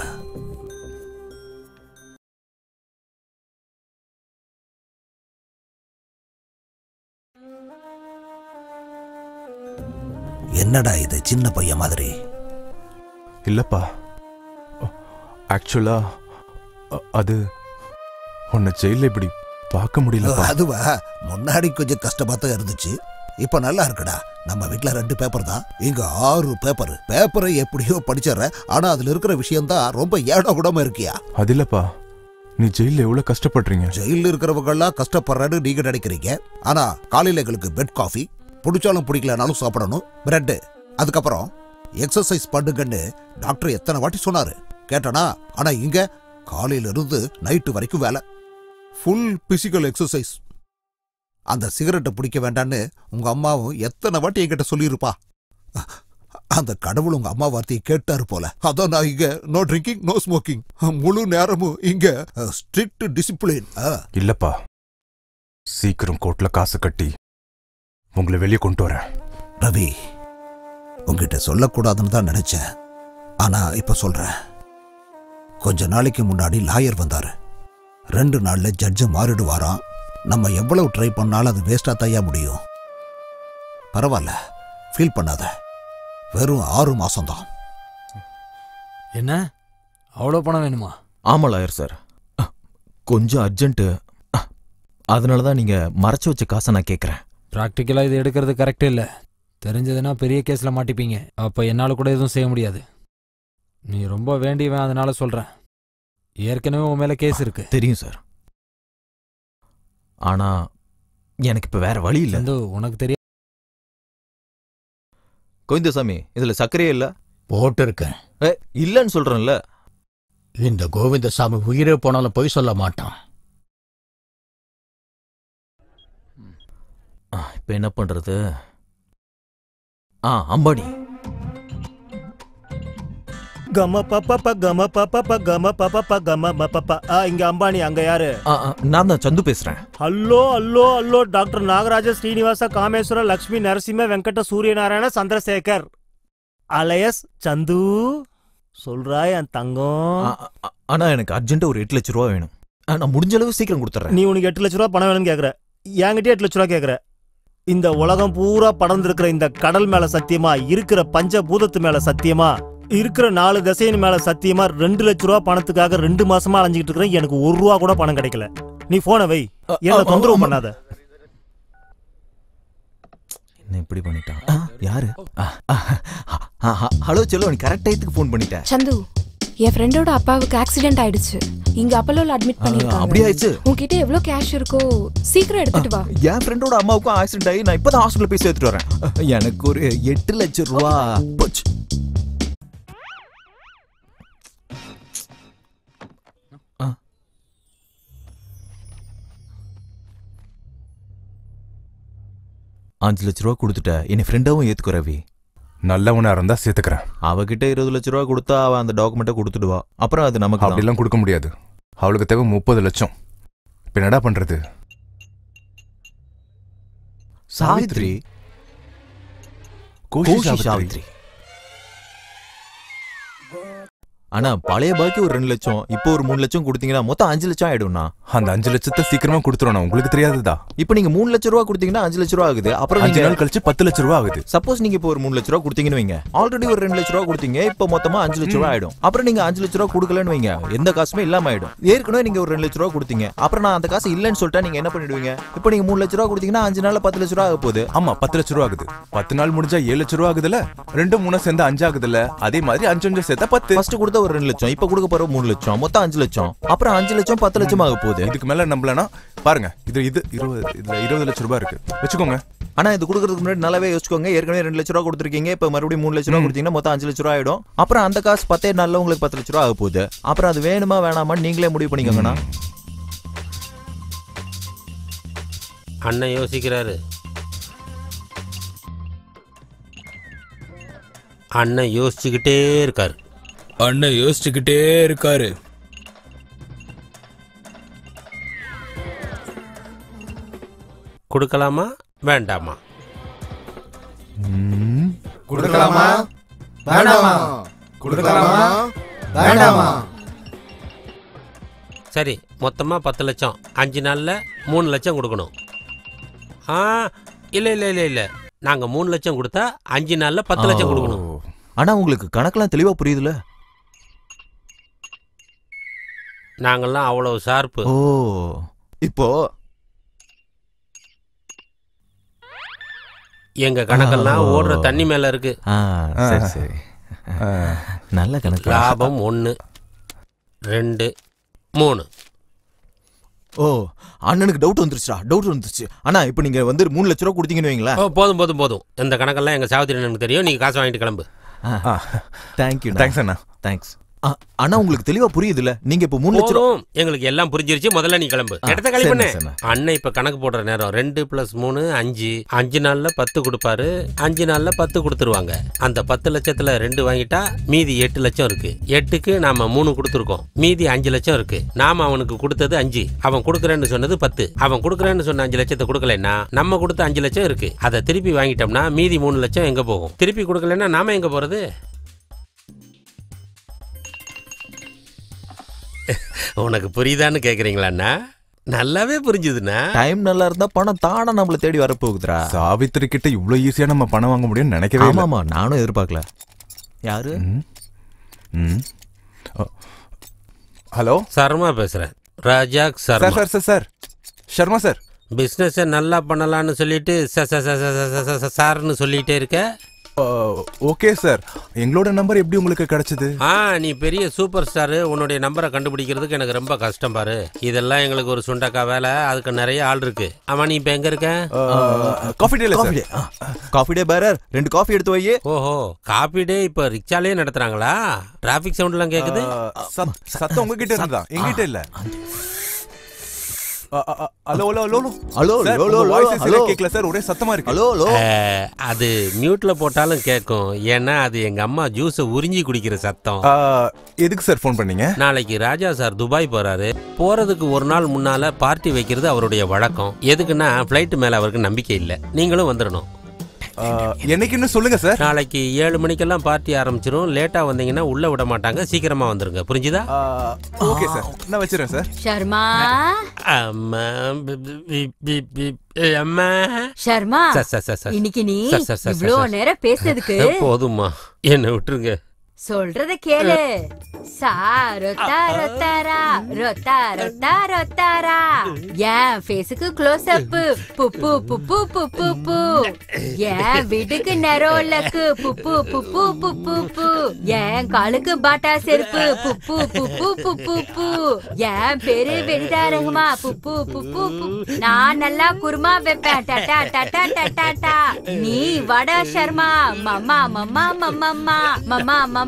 என்னடா இது சின்ன பையன் மாதிரி? இல்லப்பா, ஆக்சுவலா அது உன்னை ஜெயில இப்படி பார்க்க முடியல. அதுவா, முன்னாடி கொஞ்சம் கஷ்டமா தான் இருந்துச்சு, இப்ப நல்லா இருக்குடா. நம்ம வீட்டுல 2 பேப்பர் தான், இங்க 6 பேப்பரை எப்படியோ படிச்சிடற. ஆனா அதுல இருக்கிற விஷயம் தான் ரொம்ப ஏடா கூடமா இருக்கியா? அது இல்லப்பா, நீ ஜெயில எவ்வளவு கஷ்டப்படுறீங்க. ஜெயில இருக்கிறவங்க எல்லாம் கஷ்டப்படுறன்னு நீங்க நினைக்கிறீங்க. ஆனா காலையில எங்களுக்கு பெட் காஃபி, பிடிச்சாலும் பிடிக்கலனாலும் சாப்பிடணும், பிரெட், அதுக்கப்புறம் எக்ஸசைஸ் பண்ணுங்கன்னு டாக்டர் எத்தனை வாட்டி சொன்னாரு கேட்டனா. ஆனா இங்க காலையில இருந்து நைட்டு வரைக்கும் வேலை, ஃபுல் பிசிக்கல் எக்ஸசைஸ். அந்த சிகரெட்டை பிடிக்க வேண்டான்னு உங்க அம்மாவும் எத்தனை வாட்டி என்கிட்ட சொல்லியிருப்பா. அந்த கடவுள் உங்க அம்மா வார்த்தையை கேட்டாரு போல. அதான் நான் இங்க நோ ட்ரிங்கிங் நோ ஸ்மோக்கிங், முழு நேரமும் இங்க ஸ்ட்ரிக்ட் டிசிப்ளின். இல்லப்பா, சீக்கிரம் கோர்ட்ல காசு கட்டி உங்களை வெளியே கொண்டு வரேன். ரவி, உங்ககிட்ட சொல்லக்கூடாதுன்னு தான் நினைச்சேன், ஆனா இப்ப சொல்றேன். கொஞ்ச நாளைக்கு முன்னாடி லாயர் வந்தாரு. 2 நாள்ல ஜட்ஜு மாறிடுவாராம். நம்ம எவ்வளவு ட்ரை பண்ணாலும் அது வேஸ்டா தையா முடியும். பரவாயில்ல, ஃபீல் பண்ணாத, வெறும் 6 மாசம்தான். என்ன அவ்வளோ பணம் வேணுமா? ஆமா லாயர் சார், கொஞ்சம் அர்ஜென்ட்டு, அதனால தான் நீங்க மறைச்சு வச்ச காசை நான் கேட்குறேன். ப்ராக்டிக்கலாக இது எடுக்கிறது கரெக்டே இல்லை. தெரிஞ்சதுன்னா பெரிய கேஸில் மாட்டிப்பீங்க. அப்போ என்னால் கூட எதுவும் செய்ய முடியாது. நீ ரொம்ப வேண்டியவன், அதனால சொல்கிறேன். ஏற்கனவே உன் மேலே கேஸ் இருக்கு. தெரியும் சார், ஆனா எனக்கு இப்போ வேற வழி இல்லை. உனக்கு தெரியும் கோவிந்தசாமி, இதுல சர்க்கரையே இல்லை. போட்டு இருக்கேன். இல்லைன்னு சொல்றேன்ல. இந்த கோவிந்தசாமி உயிரே போனாலும் பொய் சொல்ல மாட்டான். இப்ப என்ன பண்றது? அம்பானி. கம பப்ப கம பப்ப கம பப்ப கம பப்ப. இங்க அம்பானி, அங்க யாரு? நான் தான் சந்து பேசுறேன். Hello hello hello, doctor Nagaraja Srinivasa Kameswara Lakshmi Narasimha Venkata Suryanarayana Chandrasekhar alias Chandu. சொல்றா என் தங்கம். ஆனா எனக்கு அர்ஜென்ட்டா ஒரு 8 லட்சம் ரூபா வேணும். நான் முடிஞ்ச அளவு சீக்கிரம் கொடுத்துறேன். நீ உனக்கு 8 லட்ச ரூபா பணம் வேணும்னு கேக்குற, என்கிட்ட 8 லட்ச ரூபா கேக்குற. இந்த உலகம் பூரா படர்ந்திருக்கிற இந்த கடல் மேல சத்தியமா, இருக்கிற பஞ்சபூதத்து மேல சத்தியமா, இருக்கிற 4 திசையின் மேல சத்தியமா, 2 லட்ச ரூபா பணத்துக்காக 2 மாசமா அலைஞ்சிட்டு இருக்கிறேன். எனக்கு 1 ரூபா கூட பணம் கிடைக்கல. நீ போனை வை, என்ன தொந்தரவு பண்ணாத. என்ன இப்படி பண்ணிட்டான்? யாரு? ஹலோ செல்லோ, நீ கரெக்ட் டைத்துக்கு ஃபோன் பண்ணிட்டேன். சந்து, என் ஃப்ரெண்டோட அப்பாவுக்கு ஆக்சிடென்ட் ஆயிடுச்சு. இங்க அப்பல்லோல அட்மிட் பண்ணிருக்காங்க. அப்படி ஆயிடுச்சு? உன்கிட்ட எவ்வளவு கேஷ் இருக்கோ சீக்கிரம் எடுத்துட்டு வா. என் ஃப்ரெண்டோட அம்மாவுக்கும் ஆக்சிடென்ட் ஆகி நான் இப்பதான் ஹாஸ்பிடல் போய் சேர்த்துட்டு வரேன். எனக்கு ஒரு 8 லட்சம் ரூபா போச்சு. $5 லட்ச ரூபா கொடுத்துட்ட. என் ஃப்ரெண்டாவும் ஏத்துக்கோ ரவி. நல்லவனா இருந்தா சேர்த்துக்கிறேன். அவகிட்ட 20 லட்ச ரூபா கொடுத்தா அவன் அந்த டாக்குமெண்ட்டை கொடுத்துடுவா. அப்புறம் அது நமக்கு அப்படிலாம் கொடுக்க முடியாது. அவளுக்கு தேவை 30 லட்சம். இப்ப என்னடா பண்றது? சாவித்ரி, கோஷி சாவித்ரி. ஆனா பழைய பாக்கி ஒரு 2 லட்சம், இப்போ ஒரு 3 லட்சம் கொடுத்தீங்கன்னா மொத்தம் 5 லட்சம் ஆயிடும்னா. அந்த 5 லட்சத்தை சீக்கிரமா கொடுத்துருவோம். உங்களுக்கு தெரியாதுதா? இப்போ நீங்க 3 லட்சம் ரூபா கொடுத்தீங்கன்னா 5 லட்சம் ரூபா ஆகுது. அப்புறம் 5 நாள் கழிச்சு 10 லட்சம் ரூபா ஆகுது. சப்போஸ் நீங்க இப்போ ஒரு 3 லட்சம் ரூபா கொடுத்தீங்கன்னு வைங்க, ஆல்ரெடி ஒரு 2 லட்சம் ரூபா கொடுத்தீங்க, இப்போ மொத்தமா 5 லட்சம் ரூபா ஆயிடும். அப்புறம் நீங்க 5 லட்சம் ரூபா கொடுக்கலன்னு வைங்க, எந்த காசுமே இல்லாம ஆயிடும். ஏற்கனவே நீங்க ஒரு 2 லட்சம் ரூபா கொடுத்தீங்க, அப்புறம் நான் அந்த காசு இல்லன்னு சொல்லிட்டா நீங்க என்ன பண்ணிடுவீங்க? இப்போ நீங்க 3 லட்சம் ரூபா கொடுத்தீங்கன்னா 5 நாள்ல 10 லட்சம் ரூபா ஆக போகுது. ஆமா, 10 லட்சம் ரூபா ஆகுது. 10 நாள் முடிஞ்சா 7 லட்சம் ரூபா ஆகுதுல. 2 3 சேர்ந்து 5 ஆகுதுல. அதே மாதிரி 5 5 சேர்த்தா 10. ஃபர்ஸ்ட் கொடுத்த ஒரு 2 லட்சம், இப்போ கொடுக்க போற 3 லட்சம், மொத்தம் 5 லட்சம். அப்புறம் 5 லட்சம் 10 லட்சம் ஆக போகுது. இதுக்கு மேல நம்பலனா பாருங்க, இது 20 லட்சம் ரூபாய் இருக்கு வச்சுக்கோங்க. ஆனா இது கொடுக்கறதுக்கு முன்னாடி நல்லாவே யோசிச்சுக்கோங்க. ஏற்கனவே 2 லட்சம் ரூபா கொடுத்துருக்கீங்க, இப்போ மறுபடியும் 3 லட்சம் ரூபா கொடுத்தீங்கன்னா மொத்தம் 5 லட்சம் ரூபா ஆயிடும். அப்புறம் அந்த காசு 10 நாள்ல உங்களுக்கு 10 லட்சம் ரூபா ஆக போகுது. அப்புறம் அது வேணுமா வேணாமான்னு நீங்களே முடிவு பண்ணிக்கோங்கண்ணா. அண்ணன் யோசிக்கிறாரு. அண்ணன் யோசிச்சுக்கிட்டே இருக்காரு. அண்ணன் யோசிச்சுக்கிட்டே இருக்காரு. கொடுக்கலாமா வேண்டாமா? கொடுக்கலாமா வேண்டாமா கொடுக்கலாமா வேண்டாமா சரி மொத்தமா 10 லட்சம் 5 நாள்ல 3 லட்சம் கொடுக்கணும். இல்ல இல்ல இல்ல இல்ல நாங்க 3 லட்சம் கொடுத்தா 5 நாள்ல 10 லட்சம் கொடுக்கணும். ஆனா உங்களுக்கு கணக்கெல்லாம் தெளிவா புரியுதுல? நாங்கெல்லாம் அவ்வளவு ஷார்ப்பு. ஓ இப்போ எங்க கணக்கெல்லாம் ஓடுற தண்ணி மேல இருக்கு. சரி சரி நல்ல கணக்கு. லாபம் 1 2 3. ஓ அண்ணனுக்கு டவுட் வந்துருச்சு. ஆனா இப்போ நீங்க வந்து 3 லட்சம் ரூபா கொடுத்தீங்கன்னு வைங்களா? போதும் போதும் போதும். இந்த கணக்கெல்லாம் எங்க சாவித்திரி அண்ணனுக்கு தெரியும். நீங்க காசு வாங்கிட்டு கிளம்பு. தேங்க்யூ. தேங்க்ஸ் அண்ணா. தேங்க்ஸ். ஆனா உங்களுக்கு தெளிவா புரியுதுல? நீங்க இப்ப 3 லட்சம் போதும். எங்களுக்கு எல்லாம் புரிஞ்சிருச்சு. முதல்ல நீ கிளம்பு. இடத்த காலி பண்ணு. அண்ணன் இப்ப கணக்கு போடுற நேரம் 2 + 3 5. 5 நாள்ல 10 கொடுப்பாரு. 5 நாள்ல 10 கொடுத்துருவாங்க. அந்த 10 லட்சத்துல 2 வாங்கிட்டா மீதி 8 லட்சம் இருக்கு. 8க்கு நாம 3 கொடுத்துருக்கோம். மீதி 5 லட்சம் இருக்கு. நாம அவனுக்கு கொடுத்தது 5. அவன் கொடுக்கறேன்னு சொன்னது 10. அவன் கொடுக்கறேன்னு சொன்ன 5 லட்சத்தை கொடுக்கலன்னா நம்ம கொடுத்த 5 லட்சம் இருக்கு. அதை திருப்பி வாங்கிட்டோம்னா மீதி 3 லட்சம் எங்க போகும்? திருப்பி கொடுக்கலன்னா நாம எங்க போறது? உனக்கு புரியுதான்னு கேக்குறீங்களாண்ணா? நல்லாவே புரிஞ்சுதுண்ணா. டைம் நல்லா இருந்தா பணம் தானா நம்மள தேடி வரப்போகுதுடா. சாவித்திரி கிட்ட இவ்வளவு ஈஸியா நம்ம பணம் வாங்க முடியும்னு நினைக்கவே இல்லை. ஆமாமா நானும் எதிர்பார்க்கல. யாரு? ஹலோ சர்மா பேசுறேன். ராஜாக் Sharma. Sir Sharma sir. Business நல்லா பண்ணலாம்னு சொல்லிட்டு சார்னு சொல்லிட்டே இருக்க. Okay sir. எங்களோட நம்பர் எப்படி உங்களுக்கு கிடைச்சது? நீ பெரிய சூப்பர் ஸ்டார். உன்னுடைய நம்பரை கண்டுபிடிக்கிறதுக்கு எனக்கு ரொம்ப கஷ்டம் பாரு. இதெல்லாம் எங்களுக்கு ஒரு சுண்டக்கா வேலை. அதுக்கு நிறைய ஆள் இருக்கு. ஆமா நீ இப்ப எங்க இருக்க? காஃபி டேல sir. Coffee day bearer 2 coffee எடுத்து வை. ஓஹோ காஃபி டே இப்ப ரிக்ஷாலே நடத்துறாங்களா? டிராபிக் சவுண்ட் எல்லாம் கேக்குது. சத்தம் உங்ககிட்ட இருந்தா எங்கிட்ட இல்ல. ஹலோ கேக்கல சார். ஒரே சத்தமா இருக்கு. அது மியூட்ல போட்டாலும் கேட்கும். ஏன்னா அது எங்க அம்மா ஜூஸ் உறிஞ்சி குடிக்கிற சத்தம். எதுக்கு சார் ஃபோன் பண்ணீங்க? நாளைக்கு ராஜா சார் துபாய் போறாரு. போறதுக்கு ஒரு நாள் முன்னால பார்ட்டி வைக்கிறது அவருடைய வழக்கம். எதுக்குன்னா பிளைட் மேல அவருக்கு நம்பிக்கை இல்ல. நீங்களும் வந்துடணும். என்னைக்குன்னு சொல்லுங்க சார். நாளைக்கு 7 மணிக்கெல்லாம் பார்ட்டி ஆரம்பிச்சிரும். லேட்டா வந்தீங்கன்னா உள்ள விட மாட்டாங்க. சீக்கிரமா வந்துருங்க. புரிஞ்சுதா? Okay sir. நான் வச்சிரேன் சார். ஷர்மா அம்மா அம்மா ஷர்மா இன்னைக்கு நீ இவ்ளோ நேரம் பேசுறதுக்கு போதுமா? என்ன விட்டுருங்க. சொல்றத கேளு. என் ஃபேஸுக்கு க்ளோஸ் அப் புப்பு புப்பு புப்பு பு. என் வீட்டுக்கு நெரோலக்கு புப்பு புப்பு புப்பு பு. என் காலுக்கு பாட்டா செருப்பு புப்பு புப்பு புப்பு பு. என் பேரு வெடிதாரகமா புப்பு புப்பு பு. நான் நல்லா குருமா வைப்பேன். டட்டா டட்டா டட்டா டா. நீ வடா Sharma mamma mamma mamma mamma mamma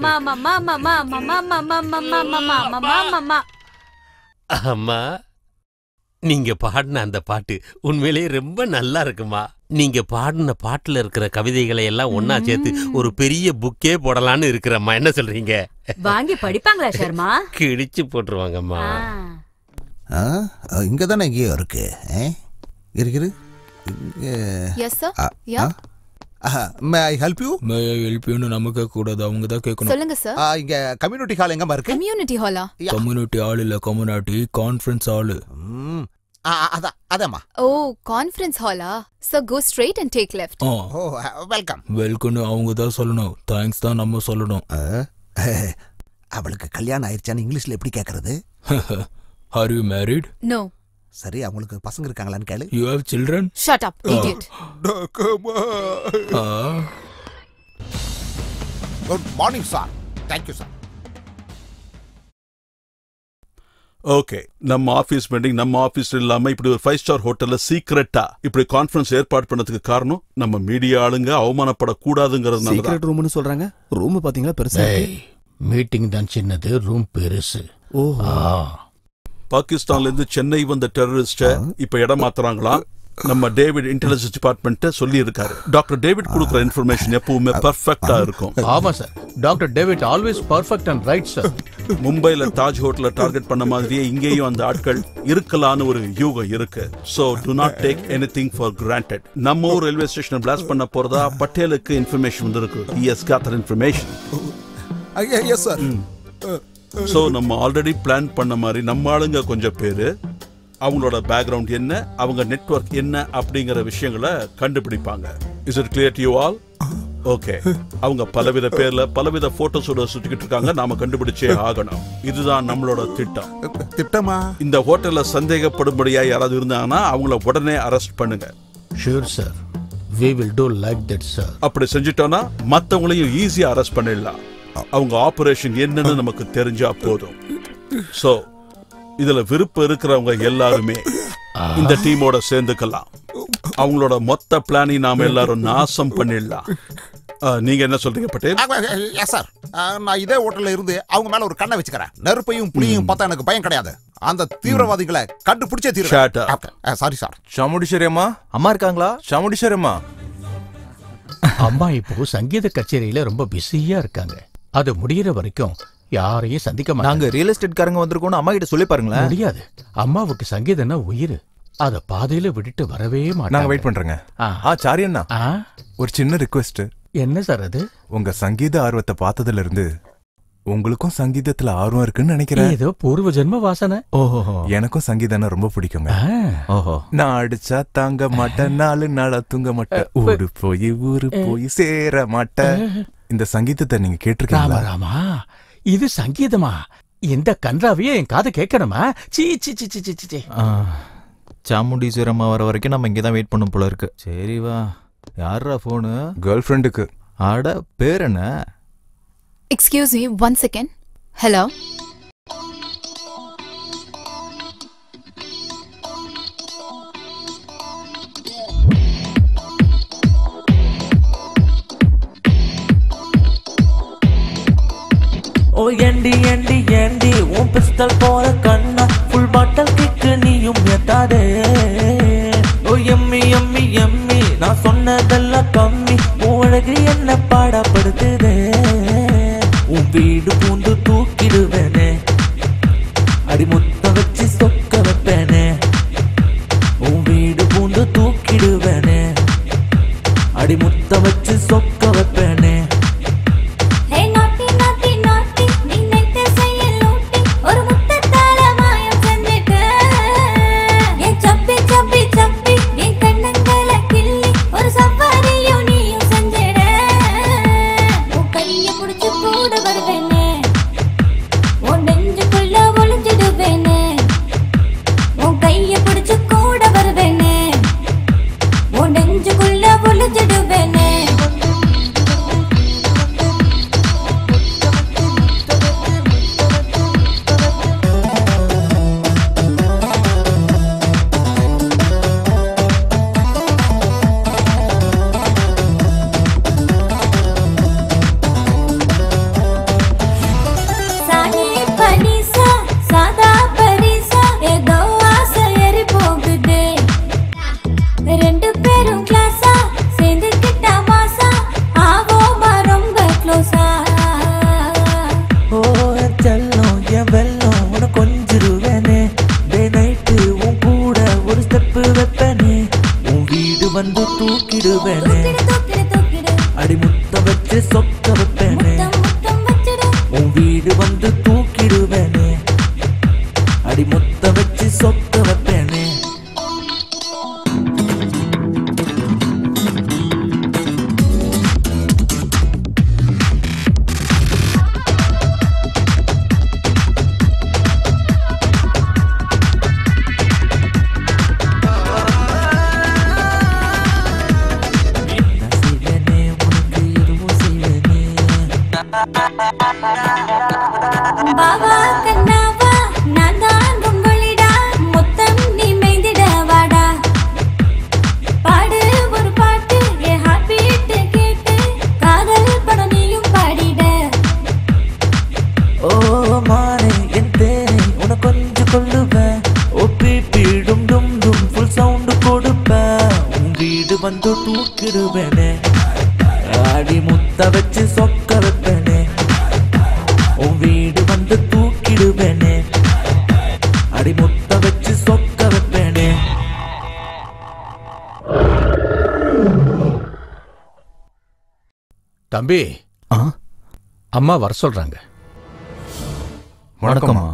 அம்மா நீங்க பாடின அந்த பாட்டு உண்மையிலேயே ரொம்ப நல்லா இருக்குமா. நீங்க பாடின பாட்டுல இருக்கிற கவிதைகளை எல்லாம் ஒன்னா சேர்த்து ஒரு பெரிய புக்கே போடலான்னு இருக்கிறம்மா. என்ன சொல்றீங்க? வாங்கி படிப்பாங்களா ஷர்மா? கிழிச்சு போட்டுருவாங்கம்மா. இங்கதானே எங்கேயோ இருக்கு. இருக்குது. Yes sir. Yeah may I help you? May I help you நமக்கு கூடாது. அவங்க தான் கேட்கணும். சொல்லுங்க சார். இங்க கம்யூனிட்டி ஹால் எங்கமா இருக்கு? கம்யூனிட்டி ஹாலா? கம்யூனிட்டி ஹால் இல்ல, கம்யூனிட்டி கான்ஃபரன்ஸ் ஹால். அதமா. ஓ கான்ஃபரன்ஸ் ஹாலா? So go straight and take left. Oh welcome. Welcome அவங்க தான் சொல்லணும். தேங்க்ஸ் தான் நம்ம சொல்லணும். அவளுக்கு கல்யாணம் ஆயிருச்சான்னு இங்கிலீஷ்ல எப்படி கேக்குறது? Are you married? நோ. சரி அவங்களுக்கு பசங்க இருக்காங்களான்னு கேளு. You have children? Shut up idiot. Good morning sir. Thank you sir. Okay நம்ம ஆபீஸ் மீட்டிங் நம்ம ஆபீஸ்ல இல்லாம இப்படி ஒரு 5 ஸ்டார் ஹோட்டல்ல சீக்ரெட்டா இப்படி கான்ஃபரன்ஸ் ஏற்பாடு பண்ணதுக்கு காரணம் நம்ம மீடியா ஆளுங்க அவமானப்படக்கூடாதுங்கிறதுனால. சீக்ரெட் ரூம்னு சொல்றாங்க. ரூம் பாத்தீங்களா பெருசா? மீட்டிங் தான் சின்னது, ரூம் பெருசு. பாகிஸ்தான்ல இருந்து சென்னை வந்த டெரரிஸ்ட இப்ப இடம் மாத்துறாங்களா? நம்ம டேவிட் இன்டெலிஜென்ஸ் டிபார்ட்மெண்ட் சொல்லி இருக்காரு. டாக்டர் டேவிட் கொடுக்குற இன்ஃபர்மேஷன் எப்பவுமே பெர்ஃபெக்ட்டா இருக்கும். ஆமா sir, doctor David always perfect and right sir. மும்பைல தாஜ் ஹோட்டல டார்கெட் பண்ண மாதிரியே இங்கேயும் அந்த ஆட்கள் இருக்கலான்னு ஒரு யூகம் இருக்கு. So do not take anything for granted. நம்ம ஊர் ரயில்வே ஸ்டேஷனை பிளாஸ்ட் பண்ண போறதா பட்டேலுக்கு இன்ஃபர்மேஷன் வந்திருக்கு. He has got that information. Yes sir. So நம்ம ஆல்ரெடி பிளான் பண்ண மாதிரி நம்ம ஆளுங்க கொஞ்சம் பேரு அவங்களோட பேக்ரவுண்ட் என்ன, அவங்க நெட்வொர்க் என்ன அப்படிங்கிற விஷயங்களை கண்டுபிடிப்பாங்க. Is it clear to you all? Okay. அவங்க பலவித பேர்ல பலவித போட்டோஸோட சுத்திக்கிட்டு இருக்காங்க. நாம கண்டுபிடிச்சே ஆகணும். இதுதான் நம்மளோட திட்டம். திட்டமா? இந்த ஹோட்டல்ல சந்தேகப்படும்படியா யாராவது இருந்தாங்கன்னா அவங்கள உடனே அரெஸ்ட் பண்ணுங்க. Sure sir, we will do like that sir. அப்படி செஞ்சிட்டோம்னா மத்தவங்களையும் ஈஸியா அரெஸ்ட் பண்ணிடலாம். அவங்க ஆபரேஷன் என்னன்னு நமக்கு தெரிஞ்சா போதும். சோ இதுல விருப்பம் இருக்கிறவங்க எல்லாருமே இந்த டீமோட சேர்ந்துக்கலாம். அவங்களோட மொத்த பிளானை நாம எல்லாரும் நாசம் பண்ணிடலாம். நீங்க என்ன சொல்றீங்க பட்டேல்? Yes sir. நான் இதே ஹோட்டல்ல இருந்து அவங்க மேல ஒரு கண்ணை வச்சுக்கிறேன். நெருப்பையும் புளியும் பார்த்தா எனக்கு பயம் கிடையாது. அந்த தீவிரவாதிகளை கண்டுபிடிச்சே தீர்வு. Sorry sir. சாமுண்டீஸ்வரி அம்மா அம்மா இருக்காங்களா? சாமுண்டீஸ்வரி அம்மா. அம்மா இப்போ சங்கீத கச்சேரியில ரொம்ப பிஸியா இருக்காங்க. அது முடியற வரைக்கும் யாரையும் சந்திக்க மாட்டாங்க. நாங்க ரியல் எஸ்டேட் காரங்க வந்திருக்கோம். அம்மா கிட்ட சொல்லி பாருங்களேன். முடியாது. அம்மாவுக்கு சங்கீதம்னா உயிர். அத பாதையில விட்டுட்டு வரவே மாட்டாங்க. நாங்க வெயிட் பண்றேங்க. சாரி அண்ணா, ஒரு சின்ன ரிக்வெஸ்ட். என்ன சார் அது? உங்க சங்கீத ஆர்வத்தை பார்த்ததுல இருந்து உங்களுக்கும் சங்கீதத்துல ஆர்வம் இருக்குன்னு நினைக்கிறேன். ஏதோ பூர்வ ஜென்ம வாசனை. ஓஹோ. எனக்கும் சங்கீதம்னா ரொம்ப பிடிக்குங்க. ஓஹோ. நான் அடிச்சா தாங்க மாட்டேன், 4 நாளா தூங்க மாட்டேன், ஊரு போய் சேர மாட்டேன். இந்த சங்கீதத்தை நீங்க கேட்டிருக்கீங்களா? ராமா, இது சங்கீதமா? இந்த கன்றாவையே என் காதை கேட்கணுமா? சீ சீ சீ சீ சீ. சாமுண்டீஸ்வரி அம்மா வர வரைக்கும் நம்ம இங்கதான் வெயிட் பண்ணும் போல இருக்கு. சரி வா. யாரா போனு? கேர்ள் ஃப்ரெண்டுக்கு. ஆட பேர் என்ன? Excuse me, 1 second. Hello? ஓ ஏண்டி ஏண்டி ஏண்டி உன் பிஸ்டல் போற கண்ணா ஃபுல் பாட்டல் கிக்கு நீயும் எத்தாதே. ஓ எம்மி எம்மி எம்மி நான் சொன்னதெல்லாம் கம்மி, உனக்கு என்ன பாடப்படுத்துதே. உன் வீடு பூந்து தூக்கிடுவேனே, அடி முத்த வச்சு சொக்க வைப்பேனே. உன் வீடு பூந்து தூக்கிடுவேனே, அடி முத்த வச்சு சொக்க வைப்பேனே. சப்பி சப்பி சப்பி என் கண்ணங்களை வந்து தூக்கிடுவேனே அடி முத்த வச்சு சொக்க வைப்பேனே உன் வீடு வந்து தூக்கிடுவேனே அடி முத்த வச்சு சொக்க வைப்பேனே. தம்பி அம்மா வர சொல்றாங்க. வணக்கம்மா.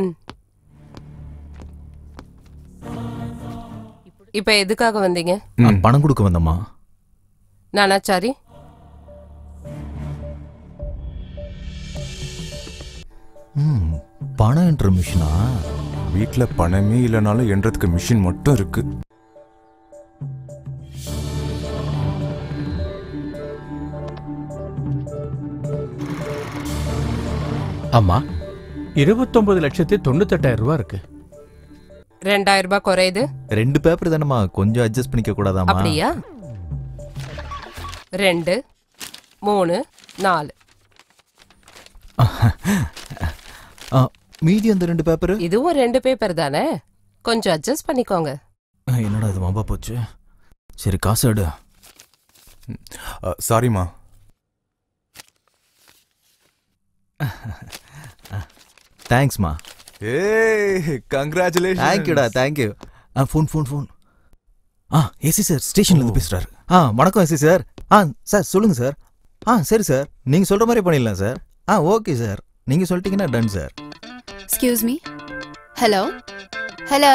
இப்ப எதுக்காக வந்தீங்க? பணம் கொடுக்க வந்தம்மா. நானாச்சாரி, பணம் என்ற மிஷினா? வீட்டுல பணமே இல்லைனாலும் என்றதுக்கு மிஷின் மட்டும் இருக்கு. அம்மா 29,98,000 ரூபாய் இருக்கு. 2000 ரூபாய் குறையுது. 2 பேப்பர் தானம்மா, கொஞ்சம் அட்ஜஸ்ட் பண்ணிக்க கூடாதாமா? அப்படியா? 2 3 4 மீதி அந்த 2 பேப்பர். இதுவும் 2 பேப்பர் தானே, கொஞ்சம் அட்ஜஸ்ட் பண்ணிக்கோங்க. என்னடா இது மாம்பா போச்சு. சரி காசு எடு. சாரிம்மா. தேங்க்ஸ்மா. ஏய் கங்க்ராச்சுலேஷன். தேங்க்யூடா தேங்க்யூ. ஃபோன். ஏசி சார் ஸ்டேஷன்ல இருந்து பேசுறாரு. வணக்கம் ஏசி சார். சார் சொல்லுங்க சார். சரி சார், நீங்க சொல்ற மாதிரி பண்ணிடலாம் சார். ஓகே சார், நீங்க சொல்லிட்டீங்கன்னா done sir. Excuse me. Hello. Hello.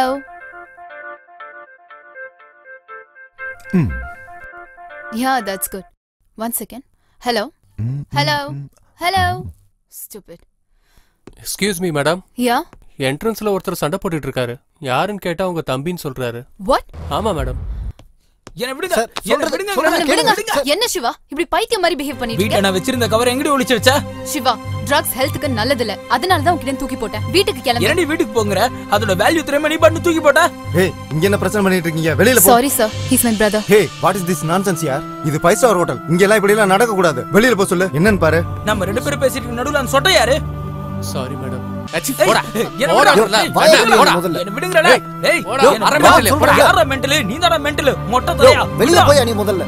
Yeah, that's good. One second. Hello. Hello. Hello. Stupid. Excuse me madam. Yeah. என்ட்ரன்ஸ்ல ஒருத்தர் சண்டை போட்டுட்டு இருக்காரு. யாருன்னு கேட்டா உங்க தம்பின்னு சொல்றாரு. வாட்? ஆமா மேடம். என்ன விடுங்க. என்ன சிவா இப்படி பைத்தியம் மாதிரி பிஹேவ் பண்ணிட்டு வீட்ல நான் வச்சிருந்த கவர் எங்கடி ஒளிச்சு வச்ச? சிவா, ட்ரக்ஸ் ஹெல்த்துக்கு நல்லது இல்ல, அதனால தான் உன்கிட்ட தூக்கி போட்டேன். வீட்டுக்கு கிளம்பு. என்னடி வீட்டுக்கு போங்கற? அதோட வேல்யூ தெரியாம நீ பண்ணி தூக்கி போட்ட? ஏய், இங்க என்ன பிரச்சனை பண்ணிட்டு இருக்கீங்க? வெளியில போ. Sorry sir, he's my brother. Hey, what is this nonsense யார்? இது 5 ஸ்டார் ஹோட்டல். இங்க எல்லாம் இப்படி எல்லாம் நடக்க கூடாது. வெளியில போ சொல்லு. என்னன்னு பாரு. நம்ம ரெண்டு பேரும் பேசிட்டு நடுவுல அந்த சொட்டை யாரு? Sorry madam. போடா. என்ன விடுங்கடா. ஏய், அரை மெண்டல். போடா. யாரா மெண்டல்? நீ தான மெண்டல். மொட்டை தலையா. வெளியில போய் நீ முதல்ல.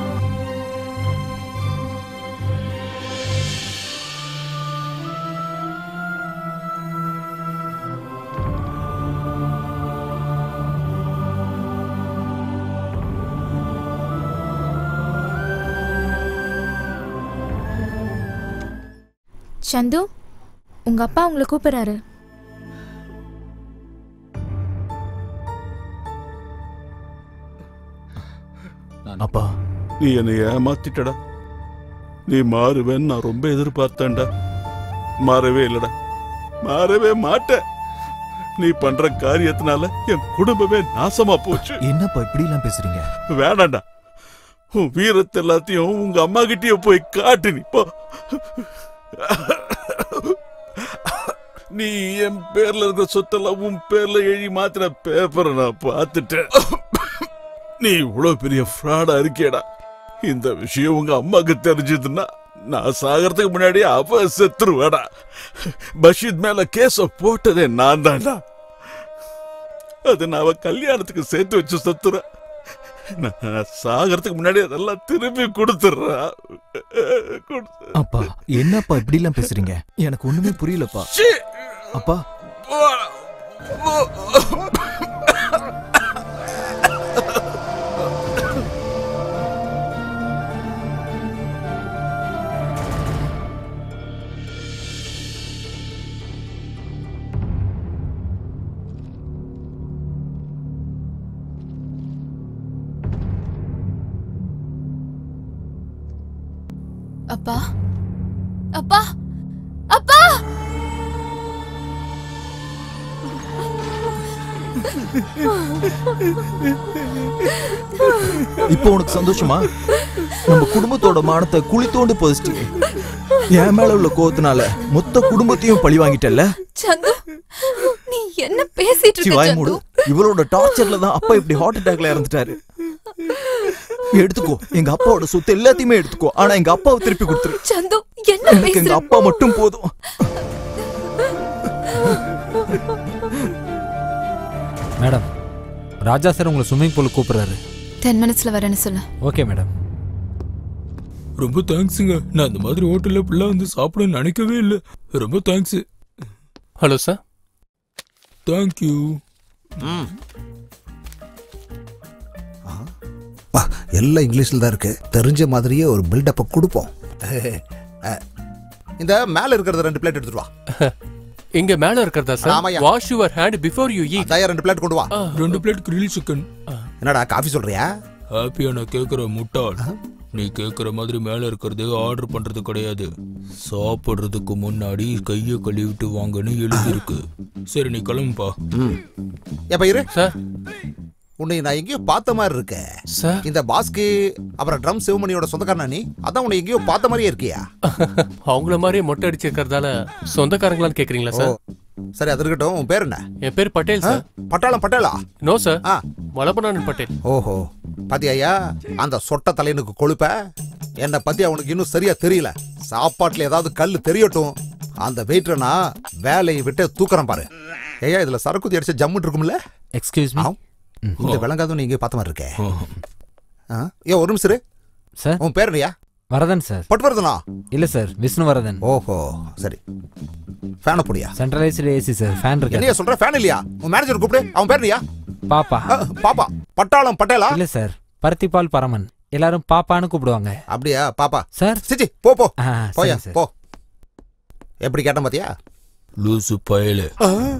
சந்து, உங்க அப்பா உங்களை கூப்பிடுறாரு. அப்பா, நீ என்னை ஏமாத்திட்டடா. நீ மாறுவேன்னு நான் ரொம்ப எதிர்பார்த்தேன்டா. மாறவே இல்லடா, மாறவே மாட்டேன். நீ பண்ற காரியத்தினால என் குடும்பமே நாசமா போச்சு. என்னப்பா இப்படி எல்லாம் பேசுறீங்க? வேணாண்டா, உன் வீரத்தை எல்லாத்தையும் உங்க அம்மா கிட்டயே போய் காட்டு. நீ போ. நீ என் பேர்ல இருக்கிற சொத்தெல்லாம் உன் பேர்ல எழுதி மாத்திர பேப்பரை நான் பார்த்துட்டேன். நீ இவ்வளவு பெரிய ஃப்ராடா இருக்கேடா. இந்த விஷயம் உங்க அம்மாக்கு தெரிஞ்சதுன்னா நான் சாகிறதுக்கு முன்னாடி அவ செத்துருவாடா. பஷீத் மேல கேஸ போட்டதே நான் தான்டா. அது நான் அவ கல்யாணத்துக்கு சேர்த்து வச்சு சொத்துற. நான் சாகிறதுக்கு முன்னாடி அதெல்லாம் திரும்பி கொடுத்துடுறா. அப்பா, என்னப்பா இப்படி எல்லாம் பேசுறீங்க? எனக்கு ஒண்ணுமே புரியலப்பா. அப்பா, அப்பா, அப்பா, அப்பா. இப்போ உனக்கு சந்தோஷமா? நம்ம குடும்பத்தோட மானத்தை குழி தோண்டி புதைச்சிட்டியே. என் மேல உள்ள கோவத்தினால மொத்த குடும்பத்தையும் பழி வாங்கிட்டல்ல. சந்து, நீ என்ன பேசிட்டு இருக்க சந்து? இவளோட டார்ச்சர்ல தான் அப்பா இப்படி ஹார்ட் அட்டாக்ல இறந்துட்டாரு. எடுத்துக்கோ, எங்க அப்பாவோட சொத்து எல்லாத்தையுமே எடுத்துக்கோ. ஆனா எங்க அப்பாவை திருப்பி கொடுத்துரு. சந்து, என்ன பேசுற? எங்க அப்பா மட்டும் போதும். மேடம், ராஜா சார் உங்களை ஸ்விம்மிங் பூல் கூப்பிடுறாரு. 10 minutesல வரேன்னு சொல்லு. Okay madam. ரொம்ப தேங்க்ஸுங்க. நான் இந்த மாதிரி ஹோட்டல்ல ஃபுல்லா வந்து சாப்பிட நினைக்கவே இல்லை. ரொம்ப தேங்க்ஸ். Hello sir. தேங்க்யூ. எல்லாம் இங்கிலீஷ்ல தான் இருக்கு. தெரிஞ்ச மாதிரியே ஒரு பில்டப்பை கொடுப்போம். இந்த மேல இருக்கிறத 2 பிளேட் எடுத்துட்டு வா. இங்க மேல இருக்கிறதா சார்? ஆமாயா. Wash your hand before you eat. அதையா 2 பிளேட் கொண்டு வா. 2 பிளேட் கிரில் சிக்கன். என்னடா காஃபி சொல்றியா? ஹாப்பியா நான் கேக்குற முட்டாள். நீ கேக்குற மாதிரி மேல இருக்கிறது ஆர்டர் பண்றது கிடையாது. சாப்பிடுறதுக்கு முன்னாடி கையை கழுவிட்டு வாங்கன்னு எழுதி இருக்கு. சரி நீ கிளம்புப்பா. எப்ப இரு சார். உன்னை நான் எங்கேயோ பார்த்த மாதிரி இருக்க சார். இந்த பாஸ்கி அப்புறம் ட்ரம் சிவமணியோட சொந்தக்காரனா நீ? அதான் உன்னை எங்கேயோ பார்த்த மாதிரியே இருக்கியா? அவங்கள மாதிரியே மொட்டை அடிச்சிருக்கிறதால சொந்தக்காரங்களான்னு கேக்குறீங்களா சார்? சரி அது இருக்கட்டும். உன் பேர் என்ன? என் பேர் பட்டேல் சார். பட்டாளம் பட்டேலா? நோ சார், மலபனானன் பட்டேல். ஓஹோ, பாத்தியா அந்த சொட்ட தலையனுக்கு கொழுப்ப. என்னை பத்தி அவனுக்கு இன்னும் சரியா தெரியல. சாப்பாட்டுல ஏதாவது கல்லு தெரியட்டும், அந்த வெயிட்டரை வேலையை விட்டு தூக்குறேன் பாரு. ஏயா இதுல சரக்குத்தி அடிச்ச ஜம்முட்டு இருக்கும்ல? Excuse me. இந்த விளங்காதும் நீங்க பார்த்த மாதிரி இருக்கே. ஏன் ஒரு நிமிஷம் சார். உன் பேர் இல்லையா? வரதன் சார். பட்வர்தனா? இல்ல சார், விஷ்ணு வரதன். ஓஹோ சரி. ஃபேன் போடியா? Centralised AC sir. ஃபேன் இருக்கு. என்னையா சொல்ற? ஃபேன் இல்லையா? உன் மேனேஜர் கூப்பிடு. அவன் பேர் இல்லையா? பாப்பா. பாப்பா பட்டாளம் பட்டேலா? இல்ல சார், பருத்திபால் பரமன். எல்லாரும் பாப்பான்னு கூப்பிடுவாங்க. அப்படியா? பாப்பா சார். சிச்சி போ போ போயா சார். போ. எப்படி கேட்டேன் பாத்தியா? லூசு பயலே.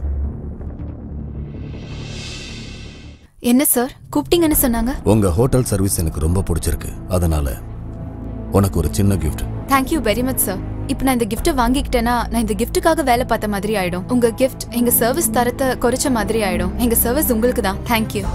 என்ன சார் கூப்பிட்டீங்கன்னு சொன்னாங்க? உங்க ஹோட்டல் சர்வீஸ் எனக்கு ரொம்ப பிடிச்சிருக்கு. அதனால உனக்கு ஒரு சின்ன gift. Thank you very much sir. இப்போ நான் இந்த கிஃப்ட் வாங்கிக்கிட்டேனா நான் இந்த கிஃப்ட்டுக்காக வேலை பார்த்த மாதிரி ஆயிடும். உங்க கிஃப்ட் எங்க சர்வீஸ் தரத்தை குறைச்ச மாதிரி ஆயிடும். எங்க சர்வீஸ் உங்களுக்கு தான். Thank you.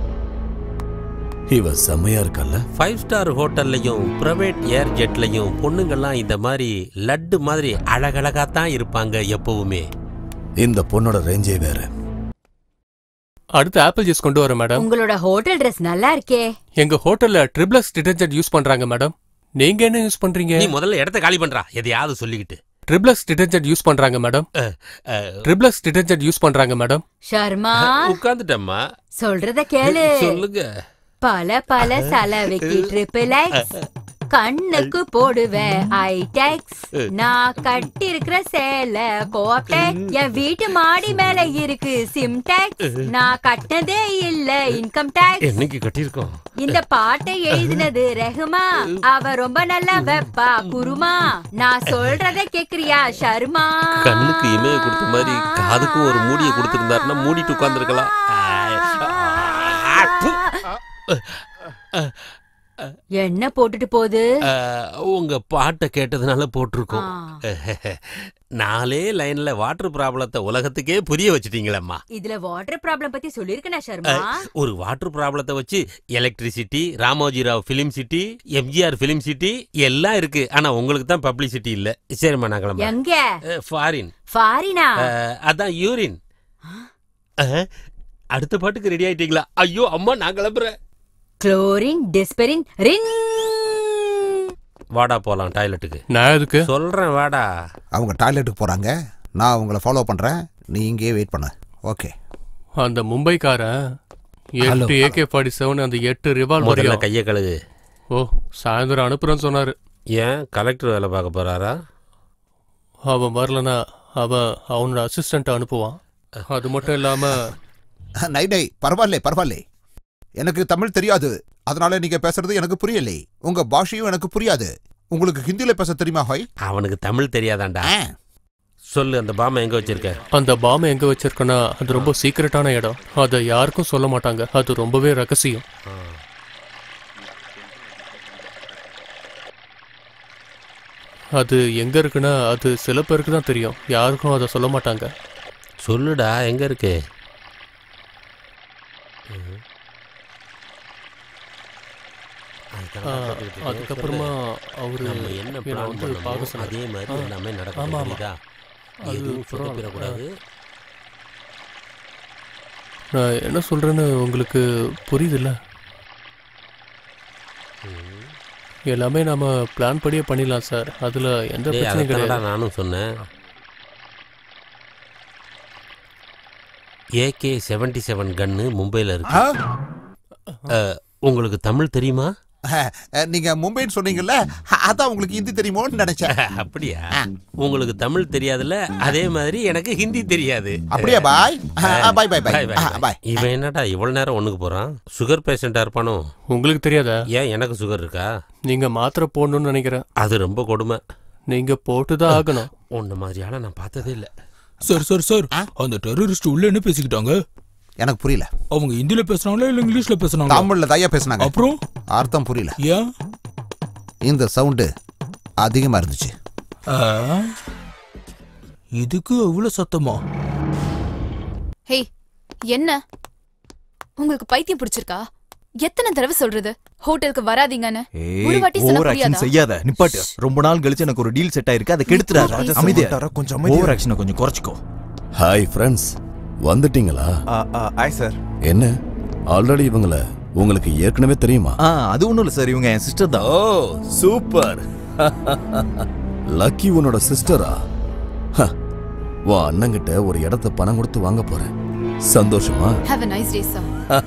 இவ செம்மையா இருக்கல்ல? 5 ஸ்டார் ஹோட்டல்லையும் பிரைவேட் ஏர் ஜெட்லையும் பொண்ணுங்கள்லாம் இந்த மாதிரி லட்டு மாதிரி அழகழகா தான் இருப்பாங்க எப்பவுமே. இந்த பொண்ணோட ரேஞ்சே வேற. அடுத்து ஆப்பிள் ஜூஸ் கொண்டு வரேன் மேடம். உங்களோட ஹோட்டல் ட்ரெஸ் நல்லா இருக்கே. எங்க ஹோட்டல்ல ட்ரிப்ளக்ஸ் டிடர்ஜென்ட் யூஸ் பண்றாங்க மேடம். நீங்க என்ன யூஸ் பண்றீங்க? நீ முதல்ல இடத்த காலி பண்றா. எதையாவது சொல்லிக்கிட்டு. ட்ரிப்ளக்ஸ் டிடர்ஜென்ட் யூஸ் பண்றாங்க மேடம். ட்ரிப்ளக்ஸ் டிடர்ஜென்ட் யூஸ் பண்றாங்க மேடம். ஷர்மா உட்கார்ந்துட்டம்மா. சொல்றத கேளு. சொல்லுங்க. பல சலவைக்கு ட்ரிபிள் எக்ஸ், கண்ணுக்கு போடுவேன் ஐடெக்ஸ், நான் கட்டி இருக்கிற சேலை கோப்டெக்ஸ், என் வீட்டு மாடி மேல இருக்கு சிம்டெக்ஸ், நான் கட்டினதே இல்ல இன்கம் டேக்ஸ். என்னைக்கு கட்டியிருக்கோம்? இந்த பாட்டை எழுதினது ரஹ்மா, அவ ரொம்ப நல்லா வெப்பா குருமா. நான் சொல்றத கேக்குறியா ஷர்மா? கண்ணுக்கு இமைய கொடுத்த மாதிரி காதுக்கும் ஒரு மூடியை கொடுத்திருந்தாருன்னா மூடிட்டு உட்கார்ந்துருக்கலாம். என்ன போட்டுட்டு போகுது? உங்க பாட்டை கேட்டதுனால போட்டிருக்கோம். 4 லைன்ல வாட்டர் ப்ராப்ளத்தை உலகத்துக்கே புரிய வச்சுட்டீங்களம்மா. இதுல வாட்டர் ப்ராப்ளம் பத்தி சொல்லிருக்கேனா ஷர்மா? ஒரு வாட்டர் ப்ராப்ளத்தை வச்சு electricity, Ramojirao film city, MGR film city எல்லாம் இருக்கு. ஆனா உங்களுக்கு தான் பப்ளிசிட்டி இல்ல. சரிம்மா நான் கிளம்புறேன். எங்க? ஃபாரின். ஃபாரினா? அதான் யூரின். அடுத்த பாட்டுக்கு ரெடி ஆயிட்டீங்களா? ஐயோ அம்மா நான் கிளம்புறேன். Chlorine Disprin Rin. வாடா போலாம் டாய்லெட்டுக்கு. நான் எதுக்கு சொல்றேன் வாடா. அவங்க டாய்லெட்டுக்கு போறாங்க, நான் அவங்கள ஃபாலோ பண்றேன். நீ இங்கேயே வெயிட் பண்ணு. ஓகே. அந்த மும்பைக்காரன் 8 AK-47 அந்த 8 ரிவால்வர் கையை கழுகு. ஓ சாயந்தரம் அனுப்புறேன்னு சொன்னாரு. ஏன் கலெக்டர் வேலை பார்க்க போறாரா? அவன் வரலனா அவனோட அசிஸ்டன்ட் அனுப்புவான். அது மட்டும் இல்லாம நை பரவாயில்ல. எனக்கு தமிழ் தெரியாது, அதனால நீங்க பேசுறது எனக்கு புரியலை. உங்க பாஷையும் எனக்கு புரியாது. உங்களுக்கு ஹிந்தியில பேச தெரியுமா? ஹாய். அவனுக்கு தமிழ் தெரியாதாண்டா. சொல்லு, அந்த பாம்பை எங்க வச்சிருக்க? அந்த பாம்பை எங்க வச்சிருக்கனா அது ரொம்ப சீக்கிரட்டான இடம். அதை யாருக்கும் சொல்ல மாட்டாங்க. அது ரொம்பவே ரகசியம். அது எங்க இருக்குன்னா அது சில பேருக்கு தான் தெரியும். யாருக்கும் அதை சொல்ல மாட்டாங்க. சொல்லுடா, எங்க இருக்கு? அதுக்கப்புறமா அவரு என்ன பிளான் பண்ணோமோ அதே மாதிரி எல்லாமே நடக்கும். நான் என்ன சொல்றேன்னு உங்களுக்கு புரியுதுல்ல? எல்லாமே நாம பிளான் படியே பண்ணிடலாம் சார். அதுல எந்த பிரச்சனையும் கிடையாது. நானும் சொன்னேன். AK-77 கன்னு மும்பைல இருக்கு. உங்களுக்கு தமிழ் தெரியுமா? நீங்க மும்பைன்னு சொன்னீங்கல்ல, அதான் உங்களுக்கு ஹிந்தி தெரியுமோன்னு நினைச்சேன். அப்படியா? உங்களுக்கு தமிழ் தெரியாதுல்ல, அதே மாதிரி எனக்கு ஹிந்தி தெரியாது. அப்படியா? பாய் பாய் பாய் பாய் பாய். இவன் என்னடா இவ்வளவு நேரம் ஒண்ணுக்கு போறான்? சுகர் பேஷண்டா இருப்பானோ? உங்களுக்கு தெரியாதா? ஏன் எனக்கு சுகர் இருக்கா? நீங்க மாத்திரை போடணும்னு நினைக்கிறேன். அது ரொம்ப கொடுமை. நீங்க போட்டுதான் ஆகணும். ஒன்னு மாதிரியால நான் பார்த்ததே இல்ல. சார் அந்த டெரரிஸ்ட் உள்ள என்ன பேசிக்கிட்டாங்க? எனக்கு புரியல. அவங்க ஹிந்தில பேசுறாங்களா இல்ல இங்கிலீஷ்ல பேசுறாங்களா? தமிழ்ல தையா பேசுனாங்க. அப்புறம் அர்த்தம் புரியல. ஏன்? இந்த சவுண்ட் அதிகமா இருந்துச்சு. இதுக்கு அவ்வளவு சத்தமா? ஹே, என்ன உங்களுக்கு பைத்தியம் பிடிச்சிருக்கா? எத்தனை தடவை சொல்றது ஹோட்டலுக்கு வராதீங்கன்னு? ஒரு வாட்டி சொன்னா புரியாதா? செய்யாத, நிப்பாட்டு. ரொம்ப நாள் கழிச்சு எனக்கு ஒரு டீல் செட் ஆயிருக்கு, அதை கெடுத்துறாரு. அமைதியா கொஞ்சம் ஓவர் ஆக்ஷனை கொஞ்சம் குறைச்சுக்கோ. ஹாய் ஃப்ரெண்ட்ஸ், வந்துட்டீங்களா? Hi sir. என்ன ஆல்ரெடி இவங்கள உங்களுக்கு ஏற்கனவே தெரியுமா? அது ஒண்ணும் இல்ல சார், இவங்க என் சிஸ்டர் தான். ஓ சூப்பர். லக்கி உன்னோட சிஸ்டரா? உன் அண்ணங்கிட்ட ஒரு இடத்த பணம் கொடுத்து வாங்க போறேன். சந்தோஷமா? Have a nice day, sir.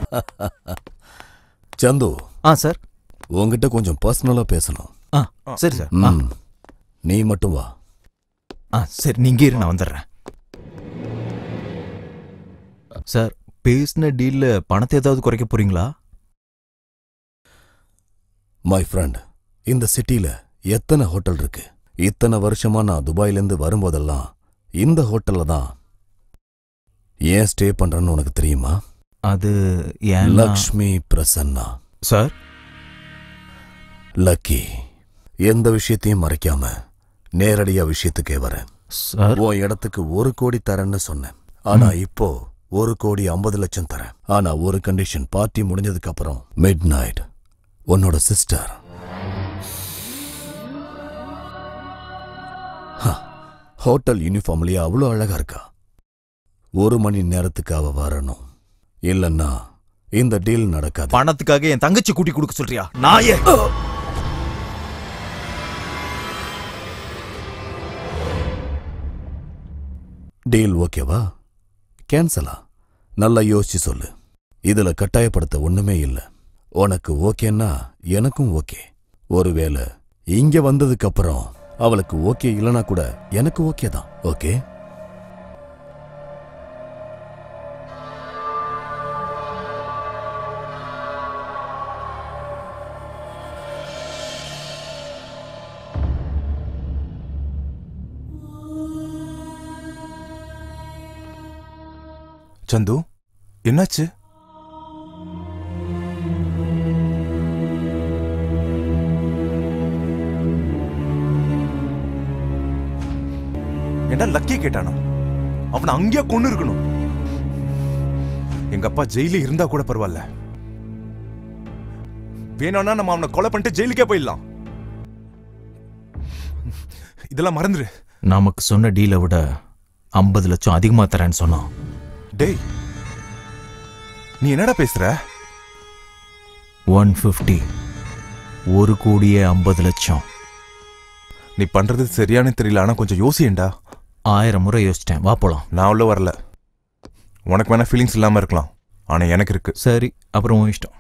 Chandu. Sir, உங்ககிட்ட கொஞ்சம் பர்சனலா பேசணும். சரி சார். நீ மட்டும் வா. சரி, நீங்க இரு, நான் வந்துடுறேன். சார், பேசின டீல்ல பணத்தை ஏதாவது குறைக்க போறீங்களா? மை ஃப்ரெண்ட், இந்த சிட்டில எத்தனை ஹோட்டல் இருக்கு? இத்தனை வருஷமா நான் துபாயிலேருந்து வரும்போதெல்லாம் இந்த ஹோட்டல்ல தான் ஏன் ஸ்டே பண்றேன்னு உனக்கு தெரியுமா? அது லக்ஷ்மி பிரசன்னா. சார், லக்கி, எந்த விஷயத்தையும் மறைக்காம நேரடியா விஷயத்துக்கே வரேன். உன் இடத்துக்கு 1 கோடி தரேன்னு சொன்னேன். ஆனா இப்போ 1,50,00,000 தரேன். ஆனா ஒரு கண்டிஷன், பார்ட்டி முடிஞ்சதுக்கு அப்புறம் மிட் நைட் உன்னோட சிஸ்டர் ஹோட்டல் யூனிஃபார்ம்லயே அவ்வளோ அழகா இருக்கா. 1 மணி நேரத்துக்கு அவ வரணும், இல்லன்னா இந்த டீல் நடக்காது. பணத்துக்காக என் தங்கச்சி கூட்டி கொடுக்க சொல்றியா? நாயே! டீல் ஓகேவா? கேன்சலா? நல்லா யோசிச்சு சொல்லு. இதுல கட்டாயப்படுத்த ஒண்ணுமே இல்ல. உனக்கு ஓகேன்னா எனக்கும் ஓகே. ஒருவேளை இங்க வந்ததுக்கு அப்புறம் அவளுக்கு ஓகே இல்லனா கூட எனக்கு ஓகே தான். ஓகே? சந்து, என்னாச்சு? என்ன லக்கி கேட்டானா? அவனை அங்கேயே கொண்டு இருக்கணும். எங்க அப்பா ஜெயில இருந்தா கூட பரவாயில்ல, வேணும்னா நம்ம அவனை கொலை பண்ணிட்டு ஜெயிலுக்கே போயிடலாம். இதெல்லாம் மறந்துரு. நமக்கு சொன்ன டீலை விட 50 லட்சம் அதிகமா தரேன்னு சொன்னான். டேய், நீ என்னடா பேசுற? 150, 1,50,00,000. நீ பண்றது சரியானு தெரியல, ஆனா கொஞ்சம் யோசியேண்டா. 1000 முறை யோசிச்சேன். வா போலாம். நான் உள்ள வரல. உனக்கு வேணா ஃபீலிங்ஸ் இல்லாம இருக்கலாம், ஆனா எனக்கு இருக்கு. சரி, அப்புறம் உன் இஷ்டம்.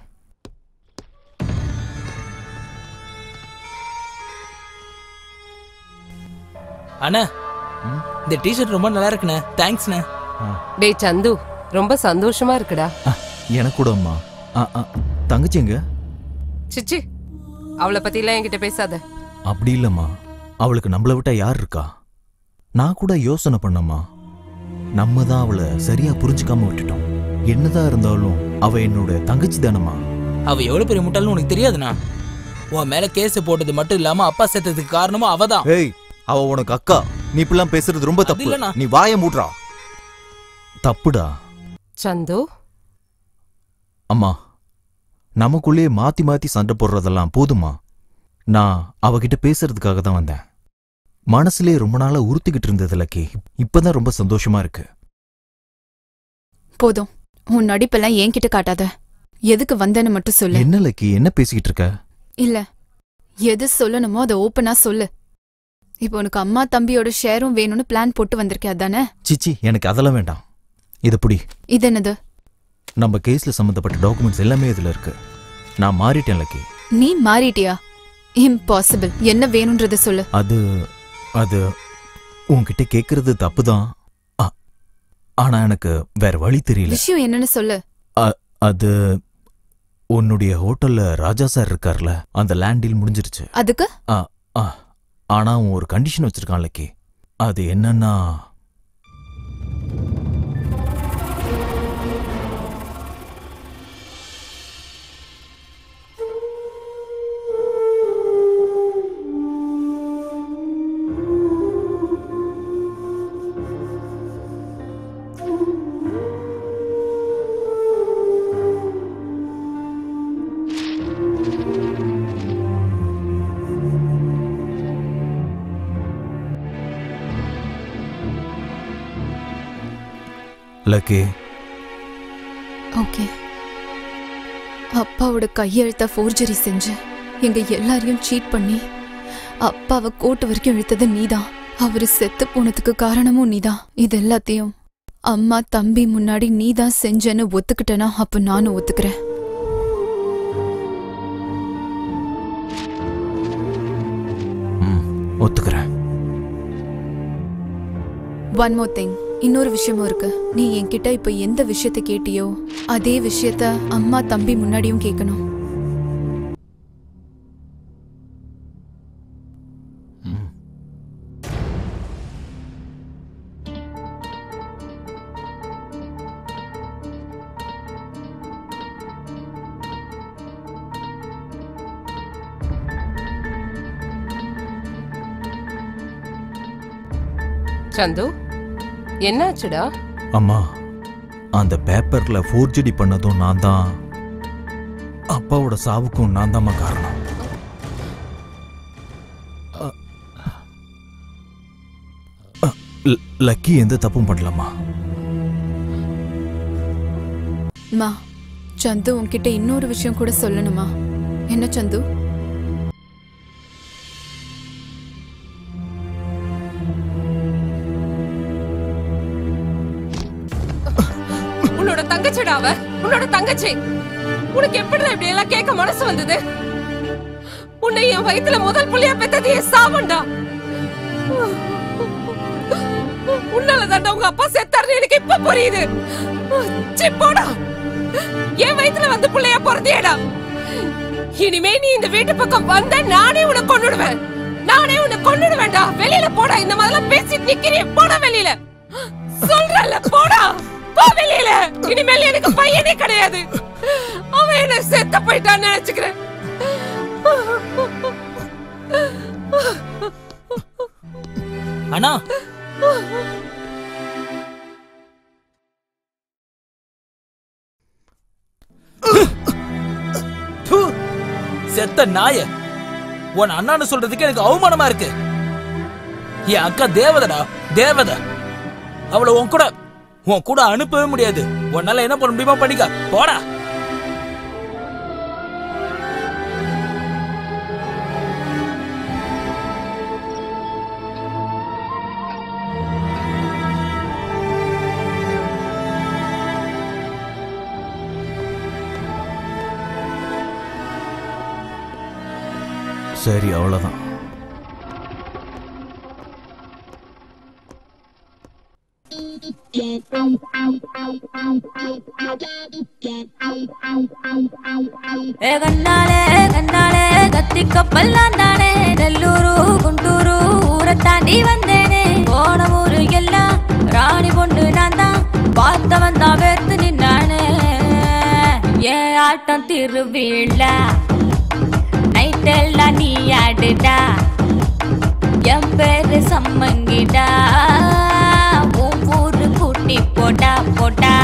அண்ணா, இந்த டிஷர்ட் ரொம்ப நல்லா இருக்குண்ணே. தேங்க்ஸ்ண்ணே. டேய் சந்து, ரொம்ப சந்தோஷமா இருக்குடா. எனக்கு கூட அம்மா. தங்கச்சி எங்க? சிச்சி, அவளை பத்தி எல்லாம் என்கிட்ட பேசாத. அப்படி இல்லம்மா, அவளுக்கு நம்மளை விட்டா யார் இருக்கா? நான் கூட யோசனை பண்ணம்மா, நம்ம தான் அவளை சரியா புரிஞ்சுக்காம விட்டுட்டோம். என்னதான் இருந்தாலும் அவ என்னோட தங்கச்சி தானம்மா. அவ எவ்வளவு பெரிய முட்டாள்னு உனக்கு தெரியாதுண்ணா. உன் மேல கேஸ் போட்டது மட்டும் இல்லாம அப்பா செத்ததுக்கு காரணமும் அவதான். ஏய், அவ உனக்கு அக்கா. நீ இப்பெல்லாம் பேசுறது ரொம்ப தப்பு. நீ வாய மூடுறா. தப்புடா சந்து. அம்மா, நமக்குள்ளே மாத்தி மாத்தி சண்டை போடுறதெல்லாம் போதுமா? நான் அவகிட்ட பேசுறதுக்காக தான் வந்தேன். மனசுலே ரொம்ப நாளா உறுத்திக்கிட்டு இருந்தது லக்கி. இப்பதான் ரொம்ப சந்தோஷமா இருக்கு. போதும், உன் நடிப்பெல்லாம் என்கிட்ட காட்டாத. எதுக்கு வந்தேன்னு மட்டும் சொல்லு. என்ன லக்கி, என்ன பேசிக்கிட்டு இருக்க? இல்ல, எது சொல்லணுமோ அதை ஓப்பனா சொல்லு. இப்போ உனக்கு அம்மா தம்பியோட ஷேரும் வேணும்னு பிளான் போட்டு வந்திருக்கே, அதானே? சிச்சி, எனக்கு அதெல்லாம் வேண்டாம். இது புடி. இது என்னது? நம்ம கேஸ்ல சம்பந்தப்பட்ட டாக்குமெண்ட்ஸ் எல்லாமே இதுல இருக்கு. நான் மாறிட்டேன் லக்கி. நீ மாறிட்டியா? இம்பாசிபிள். என்ன வேணும்ன்றத சொல்லு. அது உன்கிட்ட கேக்குறது தப்புதான். ஆனா எனக்கு வேற வழி தெரியல. விஷயம் என்னன்னு சொல்லு. அது உன்னுடைய ஹோட்டல்ல ராஜா சார் இருக்கார்ல, அந்த லேண்ட் டீல் முடிஞ்சிருச்சு. அதுக்கு ஆனா அவன் ஒரு கண்டிஷன் வச்சிருக்கான் லக்கி. அது என்னன்னா, லக்கி. ஓகே, அப்பாவோட கையெழுத்த ஃபோர்ஜரி செஞ்சு எங்க எல்லாரையும் சீட் பண்ணி அப்பாவை கோர்ட் வரைக்கும் இழுத்தது நீதான். அவரு செத்து போனதுக்கு காரணமும் நீதான். இது எல்லாத்தையும் அம்மா தம்பி முன்னாடி நீதான் செஞ்சேன்னு ஒத்துக்கிட்டேனா அப்ப நானும் ஒத்துக்கிறேன். ஒத்துக்கிறேன். ஒன் மோர் திங், இன்னொரு விஷயமும் இருக்கு. நீ என்கிட்ட இப்ப எந்த விஷயத்த கேட்டியோ அதே விஷயத்த அம்மா தம்பி முன்னாடியும் கேட்கணும். சந்து, என்னாச்சுடா? அம்மா, அந்த பேப்பர்ல ஃபோர்ஜரி பண்ணதும் நான் தான். அப்பாவோட சாவுக்கும் நான் தான் காரணம். லக்கி எந்த தப்பும் பண்ணலாமா? மா, சந்து உன்கிட்ட இன்னொரு விஷயம் கூட சொல்லணுமா? என்ன சந்து? உன்னோட தங்கச்சிடா அவ, உன்னோட தங்கச்சி. உனக்கு எப்படி இப்படி எல்லாம் கேட்க மனசு வந்தது? உன்னை என் வயித்துல முதல் புள்ளியா பெத்தது என் சாவண்டா. உன்னாலதான் உங்க அப்பா செத்தாருன்னு எனக்கு இப்ப புரியுது. போடா, என் வயித்துல வந்து புள்ளையா பிறந்தியடா. இனிமே நீ இந்த வீட்டு பக்கம் வந்த நானே உன்னை கொன்னுடுவேன். நானே உன்னை கொன்னுடுவேன்டா. வெளியில போடா. இந்த மாதிரிலாம் பேசிட்டு நிக்கிறே. போடா வெளியில. சொல்றல போடா. போ வெளியில. இனிமேல் எனக்கு பையனே கிடையாது. அவன் என்ன செத்து போயிட்டான்னு நினைச்சுக்கிறேன். அண்ணா, செத்த நாய, உன் அண்ணான்னு சொல்றதுக்கு எனக்கு அவமானமா இருக்கு. என் அக்கா தேவதடா, தேவதை. அவளை உன் கூட அனுப்பவே முடியாது. உன்னால என்ன பண்ண முடியுமா பண்ணிக்க. போடா. சரி, அவ்வளவுதான். கண்ணாலே கத்தி கப்பல் தானே. நெல்லூரு குண்டூரு ஊரை தாண்டி வந்தேனே. போன ஊரு எல்லாம் ராணி பொண்ணு நான் தான். பார்த்தவன் தான் வேர்த்து நின்னானே. ஏன் ஆட்டம் திருவிழா நைட்டெல்லாம் நீ ஆடுடா. என் பேரு சம்மங்கிடா. உன் ஊரு கூட்டி போட்டா போட்டா.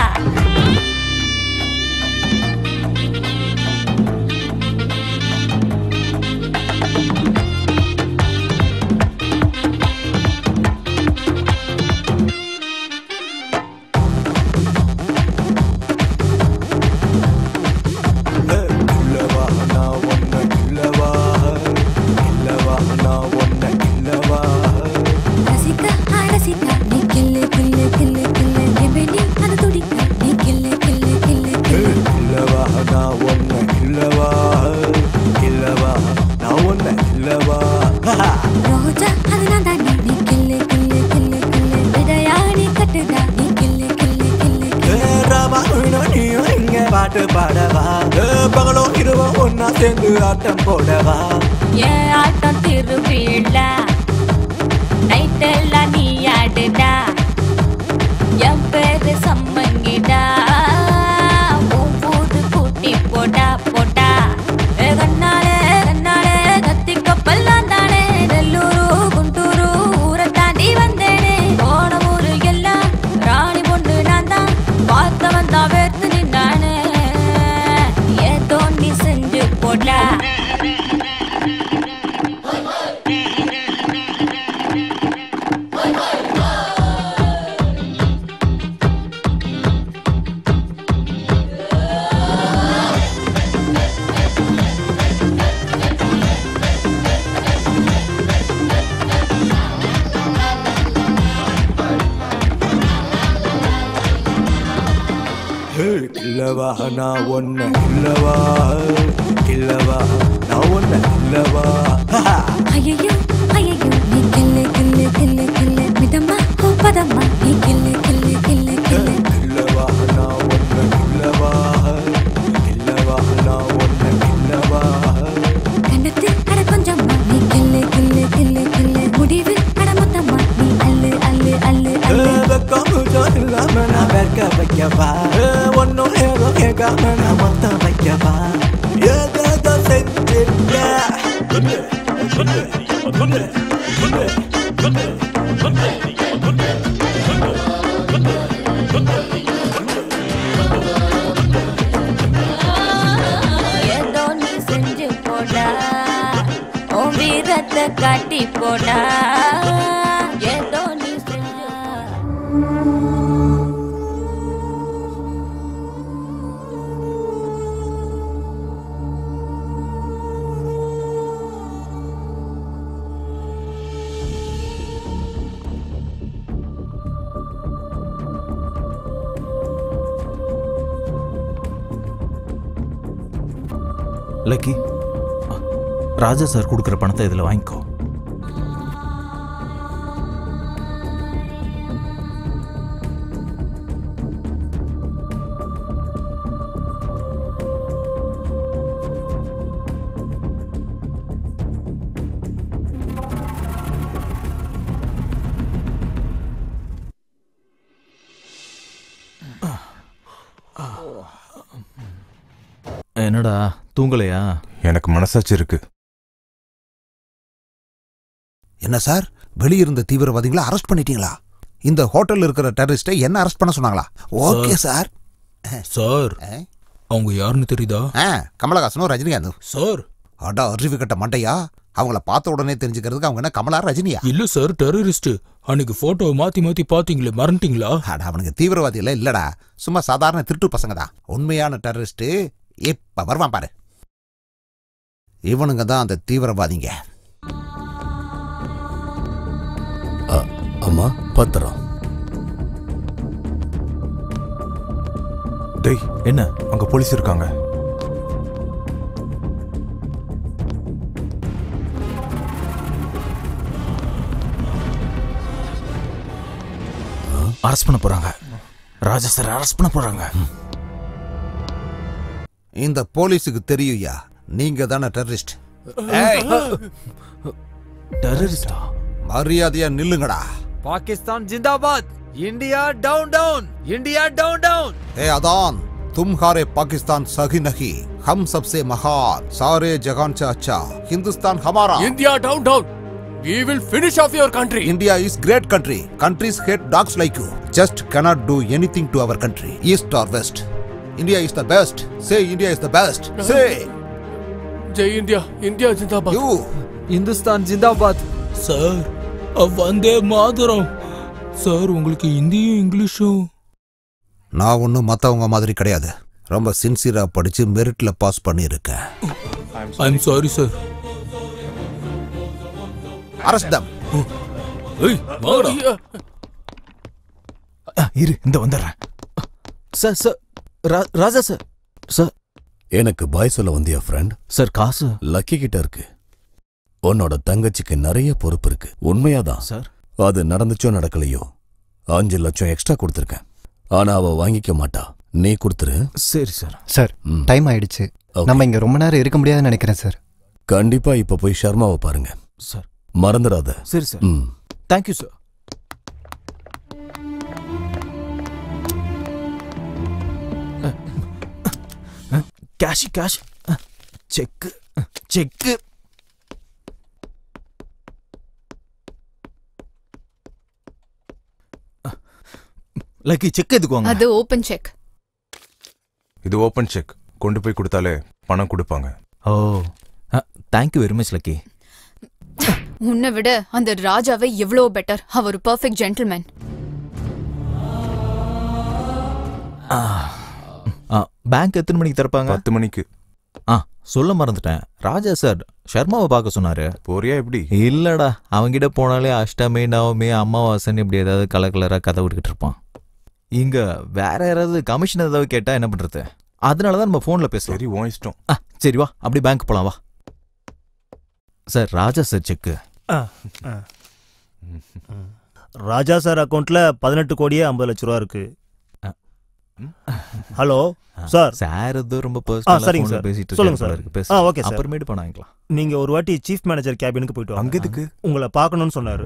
பாட்டு பாடவா பகலும் இரவும் ஒன்னா சேர்ந்து ஆட்டம் போடவா ஏன் ஆட்டம் திருவிழா நைட்டெல்லாம் நீ ஆடுடா என் பேரு சம்மங்கிடா உன் பூது கூட்டி போடா போடா கண்ணாலே கண்ணாலே கத்தி கப்பல்லாம் தானே நெல்லூரு குண்டூரு ஊரை தாண்டி வந்தேனே போன ஊரு எல்லாம் ராணி பொண்ணு நான் தான் பார்த்தவன் தான் வேர்த்து நின்னானே ஏதோ நீ செஞ்சு போடா கில்லவா நான் ஒன்ன கில்லவா கில்லவா நான் ஒன்ன கில்லவா ஐயோ ஐயோ நீ கில்லு கில்லு கில்லு கில்லு மிதம்மா கோபதம்மா நீ கில்லு கில்லு கில்லு கில்லு கில்லவா நான் ஒன்ன கில்லவா கில்லவா நான் ஒன்ன கில்லவா கண்ணத்து அட கொஞ்சம்மா நீ கில்லு கில்லு கில்லு கில்லு முடிவு அட மொத்தம்மா நீ அல்லு அல்லு அல்லு அல்லு வெக்கம் இல்லாம நான் வேர்க்க வைக்கவா ஒன்னும் ஏதோ கேட்காம நான் மொத்தம் வைக்கவா ஏதோ செஞ்சிருக்க ஏதோ நீ செஞ்சு போடா உன் வீரத்தை காட்டி போடா ஏதோ நீ செஞ்சு லக்கி ராஜா சார் கொடுக்குற பணத்தை இதில் வாங்கிக்கோ. என்னடா தூங்கலையா? எனக்கு மனசாட்சி இருக்கு. என்ன சார், வெளியிருந்த தீவிரவாதிகளை அரெஸ்ட் பண்ணிட்டீங்களா? இந்த ஹோட்டல்ல இருக்கிற டெரரிஸ்டை என்ன அரெஸ்ட் பண்ண சொன்னாங்களா? Okay sir. சார் அவங்க யாருன்னு தெரியுதா? கமலஹாசனும் ரஜினிகாந்த் சார். அடா அறிவு கட்ட மண்டையா, அவங்கள பார்த்த உடனே தெரிஞ்சுக்கிறதுக்கு அவங்க என்ன கமலா ரஜினியா? இல்ல சார், டெரரிஸ்ட். அன்னைக்கு போட்டோ மாத்தி மாத்தி பாத்தீங்களே, மறந்துட்டீங்களா? அவனுக்கு தீவிரவாதி இல்ல இல்லடா, சும்மா சாதாரண திருட்டு பசங்க தான். உண்மையான டெரரிஸ்ட் இப்ப வருவான் பாரு. இவனுங்க தான் அந்த தீவிரவாதிங்க. அம்மா பத்திரம். டேய் என்ன, அங்க போலீஸ் இருக்காங்க. அரெஸ்ட் பண்ண போறாங்க. ராஜா சார் அரெஸ்ட் பண்ண போறாங்க. இந்த போலீஸுக்கு தெரியுயா, நீங்க தானே டெரரிஸ்ட். டெரரிஸ்டா? மரியாதையா நில்லுங்கடா. पाकिस्तान जिंदाबाद, India down down, India down down. ए अदान, तुम्हारे पाकिस्तान सही नहीं, हम सबसे महान, सारे जहान से अच्छा, हिंदुस्तान हमारा। India down down, we will finish off your country. India is great country. Countries hate dogs like you. Just cannot do anything to our country, east or west. India is the best. Say India is the best. Say. Jai India, India जिंदाबाद. You. Hindustan जिंदाबाद. Sir Vande Mataram. Sir உங்களுக்கு ஹிந்தியும் இங்கிலீஷும்? நான் ஒன்றும் மற்றவங்க மாதிரி கிடையாது. ரொம்ப சின்சியரா படிச்சு மெரிட்ல பாஸ் பண்ணியிருக்கேன். I'm sorry sir. Arrest them. ஏய் வாடா. இரு, இந்த வந்துடுறேன். Sir sir, Raja sir. Sir எனக்கு பாய் சொல்ல வந்தியா ஃப்ரெண்ட்? சார் காசு லக்கி கிட்ட இருக்கு. உன்னோட தங்கச்சிக்கு நிறைய பொறுப்பு இருக்கு. உண்மையாதான் சார். அது நடந்துச்சோ நடக்கலையோ 5 லட்சம் எக்ஸ்ட்ரா கொடுத்துருக்கேன். ஆனா அவ வாங்கிக்க மாட்டா. நீ கொடுத்துரு. சரி சார். சார் டைம் ஆயிடுச்சு. நம்ம இங்க ரொம்ப நேரம் இருக்க முடியாதுன்னு நினைக்கிறேன் சார். கண்டிப்பா இப்ப போய் ஷர்மாவை பாருங்க சார். மறந்துடாத. சரி sir. Thank you sir. Cash cheque Lucky cheque எதுக்குவாங்க? அது ஓபன் செக். இது ஓபன் செக். கொண்டு போய் கொடுத்தாலே பணம் கொடுப்பாங்க. Oh thank you very much Lucky. உன்னை விட அந்த ராஜாவே எவ்வளவு பெட்டர். அவர் ஒரு பெர்ஃபெக்ட் ஜென்டில்மேன். பேங்க் எத்தனை மணிக்கு திறப்பாங்க? 10 மணிக்கு. சொல்ல மறந்துட்டேன். ராஜா சார் ஷர்மாவை பார்க்க சொன்னாரு. போறியா எப்படி? இல்லடா, அவங்கிட்ட போனாலே அஷ்டமி நவமி அமாவாசைன்னு இப்படி ஏதாவது கலர் கதை விட்டுக்கிட்டு இருப்பான். இங்க வேற யாராவது கமிஷன் ஏதாவது கேட்டா என்ன பண்றது? அதனாலதான் நம்ம போன்ல பேசலாம். சரி உன் இஷ்டம். சரி வா, அப்படி பேங்க் போலாம் வா. Sir Raja sir cheque. Raja sir அக்கௌண்ட்ல 18 கோடியே 50 லட்ச ரூபா இருக்கு. Hello sir. சார் இது ரொம்ப சரிங்க சார். சொல்லுங்க சார். Okay sir. அப்புறமேட்டு பண்ணாங்கலாம். நீங்க ஒரு வாட்டி சீஃப் மேனேஜர் கேபினுக்கு போயிட்டு வாங்க. அங்க எதுக்கு? உங்களை பார்க்கணும்னு சொன்னாரு.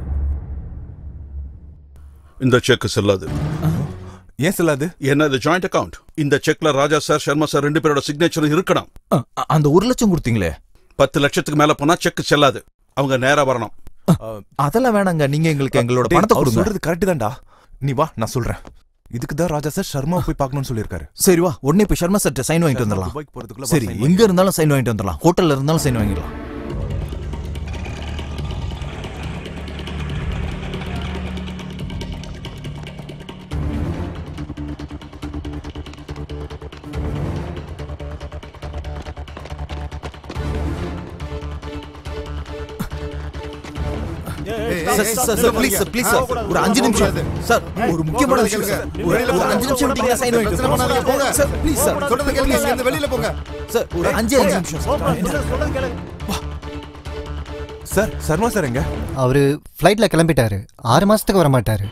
இந்த செக் செல்லாது. ஏன் செல்லாது? என்ன இது ஜாயிண்ட் அக்கவுண்ட். இந்த செக்ல ராஜா சார் ஷர்மா சார் 2 பேரோட சிக்னேச்சர் இருக்கணும். அந்த 1 லட்சம் கொடுத்தீங்களே, 10 லட்சத்துக்கு மேல போனா செக் செல்லாது. அவங்க நேரா வரணும். அதெல்லாம் வேணாங்க. நீங்க எங்களுக்கு எங்களோட பணத்தை கொடுங்க. சொல்றது கரெக்ட் தான்டா. நீ வா, நான் சொல்றேன். இதுக்கு தான் ராஜா சார் ஷர்மா போய் பார்க்கணும்னு சொல்லியிருக்காரு. சரி வா, உடனே போய் ஷர்மா சார் சைன் வாங்கிட்டு வந்துடலாம். சரி, எங்க இருந்தாலும் சைன் வாங்கிட்டு வந்துடலாம். ஹோட்டல்ல இருந்தாலும் சைன் வாங்கிடலாம். ப்ளீஸ் சார், ஒரு 5 நிமிஷம் சார். ஒரு முக்கியமான விஷயம் சார். ஒரு 5 நிமிஷம் விட்டீங்கன்னா சைன் வாங்கிட்டு போங்க சார். ப்ளீஸ் சார், சொல்றத கேளுங்க. இந்த வெளியில போங்க சார். ஒரு 5 நிமிஷம் சார். சர்மா சார் எங்க? அவரு ஃப்ளைட்ல கிளம்பிட்டாரு. 6 மாசத்துக்கு வர மாட்டாரு.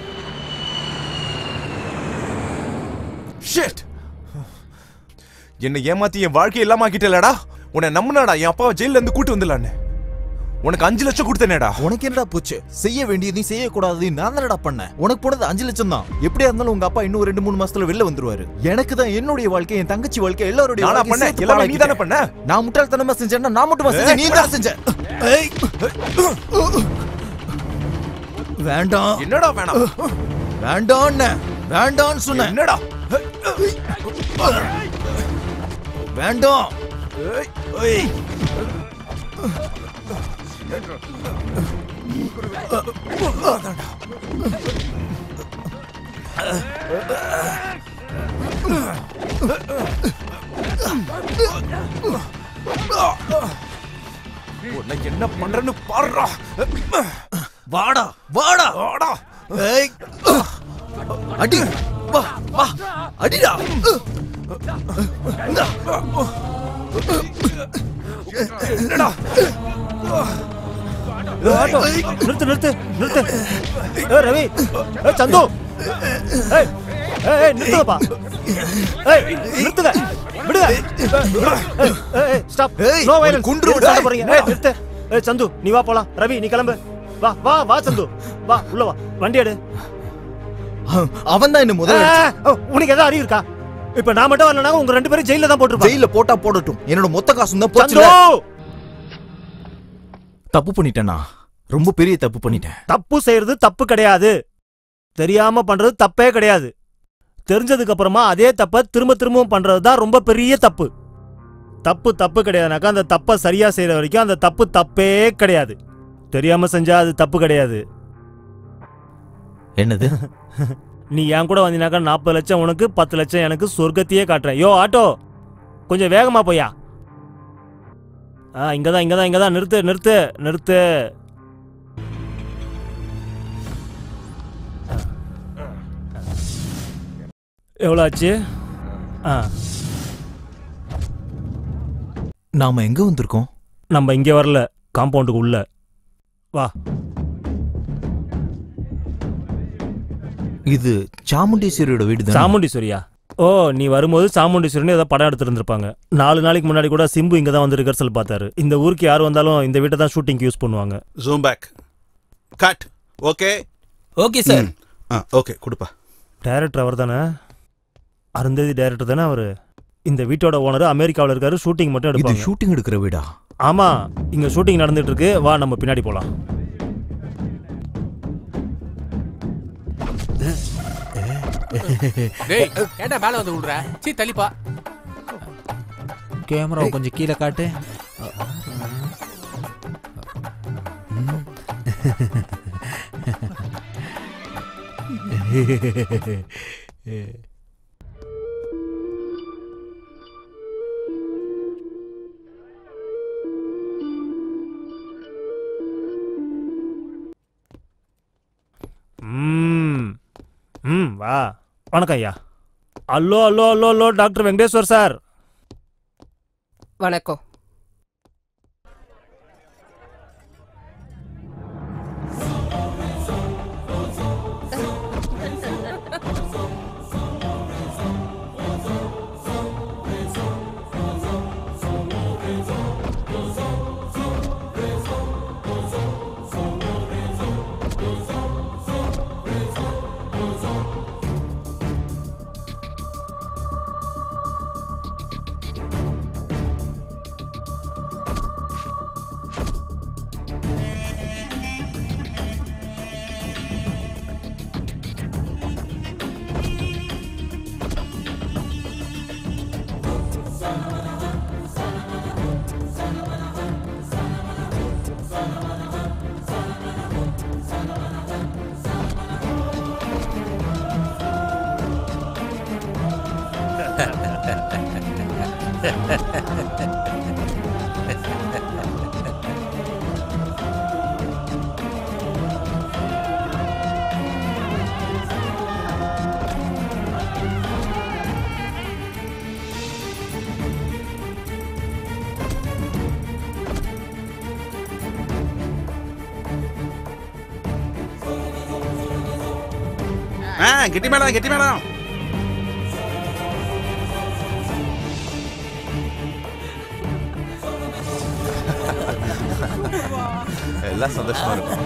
ஷிட். என்ன ஏமாத்தி என் வாழ்க்கை இல்லாம ஆக்கிட்டலடா. உன்னை நம்பினாடா என் அப்பாவை ஜெயில இருந்து கூட்டி வந்துடலான்னு. உனக்கு 5 லட்சம் கொடுத்தேனேடா. உனக்கு என்னடா போச்சு? செய்ய வேண்டியதையும் செய்யக்கூடாததையும் நான் தானடா பண்ணேன். உனக்கு போனது 5 லட்சம் தான். எப்படியா இருந்தாலும் உங்க அப்பா இன்னும் 2-3 மாசத்துல வெளில வந்துருவாரு. எனக்கு தான் என்னுடைய வாழ்க்கை, என் தங்கச்சி வாழ்க்கை, எல்லாரோட நானா பண்ண எல்லாமே நீ தானே பண்ண. நான் முட்டாள்தனமா செஞ்சேன்னா நான் மட்டுமா செஞ்சேன்? நீ தான் செஞ்ச. வேண்டாம். என்னடா வேணாம்? வேண்டான்னு வேண்டான்னு சொன்ன. என்னடா வேண்டாம். உன்னை என்ன பண்றேன்னு பாருடா. வாடா வாடா வாடா. அடி. வா வா அடிடா. என்னடா? நிறுத்து நிறுத்து நிறுத்து. ரவி, சந்து, நிறுத்துப்பா. நிறுத்துங்க, விடுங்க. ஸ்டாப். No violence. குண்டு போறீங்க. நிறுத்து. சந்து, நீ வா போலாம். ரவி, நீ கிளம்பு. வா வா வா சந்து, வா உள்ள வா. வண்டி எடு. அவன் தான் என்ன முதல்ல. உனக்கு ஏதாவது அறிவு இருக்கா? இப்ப நான் மட்டும் வரலனா உங்க 2 பேரும் ஜெயில தான் போட்டுருப்பாங்க. ஜெயில போட்டா போடட்டும். என்னோட மொத்த காசு தான் போச்சு. தப்பு பண்ணிட்டேனா? ரொம்ப பெரிய தப்பு பண்ணிட்டேன். தப்பு செய்யறது தப்பு கிடையாது. தெரியாம பண்றது தப்பே கிடையாது. தெரிஞ்சதுக்கு அப்புறமா அதே தப்ப திரும்ப திரும்பவும் பண்றது தான் ரொம்ப பெரிய தப்பு. தப்பு தப்பு கிடையாதுனாக்கா அந்த தப்பை சரியா செய்யற வரைக்கும் அந்த தப்பு தப்பே கிடையாது. தெரியாம செஞ்சா அது தப்பு கிடையாது. என்னது? நீ என் கூட வந்தீனாக்கா 40 லட்சம் உனக்கு, 10 லட்சம் எனக்கு, சொர்க்கத்தையே காட்டுறேன். யோ ஆட்டோ, கொஞ்சம் வேகமா போயா. இங்கதான் இங்கதான் இங்கதான். நிறுத்து நிறுத்து நிறுத்து. எவ்வளோ ஆச்சு? நாம எங்க வந்திருக்கோம்? நம்ம இங்கே வரல, காம்பவுண்டுக்கு உள்ள வா. இது சாமுண்டீஸ்வரியோட வீடு தான். சாமுண்டீஸ்வரியா? ஓ, நீ வரும்போது சாமுண்டீஸ்வரன் ஏதோ படம் எடுத்துருந்துருப்பாங்க. 4 நாளைக்கு முன்னாடி கூட சிம்பு இங்கே தான் வந்து ரிஹர்சல் பார்த்தாரு. இந்த ஊருக்கு யார் வந்தாலும் இந்த வீட்டை தான் ஷூட்டிங்க்கு யூஸ் பண்ணுவாங்க. Zoom back cut. Okay okay sir. Okay கொடுப்பா. டைரக்டர் அவர் தானே? அருந்ததி டைரக்டர் தானே அவரு? இந்த வீட்டோட ஓனர் அமெரிக்காவில் இருக்காரு. ஷூட்டிங் மட்டும் எடுப்பாங்க. ஷூட்டிங் எடுக்கிற வீடா? ஆமா, இங்க ஷூட்டிங் நடந்துட்டு இருக்கு. வா நம்ம பின்னாடி போலாம். டேய் ஏன்டா மேல வந்து விடுற? சீ தள்ளிப்பா. கேமரா கொஞ்சம் கீழே காட்டு. வா. வணக்கம் ஐயா. Hello hello hello hello doctor Venkateswar sir. வணக்கம். கெட்டி மேடம் கெட்டி மேடம். எல்லாம் சந்தோஷமா இருக்கும்.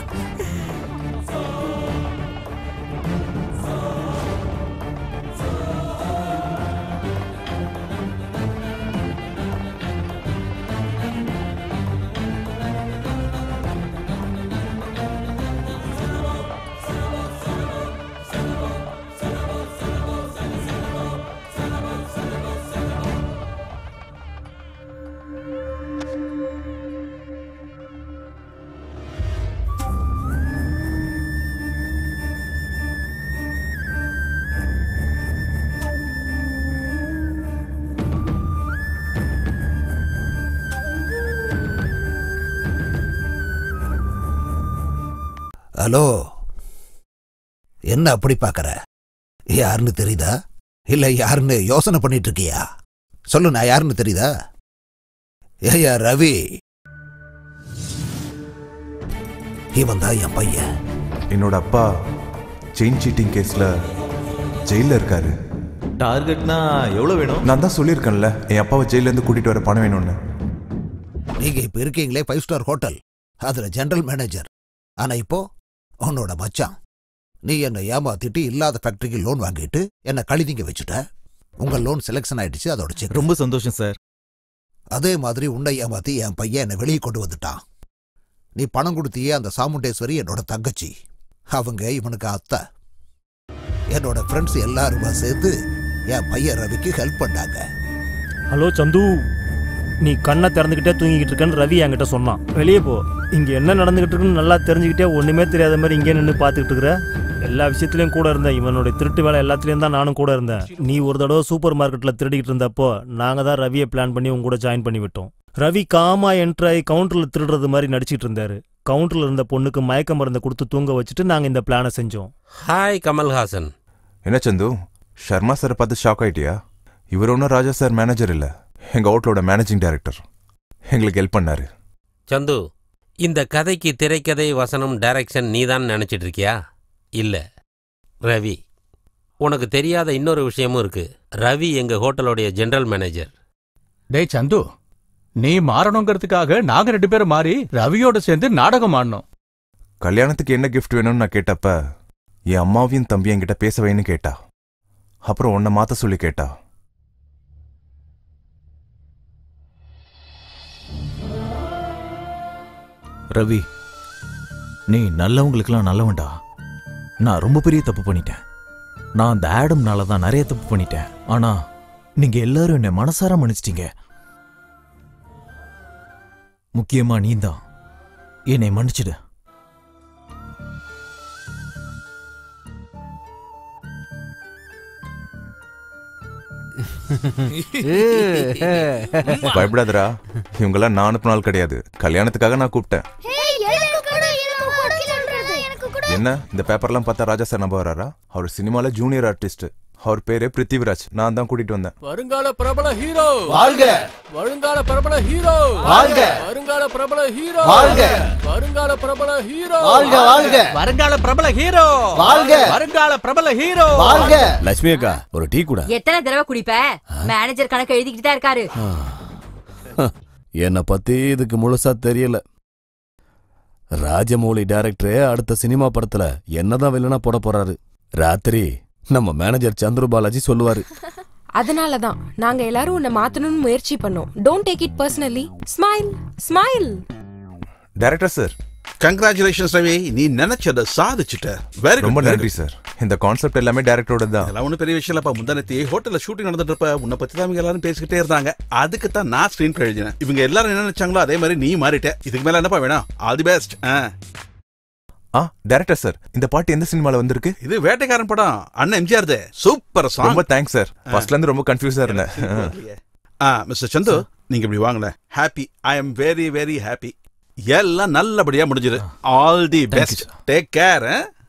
ஹலோ, என்ன அப்படி பார்க்கற? யாருன்னு தெரியுதா? இல்ல யாருன்னு யோசனை பண்ணிட்டு இருக்கியா? சொல்லு, நான் யாருன்னு தெரியுதா? ஏயா ரவி, இவன் தான் என் பையன். என்னோட அப்பா செயின் சீட்டிங் கேஸ்ல ஜெயில இருக்காரு. டார்கெட்னா எவ்வளவு வேணும்? நான் தான் சொல்லியிருக்கேன்ல, என் அப்பாவை ஜெயில இருந்து கூட்டிட்டு வர பணம் வேணும்னு. நீங்க இப்ப இருக்கீங்களே 5 ஸ்டார் ஹோட்டல், அதுல ஜெனரல் மேனேஜர். ஆனா இப்போ உன்னோட மச்சான் நீ என்னை ஏமாத்திட்டு இல்லாத ஃபேக்டரிக்கு லோன் வாங்கிட்டு என்ன கழுதிங்க வச்சுட்ட. உங்க லோன் செலக்ஷன் ஆயிடுச்சு, அதோட செக். ரொம்ப சந்தோஷம் சார். அதே மாதிரி உன்னை ஏமாத்தி என் பையன் என்னை வெளியே கொண்டு வந்துட்டான். நீ பணம் கொடுத்தியே அந்த சாமுண்டேஸ்வரி என்னோட தங்கச்சி, அவங்க இவனுக்கு அத்தை. என்னோட ஃப்ரெண்ட்ஸ் எல்லாருமா சேர்த்து என் பையன் ரவிக்கு ஹெல்ப் பண்ணாங்க. ஹலோ சந்து, நீ கண்ணை திறந்துக்கிட்டே தூங்கிக்கிட்டு இருக்கேன்னு ரவி என்கிட்ட சொன்னான். வெளியே போ. இங்க என்ன நடந்துகிட்டு இருக்குன்னு நல்லா தெரிஞ்சுக்கிட்டே ஒண்ணுமே தெரியாத மாதிரி இங்கே நின்று பார்த்துக்கிட்டு இருக்கிற. எல்லா விஷயத்துலயும் கூட இருந்தேன். இவனுடைய திருட்டு வேலை எல்லாத்துலயும் தான் நானும் கூட இருந்தேன். நீ ஒரு தடவை சூப்பர் மார்க்கெட்ல திருடிக்கிட்டு இருந்தப்போ நாங்க தான் ரவியை பிளான் பண்ணி உங்க கூட ஜாயின் பண்ணி விட்டோம். ரவி காமா என்ட்ரு ஆகி கவுண்டர்ல திருடுறது மாதிரி நடிச்சிட்டு இருந்தாரு. கவுண்டர்ல இருந்த பொண்ணுக்கு மயக்க மருந்தை கொடுத்து தூங்க வச்சுட்டு நாங்க இந்த பிளானை செஞ்சோம். ஹாய் கமல்ஹாசன். என்ன சந்து, ஷர்மா சாரை பார்த்து ஷாக் ஆயிட்டியா? இவர் ஒன்றும் ராஜா சார் மேனேஜர் இல்லை, எங்க ஹோட்டலோட மேனேஜிங் டைரக்டர். எங்களுக்கு ஹெல்ப் பண்ணாரு. சந்து, இந்த கதைக்கு திரைக்கதை, வசனம், டைரக்ஷன் நீதான் நினைச்சிட்டு இருக்கியா? இல்ல, ரவி. உனக்கு தெரியாத இன்னொரு விஷயமும் இருக்கு. ரவி எங்க ஹோட்டலோடைய ஜெனரல் மேனேஜர். டேய் சந்து, நீ மாறணுங்கிறதுக்காக நாங்க 2 பேரும் மாறி ரவியோட சேர்ந்து நாடகம் ஆடணும். கல்யாணத்துக்கு என்ன கிஃப்ட் வேணும்னு நான் கேட்டப்ப என் அம்மாவையும் தம்பி என்கிட்ட பேச வைன்னு கேட்டா. அப்புறம் உன்னை மாத்த சொல்லி கேட்டா. ரவி, நீ நல்லவங்களுக்கெல்லாம் நல்லவன்டா. நான் ரொம்ப பெரிய தப்பு பண்ணிட்டேன். நான் அந்த ஆடம்னால தான் நிறைய தப்பு பண்ணிட்டேன். ஆனா நீங்க எல்லாரும் என்னை மனசார மன்னிச்சிட்டீங்க. முக்கியமா நீதான் என்னை மன்னிச்சிடு. பயப்படாதரா, இவங்கெல்லாம் நான் அனுப்பின நாள் கிடையாது. கல்யாணத்துக்காக நான் கூப்பிட்டேன். என்ன இந்த பேப்பர்லாம் பார்த்தா ராஜா சார் நம்ப வராரா? அவர் சினிமால ஜூனியர் ஆர்டிஸ்ட். அவர் பேரு பிருத்திவிராஜ். நான் தான் கூட்டிட்டு வந்தேன். வருங்கால பிரபல ஹீரோ வாழ்க! வருங்கால பிரபல ஹீரோ வாழ்க! வருங்கால பிரபல ஹீரோ வாழ்க! வருங்கால பிரபல ஹீரோ வாழ்க! வாழ்க! வருங்கால பிரபல ஹீரோ வாழ்க! வருங்கால பிரபல ஹீரோ வாழ்க! லட்சுமி அக்கா, ஒரு டீ கூட. எத்தனை தடவை குடிப்ப? மேனேஜர் கணக்கு எழுதிக்கிட்டு தான் இருக்காரு. என்னை பத்தி இதுக்கு முழுசா தெரியல. ராஜமௌலி டைரக்டரே அடுத்த சினிமா படத்துல என்னதான் வில்லனா போட போறாரு. ராத்திரி நம்ம மேனேஜர் சந்துரு பாலாஜி சொல்லுவாரு. அதனாலதான் நாங்க எல்லாரும் உன்னை மாத்தணும்னு முயற்சி பண்ணோம். Don't take it personally. Smile smile. Director sir, congratulations Ravi, நீ நினைச்சத சாதிச்சுட்ட. Very good. ரொம்ப நன்றி சார். இந்த கான்செப்ட் எல்லாமே டைரக்டரோட தான். அதெல்லாம் ஒன்றும் பெரிய விஷயம் இல்லப்பா. முந்தானத்தி ஹோட்டல்ல ஷூட்டிங் நடந்துட்டு இருப்ப உன்னை பத்தி தான் இவங்க எல்லாரும் பேசிக்கிட்டே இருந்தாங்க. அதுக்கு தான் நான் ஸ்கிரீன் எழுதினேன். இவங்க எல்லாரும் என்ன நினைச்சாங்களோ அதே மாதிரி நீ மாறிட்ட. இதுக்கு மேல என்னப்பா வேணும்? All the best. Director sir, இந்த பாட்டு எந்த சினிமால வந்திருக்கு? இது வேட்டைக்காரன் படம். அண்ணன் எம்ஜிஆர் தே. Super song. ரொம்ப தேங்க்ஸ் சார். ஃபர்ஸ்ட்ல இருந்து ரொம்ப கன்ஃபியூஸா இருந்தேன். மிஸ்டர் சந்து, நீங்க இப்படி வாங்கல. Happy. I am very very happy. எல்லாம் நல்லபடியா முடிஞ்சது. All the best. Take care.